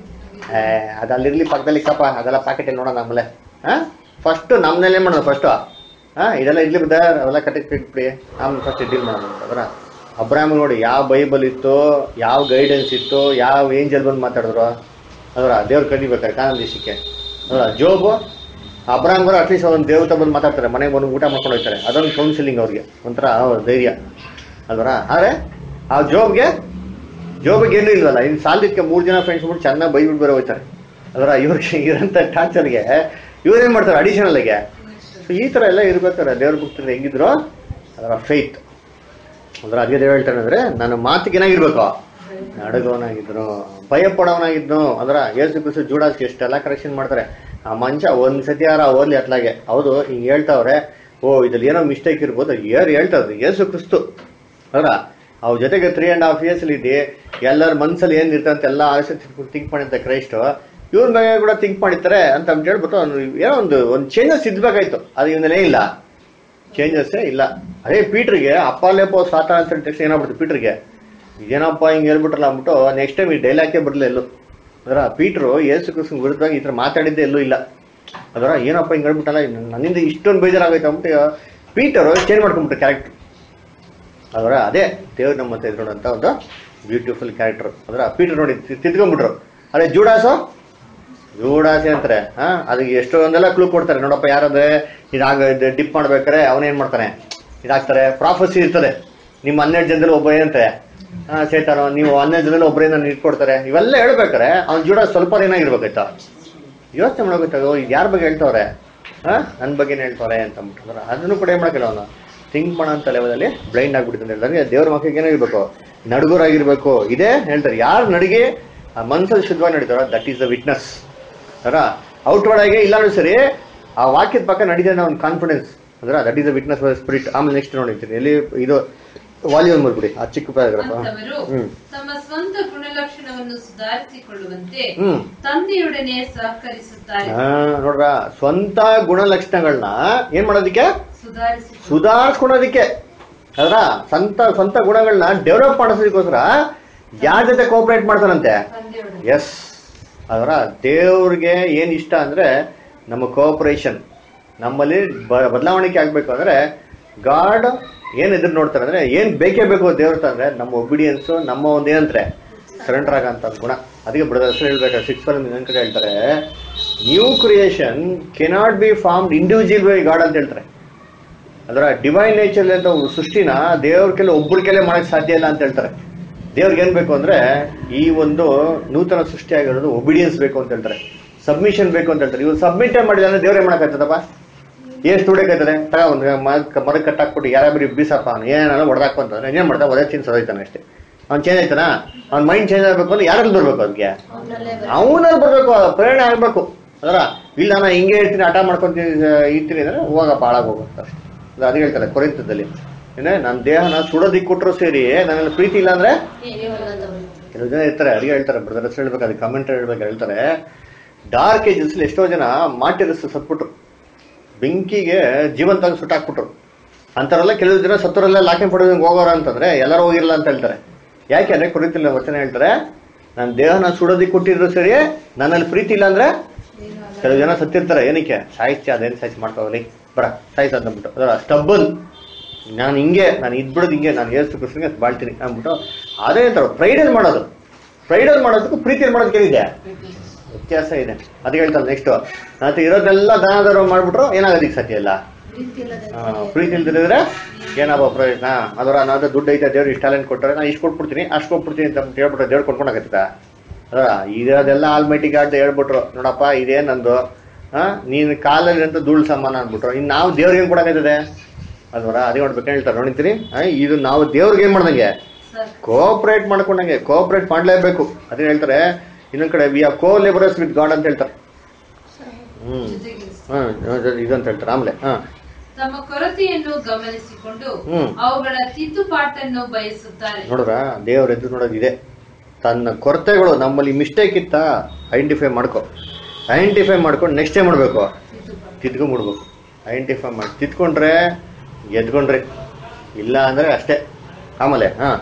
ಅದು ಅಲ್ಲಿರ್ಲಿ ಪಕ್ಕದಲ್ಲಿ ಕಪ್ಪ ಅದೆಲ್ಲ ಪ್ಯಾಕೆಟ್ ನೋಡೋಣ ಆಮೇಲೆ ಹಾ ಫಸ್ಟ್ ನಮ್ಮನ್ನೆಲ್ಲ ಏನ್ ಮಾಡೋಣ ಫಸ್ಟ್ ಹಾ ಇದೆಲ್ಲ ಇರ್ಲಿ ಬಿದ್ದ ಅವೆಲ್ಲ ಕಟ್ಟಿಗೆ ಬಿಡಿ ಆಮೇಲೆ ಫಸ್ಟ್ ಡೀಲ್ ಮಾಡೋಣ ಅದರ. ಅಬ್ರಾಹ್ಮ ನೋಡಿ ಯಾವ ಬೈಬಲ್ ಇತ್ತು, ಯಾವ ಗೈಡೆನ್ಸ್ ಇತ್ತು, ಯಾವ ಏಂಜಲ್ ಬಂದು ಮಾತಾಡಿದ್ರು ಅದರ ದೇವ್ರು ಕಲಿಬೇಕಾರೆ ಕಾನೂನು ದೇಶಕ್ಕೆ ಅದರ. ಜೋಬು ಅಬ್ರಾಹ್ಮರು ಅಟ್ಲೀಸ್ಟ್ ಒಂದು ದೇವತೆ ಬಂದು ಮಾತಾಡ್ತಾರೆ, ಮನೆಗೆ ಬಂದು ಊಟ ಮಾಡ್ಕೊಂಡು ಹೋಗ್ತಾರೆ, ಅದೊಂದು ಕೌನ್ಸಿಲಿಂಗ್ ಅವ್ರಿಗೆ ಒಂಥರ ಧೈರ್ಯ ಅಲ್ವರ. ಆದರೆ ಆ ಜೋಬ್ಗೆ ಜೋಬಿಗೆ ಏನೂ ಇಲ್ವಲ್ಲ, ಇನ್ನು ಸಾಲದಕ್ಕೆ ಮೂರು ಜನ ಫ್ರೆಂಡ್ಸ್ ಬಿಟ್ಟು ಚೆನ್ನಾಗಿ ಬೈಬಿಟ್ಟು ಬರೋ ಹೋಗ್ತಾರೆ ಅದರ. ಇವ್ರಿಗೆ ಇರೋಂಥ ಟಾರ್ಚರ್ಗೆ ಇವ್ರೇನು ಮಾಡ್ತಾರೆ ಅಡಿಷನಲ್ಗೆ. ಸೊ ಈ ಥರ ಎಲ್ಲ ಇರ್ಬೇಕಾರೆ ದೇವ್ರ ಬಿಡ್ತಾರೆ ಹೆಂಗಿದ್ರು ಅದರ ಫೇತ್ ಅದರ. ಅದೇ ದೇವ್ ಹೇಳ್ತಾನೆ ಅಂದರೆ ನನ್ನ ಮಾತಿಗೆ ಏನಾಗಿರ್ಬೇಕು, ನಡಗೋನಾಗಿದ್ರು, ಭಯ ಪಡೋನಾಗಿದ್ನು ಅದರ. ಏಸು ಕ್ರಿಸ್ತು ಜೂಡಾಸ್ಗೆ ಎಷ್ಟೆಲ್ಲ ಕರೆಕ್ಷನ್ ಮಾಡ್ತಾರೆ. ಆ ಮನುಷ್ಯ ಒಂದು ಸತಿ ಯಾರ ಓದ್ಲಿ ಅಟ್ಲಾಗೆ ಹೌದು ಹಿಂಗೆ ಹೇಳ್ತಾವ್ರೆ, ಓ ಇದ್ರಲ್ಲಿ ಏನೋ ಮಿಸ್ಟೇಕ್ ಇರ್ಬೋದು, ಯಾರು ಹೇಳ್ತಾವ್ರಿ ಏಸು ಕ್ರಿಸ್ತು ಅದರ. ಅವ್ರ ಜೊತೆಗೆ ತ್ರೀ ಆ್ಯಂಡ್ ಹಾಫ್ ಇಯರ್ಸ್ ಇದ್ದು ಎಲ್ಲರ ಮನಸ್ಸಲ್ಲಿ ಏನು ಇರ್ತಂತೆ ಎಲ್ಲ ಆಲೋಚನೆ ಥಿಂಕ್ ಮಾಡಿರ್ತಾರೆ ಕ್ರೈಸ್ಟ್, ಇವ್ರ ಬಗ್ಗೆ ಕೂಡ ಥಿಂಕ್ ಮಾಡಿರ್ತಾರೆ ಅಂತ ಅಂತ ಹೇಳ್ಬಿಟ್ಟು ಏನೋ ಒಂದು ಒಂದು ಚೇಂಜಸ್ ಇದ್ಬೇಕಾಯ್ತು. ಅದು ಇವನ್ನೇ ಇಲ್ಲ, ಚೇಂಜಸ್ಸೇ ಇಲ್ಲ. ಅದೇ ಪೀಟ್ರಿಗೆ ಅಪ್ಪಾಲೇಪೋ ಸಾತ ಅಂತ ಹೇಳಿದ ತಕ್ಷಣ ಏನಾಗ್ಬಿಡ್ತು ಪೀಟ್ರಿಗೆ, ಇದೇನಪ್ಪ ಹಿಂಗೆ ಹೇಳ್ಬಿಟ್ರಲ್ಲ ಅಂದ್ಬಿಟ್ಟು ನೆಕ್ಸ್ಟ್ ಟೈಮ್ ಈ ಡೈಲಾಗೇ ಬರಲಿಲ್ಲ ಎಲ್ಲೂ ಅದರ. ಪೀಟ್ರು ಏಸು ಕ್ರಿಸ್ತನ ವಿರುದ್ಧವಾಗಿ ಈ ಥರ ಮಾತಾಡಿದ್ದೇ ಎಲ್ಲೂ ಇಲ್ಲ ಅದರ. ಏನಪ್ಪ ಹಿಂಗೆ ಹೇಳ್ಬಿಟ್ಟಲ್ಲ ನನ್ನಿಂದ ಇಷ್ಟೊಂದು ಬೇಜಾರಾಗೈತೆ ಅಂದ್ಬಿಟ್ಟು ಪೀಟರು ಚೇಂಜ್ ಮಾಡ್ಕೊಂಡ್ಬಿಟ್ರು ಕ್ಯಾರೆಕ್ಟರ್ ಅದರ. ಅದೇ ದೇವ್ರು ನಮ್ಮ ಮತ್ತೆ ನೋಡೋಂಥ ಒಂದು ಬ್ಯೂಟಿಫುಲ್ ಕ್ಯಾರೆಕ್ಟರ್ ಅದರ. ಪೀಟರ್ ನೋಡಿ ತಿದ್ಕೊಂಡ್ಬಿಟ್ರು. ಅದೇ ಜೂಡಾಸು ಜೂಡಾಸೆ ಅಂತಾರೆ ಹಾ, ಅದಕ್ಕೆ ಎಷ್ಟೊಂದೆಲ್ಲ ಕ್ಲೂ ಕೊಡ್ತಾರೆ. ನೋಡಪ್ಪ ಯಾರಂದ್ರೆ ಇದಾಗ ಡಿಪ್ ಮಾಡ್ಬೇಕಾರೆ ಅವನೇನ್ ಮಾಡ್ತಾನೆ ಇದಾಗ್ತಾರೆ. ಪ್ರಾಫಸಿ ಇರ್ತದೆ, ನಿಮ್ಮ ಹನ್ನೆರಡು ಜನದಲ್ಲಿ ಒಬ್ಬ ಏನಂತೆ ಹಾ ಸೇತಾನೋ, ನೀವು ಹನ್ನೆರಡು ಜನದಲ್ಲಿ ಒಬ್ಬರೇನ ಇಟ್ಕೊಡ್ತಾರೆ. ಇವೆಲ್ಲ ಹೇಳ್ಬೇಕಾರೆ ಅವ್ನ ಜೂಡಾಸ್ ಸ್ವಲ್ಪ ಏನಾಗಿರ್ಬೇಕಾಯ್ತಾ ಯೋಚನೆ ಮಾಡ್ಬೇಕಾಯ್ತು, ಇದು ಯಾರ ಬಗ್ಗೆ ಹೇಳ್ತವ್ರೆ ಹಾ ನನ್ನ ಬಗ್ಗೆನೇ ಹೇಳ್ತವ್ರೆ ಅಂತ ಅಂದ್ಬಿಟ್ಟು ಅದನ್ನು ಕೂಡ ಏನ್ ಮಾಡಕ್ಕಿಲ್ಲ ಅವನು ಥಿಂಕ್ ಮಾಡೋ ಅಂತ ಲೆವೆಲಲ್ಲಿ ಬ್ಲೈಂಡ್ ಆಗ್ಬಿಟ್ಟಿದೆ ಅಂತ ಹೇಳ್ತಾರೆ. ದೇವ್ರ ಮಕ್ಕಳಿಗೆ ಏನಾಗಿರ್ಬೇಕು, ನಡುಗೂರಾಗಿರ್ಬೇಕು. ಇದೇ ಹೇಳ್ತಾರೆ, ಯಾರು ನಡಿಗೆ ಆ ಮನ್ಸಲ್ಲಿ ಶುದ್ಧವಾಗಿ ನಡೀತಾರೋ ದಟ್ ಈಸ್ ದ ವಿಟ್ನೆಸ್ ಅದರ. ಔಟ್ವರ್ಡ್ ಆಗಿ ಇಲ್ಲಾಂದ್ರೂ ಸರಿ ಆ ವಾಕ್ಯದ ಪಕ್ಕ ನಡೀತಾ ಒಂದು ಕಾನ್ಫಿಡೆನ್ಸ್ ಅದರ, that is the witness spirit. ಆಮೇಲೆ ನೆಕ್ಸ್ಟ್ ನೋಡಿರ್ತೀನಿ ಎಲ್ಲಿ ಇದು ವಾಲ್ಯೂಮ್ ಬರ್ಬಿಡಿ ಆ ಚಿಕ್ಕ ಪ್ಯಾರಾಗ್ರಾಫ್. ಹ್ಮ್ ತಮ್ಮ ಸ್ವಂತ ಗುಣಲಕ್ಷಣವನ್ನು ಸುಧಾರಿಸಿಕೊಳ್ಳುವಂತೆ ಹ್ಮ್ ತಂದೆಯೊಡನೆ ಸಹಕರಿಸುತ್ತಾರೆ. ಹಾ ನೋಡ್ರ, ಸ್ವಂತ ಗುಣಲಕ್ಷಣಗಳನ್ನ ಏನ್ ಮಾಡೋದಿಕ್ಕೆ, ಸುಧಾರಿಸಿ ಸುಧಾರಿಸ್ಕೊಳೋದಿಕ್ಕೆ ಅದರ. ಸ್ವಂತ ಸ್ವಂತ ಗುಣಗಳನ್ನ ಡೆವಲಪ್ ಮಾಡಿಸೋದಕ್ಕೋಸ್ಕರ ಯಾರ ಜೊತೆ ಕೋಆಪರೇಟ್ ಮಾಡ್ತಾರಂತೆ. ತಂದೆಯೊಡನೆ ಎಸ್ ಅದರ. ದೇವ್ರಿಗೆ ಏನ್ ಇಷ್ಟ ಅಂದ್ರೆ ನಮ್ಮ ಕೋಆಪರೇಷನ್. ನಮ್ಮಲ್ಲಿ ಬದಲಾವಣೆ ಆಗ್ಬೇಕು ಅಂದ್ರೆ ಗಾಡ್ ಏನ್ ಎದುರು ನೋಡ್ತಾರೆ ಅಂದ್ರೆ ಏನ್ ಬೇಕೇ ಬೇಕು ದೇವ್ರ ಅಂದ್ರೆ ನಮ್ಮ ಒಬಿಡಿಯನ್ಸ್, ನಮ್ಮ ಒಂದ್ ಏನಂದ್ರೆ ಸರೆಂಡರ್ ಆಗಂತ ಗುಣ. ಅದಕ್ಕೆ ಬ್ರದರ್ ಹೆಸರು ಹೇಳ್ಬೇಕಾದ್ರೆ ಸಿಕ್ಸ್ ಫಾರ್ಮ್ ಇನ್ನೊಂದ್ ಕಡೆ ಹೇಳ್ತಾರೆ, new creation cannot be formed individual by God ಅಂತ ಹೇಳ್ತಾರೆ. ಅದರ ಡಿವೈನ್ ನೇಚರ್ ಅಂತ ಸೃಷ್ಟಿನ ದೇವ್ರ ಕೆಲ ಒಬ್ಬರ ಕೆಲ ಮಾಡಕ್ ಸಾಧ್ಯ ಇಲ್ಲ ಅಂತ ಹೇಳ್ತಾರೆ. ದೇವ್ರಿಗೆ ಏನ್ ಬೇಕು ಅಂದ್ರೆ ಈ ಒಂದು ನೂತನ ಸೃಷ್ಟಿ ಆಗಿರೋದು ಒಬಿಡಿಯನ್ಸ್ ಬೇಕು ಅಂತ ಹೇಳ್ತಾರೆ, ಸಬ್ಮಿಷನ್ ಬೇಕು ಅಂತ ಹೇಳ್ತಾರೆ. ಇವ್ರು ಸಬ್ಮಿಟ್ ಮಾಡಿದ್ರೆ ಅಂದ್ರೆ ದೇವ್ರ ಏನ್ ಮಾಡಕ್ಕಾಗ್ತದಪ್ಪ, ಎಷ್ಟು ದುಡಿಯಕಾಯ್ತದೆ ತಗ ಒಂದು ಮರ ಕಟ್ಟಾಕ್ಬಿಟ್ಟು ಯಾರಾದ್ರೂ ಬೀಸಪ್ಪ ಅವ್ನು ಏನಾದ್ರು ಹೊಡೆದಾಕು ಅಂತಂದ್ರೆ ಏನ್ ಮಾಡ್ತಾ ಒದೇ ಚೇಂಜ್ ಸದೈತಾನೆ ಅಷ್ಟೇ. ಅವ್ನು ಚೇಂಜ್ ಆಯ್ತಾನ, ಅವ್ನ ಮೈಂಡ್ ಚೇಂಜ್ ಆಗ್ಬೇಕು ಅಂದ್ರೆ ಯಾರಲ್ಲಿ ಬರ್ಬೇಕು, ಅದಕ್ಕೆ ಅವನಲ್ಲಿ ಬರ್ಬೇಕು, ಪ್ರೇರಣೆ ಆಗ್ಬೇಕು ಅದರ. ಇಲ್ಲ ನಾ ಹಿಂಗೆ ಹೇಳ್ತೀನಿ ಹಠ ಮಾಡ್ಕೊಂತೀನಿ ಇರ್ತೀನಿ ಅಂದ್ರೆ ಹೋಗಪ್ಪ ಹಾಳಾಗಿ ಹೋಗುತ್ತೆ ಅಷ್ಟೇ. ಅದು ಹೇಳ್ತಾರೆ ಕೊರಿಂಥದಲ್ಲಿ ಏನೇ ನನ್ನ ದೇಹನ ಸುಡೋದಿಕ್ ಕೊಟ್ಟರು ಸೇರಿ ನನ್ನಲ್ಲಿ ಪ್ರೀತಿ ಇಲ್ಲ ಅಂದ್ರೆ ಕೆಲವು ಜನ ಇರ್ತಾರೆ. ಅಡಿಗೆ ಹೇಳ್ತಾರೆ ಬ್ರದರ್ ಹೆಸರು ಹೇಳ್ಬೇಕು, ಅದಕ್ಕೆ ಕಮೆಂಟ್ ಹೇಳ್ಬೇಕು ಹೇಳ್ತಾರೆ, ಡಾರ್ಕ್ ಏಜಸ್ ಎಷ್ಟೋ ಜನ ಮಾಟಿರಸ್ ಸತ್ಬಿಟ್ರು, ಬೆಂಕಿಗೆ ಜೀವಂತ ಸುಟ್ಟಾಕ್ಬಿಟ್ರು. ಅಂತಾರೆಲ್ಲ ಕೆಲವು ಜನ ಸತ್ತರೆಲ್ಲ ಲಾಕೆ ಪಡೆದಂಗೆ ಹೋಗೋರ ಅಂತಂದ್ರೆ ಎಲ್ಲರೂ ಹೋಗಿರಲ್ಲ ಅಂತ ಹೇಳ್ತಾರೆ. ಯಾಕೆ ಅಂದ್ರೆ ಕೊರಿಂಥದಲ್ಲಿ ವಚನ ಹೇಳ್ತಾರೆ, ನನ್ನ ದೇಹನ ಸುಡೋದಿಕ್ ಕೊಟ್ಟಿದ್ರು ಸರಿ ನನ್ನಲ್ಲಿ ಪ್ರೀತಿ ಇಲ್ಲ ಅಂದ್ರೆ ಕೆಲವು ಜನ ಸತ್ತಿರ್ತಾರೆ. ಏನಕ್ಕೆ ಸಾಹಿತ್ಯ ಅದೇನು ಸಾಹಿತ್ಯ ಮಾಡ್ಕೋಲಿ ಬರ ಸಾಹಿತ್ಯ ಅಂದ್ಬಿಟ್ಟು ಅದರ ಸ್ಟಬ್ಬಲ್ ನಾನು ಹಿಂಗೆ ನಾನು ಇದ್ಬಿಡೋದು ಹಿಂಗೆ ನಾನು ಏಸು ಕ್ರಿಸ್ತನಿಗೆ ಬಾಳ್ತೀನಿ ಅಂದ್ಬಿಟ್ಟು ಅದೇ ಅಂತಾರೆ. ಪ್ರೈಡಲ್ ಮಾಡೋದು ಪ್ರೈಡಲ್ ಮಾಡೋದಕ್ಕೂ ಪ್ರೀತಿಯಲ್ಲಿ ಮಾಡೋದಕ್ಕೆ ಇದೆ ವ್ಯತ್ಯಾಸ ಇದೆ. ಅದಕ್ಕೆ ಹೇಳ್ತಾರೆ ನೆಕ್ಸ್ಟ್ ಮತ್ತೆ ಇರೋದೆಲ್ಲ ದಾನ ಧರ್ಮ ಮಾಡ್ಬಿಟ್ರು ಏನಾಗೋದಿಕ್ಕೆ ಸಾಧ್ಯ ಇಲ್ಲ. ಪ್ರೀತಿ ಇಲ್ದಿದ್ರೆ ಏನಪ್ಪ ಪ್ರಯೋಜನ ಅದರ. ನಾದ್ರೆ ದುಡ್ಡು ಐತೆ ದೇವ್ರು ಇಷ್ಟು ಟ್ಯಾಲೆಂಟ್ ಕೊಟ್ಟರೆ ನಾನು ಇಷ್ಟು ಕೊಟ್ಬಿಡ್ತೀನಿ ಅಷ್ಟು ಕೊಟ್ಬಿಡ್ತೀನಿ ಅಂತ ಹೇಳ್ಬಿಟ್ರೆ ದೇವ್ರು ಕೊಟ್ಕೊಂಡಾಗತ್ತ ಅದರ. ಇರೋದೆಲ್ಲ ಆಲ್ಮೈಟಿ ಗಾಡ್ ಹೇಳ್ಬಿಟ್ರು, ನೋಡಪ್ಪ ಇದೇ ನಂದು ಹಾ ನೀನು ಕಾಲಲ್ಲಿ ಅಂತ ಧೂಳು ಸಮಾನ ಅಂದ್ಬಿಟ್ರು. ಇನ್ನು ನಾವು ದೇವ್ರಿಗೆ ಏನು ಕೊಡೋಕ್ಕಾಯ್ತದೆ, ಅಲ್ವರ ಅದೇ ನೋಡ್ಬೇಕು ಹೇಳ್ತಾರೆ ನೋಡಿರ್ತೀರಿ ಇದು ನಾವು ದೇವ್ರಿಗೆ ಏನ್ ಮಾಡ್ದಂಗೆ ಕೋಆಪರೇಟ್ ಮಾಡ್ಕೊಂಡಂಗೆ ಕೋಆಪರೇಟ್ ಮಾಡ್ಲೇಬೇಕು ಅದೇ ಹೇಳ್ತಾರೆ ಇನ್ನೊಂದ್ ಕಡೆ we are co labourers with God ಅಂತ ಹೇಳ್ತಾರೆ ಹ್ಮ್ ಹ್ಮ್ ಇದಂತ ಹೇಳ್ತಾರೆ ಆಮೇಲೆ ಹಾ ತಮ್ಮ ಕೊರತೆಯನ್ನು ಗಮನಿಸಿಕೊಂಡು ಅವುಗಳ ತಿದ್ದುಪಾಟನ್ನು ಬಯಸುತ್ತಾರೆ. ನೋಡ್ರ ದೇವ್ರ ಎದ್ದು ನೋಡೋದಿದೆ ತನ್ನ ಕೊರತೆಗಳು ನಮ್ಮಲ್ಲಿ ಮಿಸ್ಟೇಕ್ ಇತ್ತ ಐಡೆಂಟಿಫೈ ಮಾಡ್ಕೊ ಐಡೆಂಟಿಫೈ ಮಾಡ್ಕೊಂಡು ನೆಕ್ಸ್ಟ್ ಏನ್ ಮಾಡ್ಬೇಕು ತಿದ್ಕೊಂಡ್ಬಿಡ್ಬೇಕು ಐಡೆಂಟಿಫೈ ಮಾಡಿ ತಿದ್ಕೊಂಡ್ರೆ ಎದ್ಕೊಂಡ್ರಿ ಇಲ್ಲ ಅಂದ್ರೆ ಅಷ್ಟೇ ಆಮೇಲೆ ಹಾ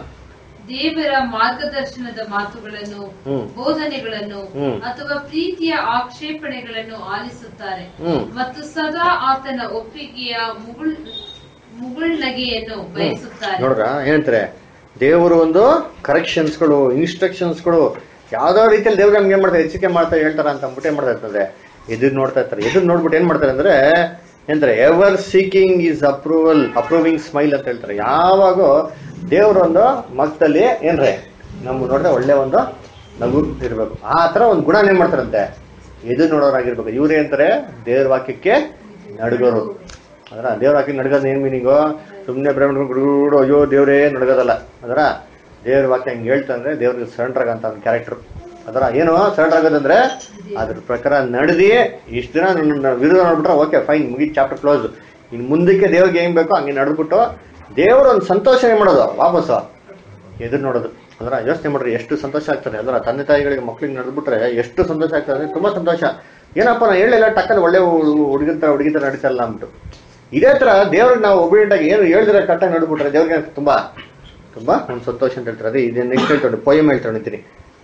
ದೇವರ ಮಾರ್ಗದರ್ಶನದ ಮಾತುಗಳನ್ನು ಬೋಧನೆಗಳನ್ನು ಅಥವಾ ಪ್ರೀತಿಯ ಆಕ್ಷೇಪಣೆಗಳನ್ನು ಆಲಿಸುತ್ತಾರೆ ಮತ್ತು ಸದಾ ಆತನ ಒಪ್ಪಿಗೆಯ ಮುಗುಳ್ ಮುಗುಳ್ನಗೆಯನ್ನು ಬಯಸುತ್ತಾರೆ. ನೋಡ್ರ ಏನಂತಾರೆ ದೇವರು ಒಂದು ಕರೆಕ್ಷನ್ಸ್ಗಳು ಇನ್ಸ್ಟ್ರಕ್ಷನ್ಸ್ಗಳು ಯಾವ್ದೋ ರೀತಿಯಲ್ಲಿ ದೇವ್ರು ನಮ್ಗೆ ಏನ್ ಮಾಡ್ತಾರೆ ಹೆಚ್ಚಿಕೆ ಮಾಡ್ತಾರೆ ಹೇಳ್ತಾರ ಅಂತ ಅಂದ್ಬಿಟ್ಟು ಏನ್ ಮಾಡ್ತಾ ಇರ್ತದೆ ಎದುರು ನೋಡ್ತಾ ಇರ್ತಾರೆ ಎದುರು ನೋಡ್ಬಿಟ್ಟು ಏನ್ ಮಾಡ್ತಾರೆ ಅಂದ್ರೆ ಏನಂತಾರೆ ever seeking his approval approving smile ಅಂತ ಹೇಳ್ತಾರೆ. ಯಾವಾಗೂ ದೇವ್ರೊಂದು ಮಕ್ಕದಲ್ಲಿ ಏನ್ರಿ ನಮ್ಗೆ ನೋಡಿದ್ರೆ ಒಳ್ಳೆ ಒಂದು ನಗು ಇರ್ಬೇಕು ಆ ತರ ಒಂದು ಗುಣ ಏನ್ ಮಾಡ್ತಾರಂತೆ ಎದುರು ನೋಡೋರಾಗಿರ್ಬೇಕು. ಇವ್ರು ಏನಂತಾರೆ ದೇವ್ರ ವಾಕ್ಯಕ್ಕೆ ನಡ್ಗೋರು ಅದರ ದೇವ್ರ ವಾಕ್ಯಕ್ಕೆ ನಡ್ಗೋದು ಏನ್ ಮೀನಿಂಗು ಸುಮ್ಮನೆ ಬ್ರಹ್ಮಡು ಅಯ್ಯೋ ದೇವ್ರೇ ನಡ್ಗೋದಲ್ಲ ಅದರ ದೇವ್ರ ವಾಕ್ಯ ಹಂಗೆ ಹೇಳ್ತಂದ್ರೆ ದೇವ್ರಿಗೆ ಸರೆಂಡರ್ ಆಗಂತ ಒಂದು ಕ್ಯಾರೆಕ್ಟರ್ ಅದರ ಏನು ಸರೆಂಡರ್ ಆಗೋದಂದ್ರೆ ಅದ್ರ ಪ್ರಕಾರ ನಡೆದಿ ಇಷ್ಟು ದಿನ ನನ್ನ ವಿರೋಧ ನೋಡ್ಬಿಟ್ರೆ ಓಕೆ ಫೈನ್ ಮುಗಿದ್ ಚಾಪ್ಟರ್ ಕ್ಲೋಸ್ ಇನ್ ಮುಂದಕ್ಕೆ ದೇವ್ರಿಗೆ ಹೆಂಗ್ ಬೇಕೋ ಹಂಗೆ ನಡೆದ್ಬಿಟ್ಟು ದೇವ್ರ ಒಂದು ಸಂತೋಷ ಏನ್ ಮಾಡೋದು ವಾಪಸ್ ಎದುರು ನೋಡೋದು ಅದರ ಯೋಚನೆ ಮಾಡ್ರಿ ಎಷ್ಟು ಸಂತೋಷ ಆಗ್ತದೆ ಅದರ ತಂದೆ ತಾಯಿಗಳಿಗೆ ಮಕ್ಳಿಗೆ ನಡೆದ್ಬಿಟ್ರೆ ಎಷ್ಟು ಸಂತೋಷ ಆಗ್ತದೆ ಅಂದ್ರೆ ತುಂಬಾ ಸಂತೋಷ. ಏನಪ್ಪ ನಾ ಹೇಳಿಲ್ಲ ಟಕ್ಕಲ್ಲಿ ಒಳ್ಳೆ ಹುಡುಗಿರ್ತಾರೆ ಹುಡುಗಿತರ ನಡೀತಲ್ಲ ಅಂದ್ಬಿಟ್ಟು ಇದೇ ತರ ದೇವ್ರಿಗೆ ನಾವು ಒಬಿಡಿಯಂಟ್ ಆಗಿ ಏನು ಹೇಳಿದ್ರೆ ಕರೆಕ್ಟಾಗಿ ನಡೆದ್ಬಿಟ್ರೆ ದೇವ್ರಿಗೆ ತುಂಬಾ ತುಂಬಾ ಒಂದು ಸಂತೋಷ ಅಂತ ಹೇಳ್ತಾರೆ. ಅದೇ ಇದೇ ನೆಕ್ಸ್ಟ್ ಹೇಳ್ತಾರೆ ಪೋಯಮ್ ಹೇಳ್ತಾಣಿರ್ತೀನಿ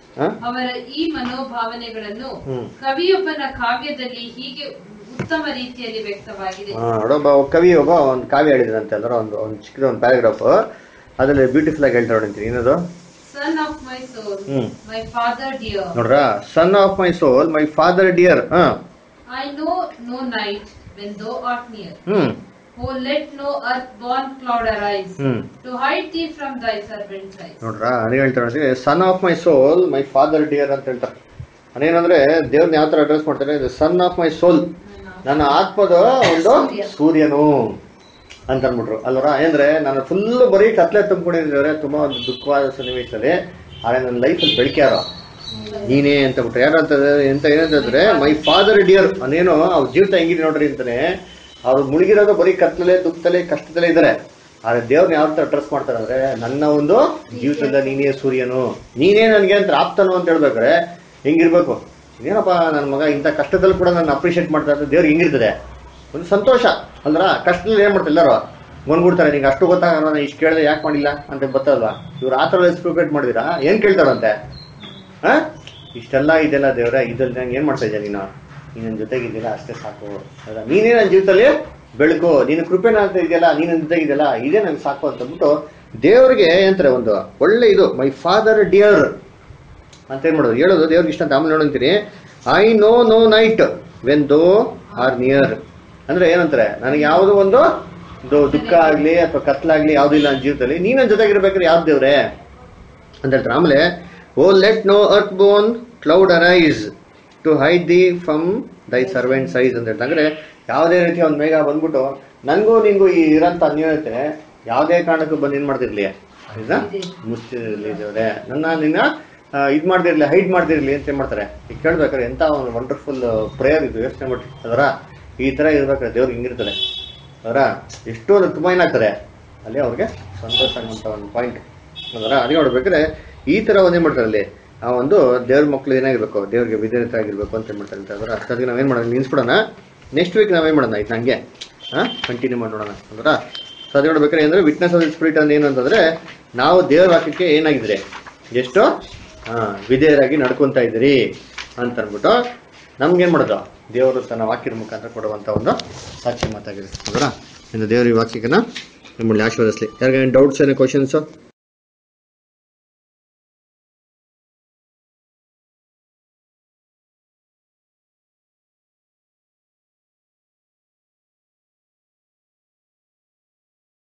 ಅವರ ಈ ಮನೋಭಾವನೆಗಳನ್ನು ಕವಿಯೊಬ್ಬನ ಕಾವ್ಯದಲ್ಲಿ ಹೀಗೆ ಉತ್ತಮ ರೀತಿಯಲ್ಲಿ ವ್ಯಕ್ತವಾಗಿದೆ. ಒಬ್ಬ ಕವಿ ಒಬ್ಬ ಒಂದು ಕಾವ್ಯ ಹೇಳಿದ್ರಂತೆ ಅಲ್ರ ಒಂದು ಒಂದು ಚಿಕ್ಕದ ಒಂದು ಪ್ಯಾರಾಗ್ರಾಫ್ ಅದ್ರಲ್ಲಿ ಬ್ಯೂಟಿಫುಲ್ ಆಗಿ ಹೇಳ್ತಾ ನೋಡಿರ್ತೀನಿ ಏನದು sun of my soul my father dear ನೋಡ್ರ sun of my soul my father dear I know no night when thou art near hmm Oh, let no earth-born cloud arise to hide thee from thy servant's eyes. ನೋಡ್ರ ಅದೇ ಹೇಳ್ತಾರೆ sun of my soul my father dear ಅಂತ ಹೇಳ್ತಾರೆ. ಅದೇನಂದ್ರೆ ದೇವ್ರನ್ನ ಯಾವ ತರ address ಮಾಡ್ತಾರೆ ಸನ್ ಆಫ್ ಮೈ ಸೋಲ್ ನನ್ನ ಆತ್ಮದ ಒಂದು ಸೂರ್ಯನು ಅಂತ ಅಂದ್ಬಿಟ್ರು ಅಲ್ವರ ಅಂದ್ರೆ ನಾನು ಫುಲ್ ಬರೀ ಕತ್ಲೆ ತುಂಬಿಕೊಂಡಿದ್ರೆ ತುಂಬಾ ಒಂದು ದುಃಖವಾದ ಸನ್ನಿವೇಶದಲ್ಲಿ ಆದ್ರೆ ನನ್ನ ಲೈಫಲ್ಲಿ ಬೆಳಕೆ ಯಾರೋ ನೀನೇ ಅಂತ ಬಿಟ್ರೆ ಯಾರಂತ ಎಂತ ಏನಂತಂದ್ರೆ ಮೈ ಫಾದರ್ ಡಿಯರ್ ಅದೇನೋ ಅವ್ರ ಜೀವಿತ ಹೆಂಗಿದೆ ನೋಡ್ರಿ ಅಂತಾನೆ ಅವ್ರು ಮುಳುಗಿರೋದು ಬರೀ ಕತ್ತಲೇ ದುಃಖದಲ್ಲೇ ಕಷ್ಟದಲ್ಲೇ ಇದ್ದಾರೆ ಆದ್ರೆ ದೇವ್ರನ್ನ ಯಾವ ತರ ಅಡ್ರೆಸ್ ಮಾಡ್ತಾರೆ ಅಂದ್ರೆ ನನ್ನ ಒಂದು ಜೀವಿತದ ನೀನೇ ಸೂರ್ಯನು ನೀನೇ ನನ್ಗೆ ಅಂತ ಆಪ್ತನು ಅಂತ ಹೇಳ್ಬೇಕಾರೆ ಹೆಂಗಿರ್ಬೇಕು ಏನಪ್ಪ ನನ್ನ ಮಗ ಇಂಥ ಕಷ್ಟದಲ್ಲಿ ಕೂಡ ನನ್ನ ಅಪ್ರಿಷಿಯೇಟ್ ಮಾಡ್ತಾ ಇದ್ರೆ ದೇವ್ರಿಗೆ ಹೆಂಗಿರ್ತದೆ ಒಂದು ಸಂತೋಷ ಅಲ್ರ ಕಷ್ಟದಲ್ಲಿ ಏನ್ ಮಾಡ್ತಾರೆ ಎಲ್ಲರೂ ಬಂದ್ಬಿಡ್ತಾರೆ ನಿಂಗೆ ಅಷ್ಟು ಗೊತ್ತಾಗಲ್ಲ ನಾನು ಇಷ್ಟು ಕೇಳಿದ್ರೆ ಯಾಕೆ ಮಾಡಿಲ್ಲ ಅಂತ ಗೊತ್ತಲ್ವಾ ಇವ್ರು ಆ ಥರ ಎಕ್ಸ್ಪ್ರಿಪೇಟ್ ಮಾಡಿದಿರಾ ಏನ್ ಕೇಳ್ತಾರಂತೆ ಹಾ ಇಷ್ಟೆಲ್ಲ ಇದೆಲ್ಲ ದೇವ್ರ ಇದ್ರಲ್ಲಿ ನಂಗೆ ಏನ್ ಮಾಡ್ತಾ ಇದ್ಯಾ ನೀನು ನೀನ್ ನನ್ನ ಜೊತೆಗಿದ್ದಿಲ್ಲ ಅಷ್ಟೇ ಸಾಕು ಅಲ್ಲ ನೀನೇ ನನ್ನ ಜೀವಿತದಲ್ಲಿ ಬೆಳಕು ನೀನು ಕೃಪೆನ ಅಂತ ಇದೆಯಲ್ಲ ನೀನ್ ನನ್ನ ಜೊತೆಗಿದೆಯಲ್ಲ ಇದೇ ನಂಗೆ ಸಾಕು ಅಂತಂದ್ಬಿಟ್ಟು ದೇವ್ರಿಗೆ ಏನಂತಾರೆ ಒಂದು ಒಳ್ಳೆ ಇದು ಮೈ ಫಾದರ್ ಡಿಯರ್ ಅಂತ ಏನ್ ಮಾಡೋದು ಹೇಳೋದು ದೇವ್ರಿಗೆ ಇಷ್ಟ ಅಂತ ಆಮೇಲೆ ನೋಡಂತೀನಿ I know no night when thou are near ಅಂದ್ರೆ ಏನಂತಾರೆ ನನಗೆ ಯಾವುದೋ ಒಂದು ದುಃಖ ಆಗ್ಲಿ ಅಥವಾ ಕತ್ಲಾಗ್ಲಿ ಯಾವ್ದು ಇಲ್ಲ ನನ್ನ ಜೀವಿತದಲ್ಲಿ ನೀನ್ ನನ್ನ ಜೊತೆಗಿರ್ಬೇಕಾದ್ರೆ ಯಾವ್ದು ದೇವ್ರೆ ಅಂತ ಹೇಳ್ತಾರೆ. ಆಮೇಲೆ oh let no earth born cloud arise to hide thee from thy servant's eyes ಅಂತ ಹೇಳ್ತಾ ಅಂದ್ರೆ ಯಾವುದೇ ರೀತಿ ಒಂದು ಮೇಘ ಬಂದ್ಬಿಟ್ಟು ನನಗೂ ನಿಂಗೂ ಈ ಇರೋಂಥ ಅನ್ಯೋನ್ಯತೆ ಯಾವುದೇ ಕಾರಣಕ್ಕೂ ಬಂದು ಏನ್ ಮಾಡ್ತಿರ್ಲಿ ಇದನ್ನ ಮುಚ್ಚಿರ್ಲಿ ದೇವ್ರೆ ನನ್ನ ನಿನ್ನ ಇದ್ ಮಾಡ್ದಿರ್ಲಿ ಹೈಡ್ ಮಾಡ್ದಿರ್ಲಿ ಅಂತ ಏನ್ ಮಾಡ್ತಾರೆ ಈಗ ಕೇಳ್ಬೇಕಾದ್ರೆ ಎಂತ ಒಂದು ವಂಡರ್ಫುಲ್ ಪ್ರೇಯರ್ ಇದು ಯೋಚನೆ ಮಾಡಿ ಅದರ ಈ ತರ ಇರ್ಬೇಕಾದ್ರೆ ದೇವ್ರಿಗೆ ಹಿಂಗಿರ್ತಾರೆ ಅದರ ಎಷ್ಟು ತುಂಬಾ ಏನಾಗ್ತಾರೆ ಅಲ್ಲಿ ಅವ್ರಿಗೆ ಸಂತೋಷ ಆಗುವಂತ ಒಂದು ಪಾಯಿಂಟ್ ಅದರ ಅದೇ ನೋಡ್ಬೇಕಾದ್ರೆ ಈ ತರ ಒಂದೇನ್ ಮಾಡ್ತಾರೆ ಅಲ್ಲಿ ಆ ಒಂದು ದೇವ್ರ ಮಕ್ಳು ಏನಾಗಿರ್ಬೇಕು ದೇವ್ರಿಗೆ ವಿಧೇಯರಾಗಿರ್ಬೇಕು ಅಂತ ಏನ್ ಮಾಡ್ತಾರೆ ಅದರ ಅಷ್ಟೊತ್ತಿಗೆ ನಾವೇನ್ ಮಾಡೋಣ ನಿಲ್ಸ್ಬಿಡೋಣ ನೆಕ್ಸ್ಟ್ ವೀಕ್ ನಾವೇನ್ ಮಾಡೋಣ ಇದು ಹಂಗೆ ಹಾ ಕಂಟಿನ್ಯೂ ಮಾಡೋಣ ಅಂದ್ರ ಸೊ ಅದೇ ನೋಡ್ಬೇಕಾದ್ರೆ ಅಂದ್ರೆ ವಿಟ್ನೆಸ್ ಆಫ್ ದಿ ಸ್ಪಿರಿಟ್ ಅಂದ್ರೆ ಏನು ಅಂತಂದ್ರೆ ನಾವು ದೇವ್ರ ವಾಕ್ಯಕ್ಕೆ ಏನಾಗಿದ್ರೆ ಎಷ್ಟು ಹಾ ವಿಧೇಯರಾಗಿ ನಡ್ಕೊಂತ ಇದ್ದೀರಿ ಅಂತ ಅಂದ್ಬಿಟ್ಟು ನಮ್ಗೇನ್ ಮಾಡೋದು ದೇವರು ತನ್ನ ವಾಕ್ಯದ ಮುಖಾಂತರ ಕೊಡುವಂತ ಒಂದು ಸಾಕ್ಷಿ ಮಾತಾಗಿದೆ ಅದರ ಇನ್ನು ದೇವ್ರ ಈ ವಾಕ್ಯಕ್ಕನ್ನ ನಿಮ್ಮಲ್ಲಿ ಆಶೀರ್ವದಿಸ್ಲಿ. ಯಾರಿಗೇನು ಡೌಟ್ಸ್ ಏನೋ ಕ್ವಶನ್ಸು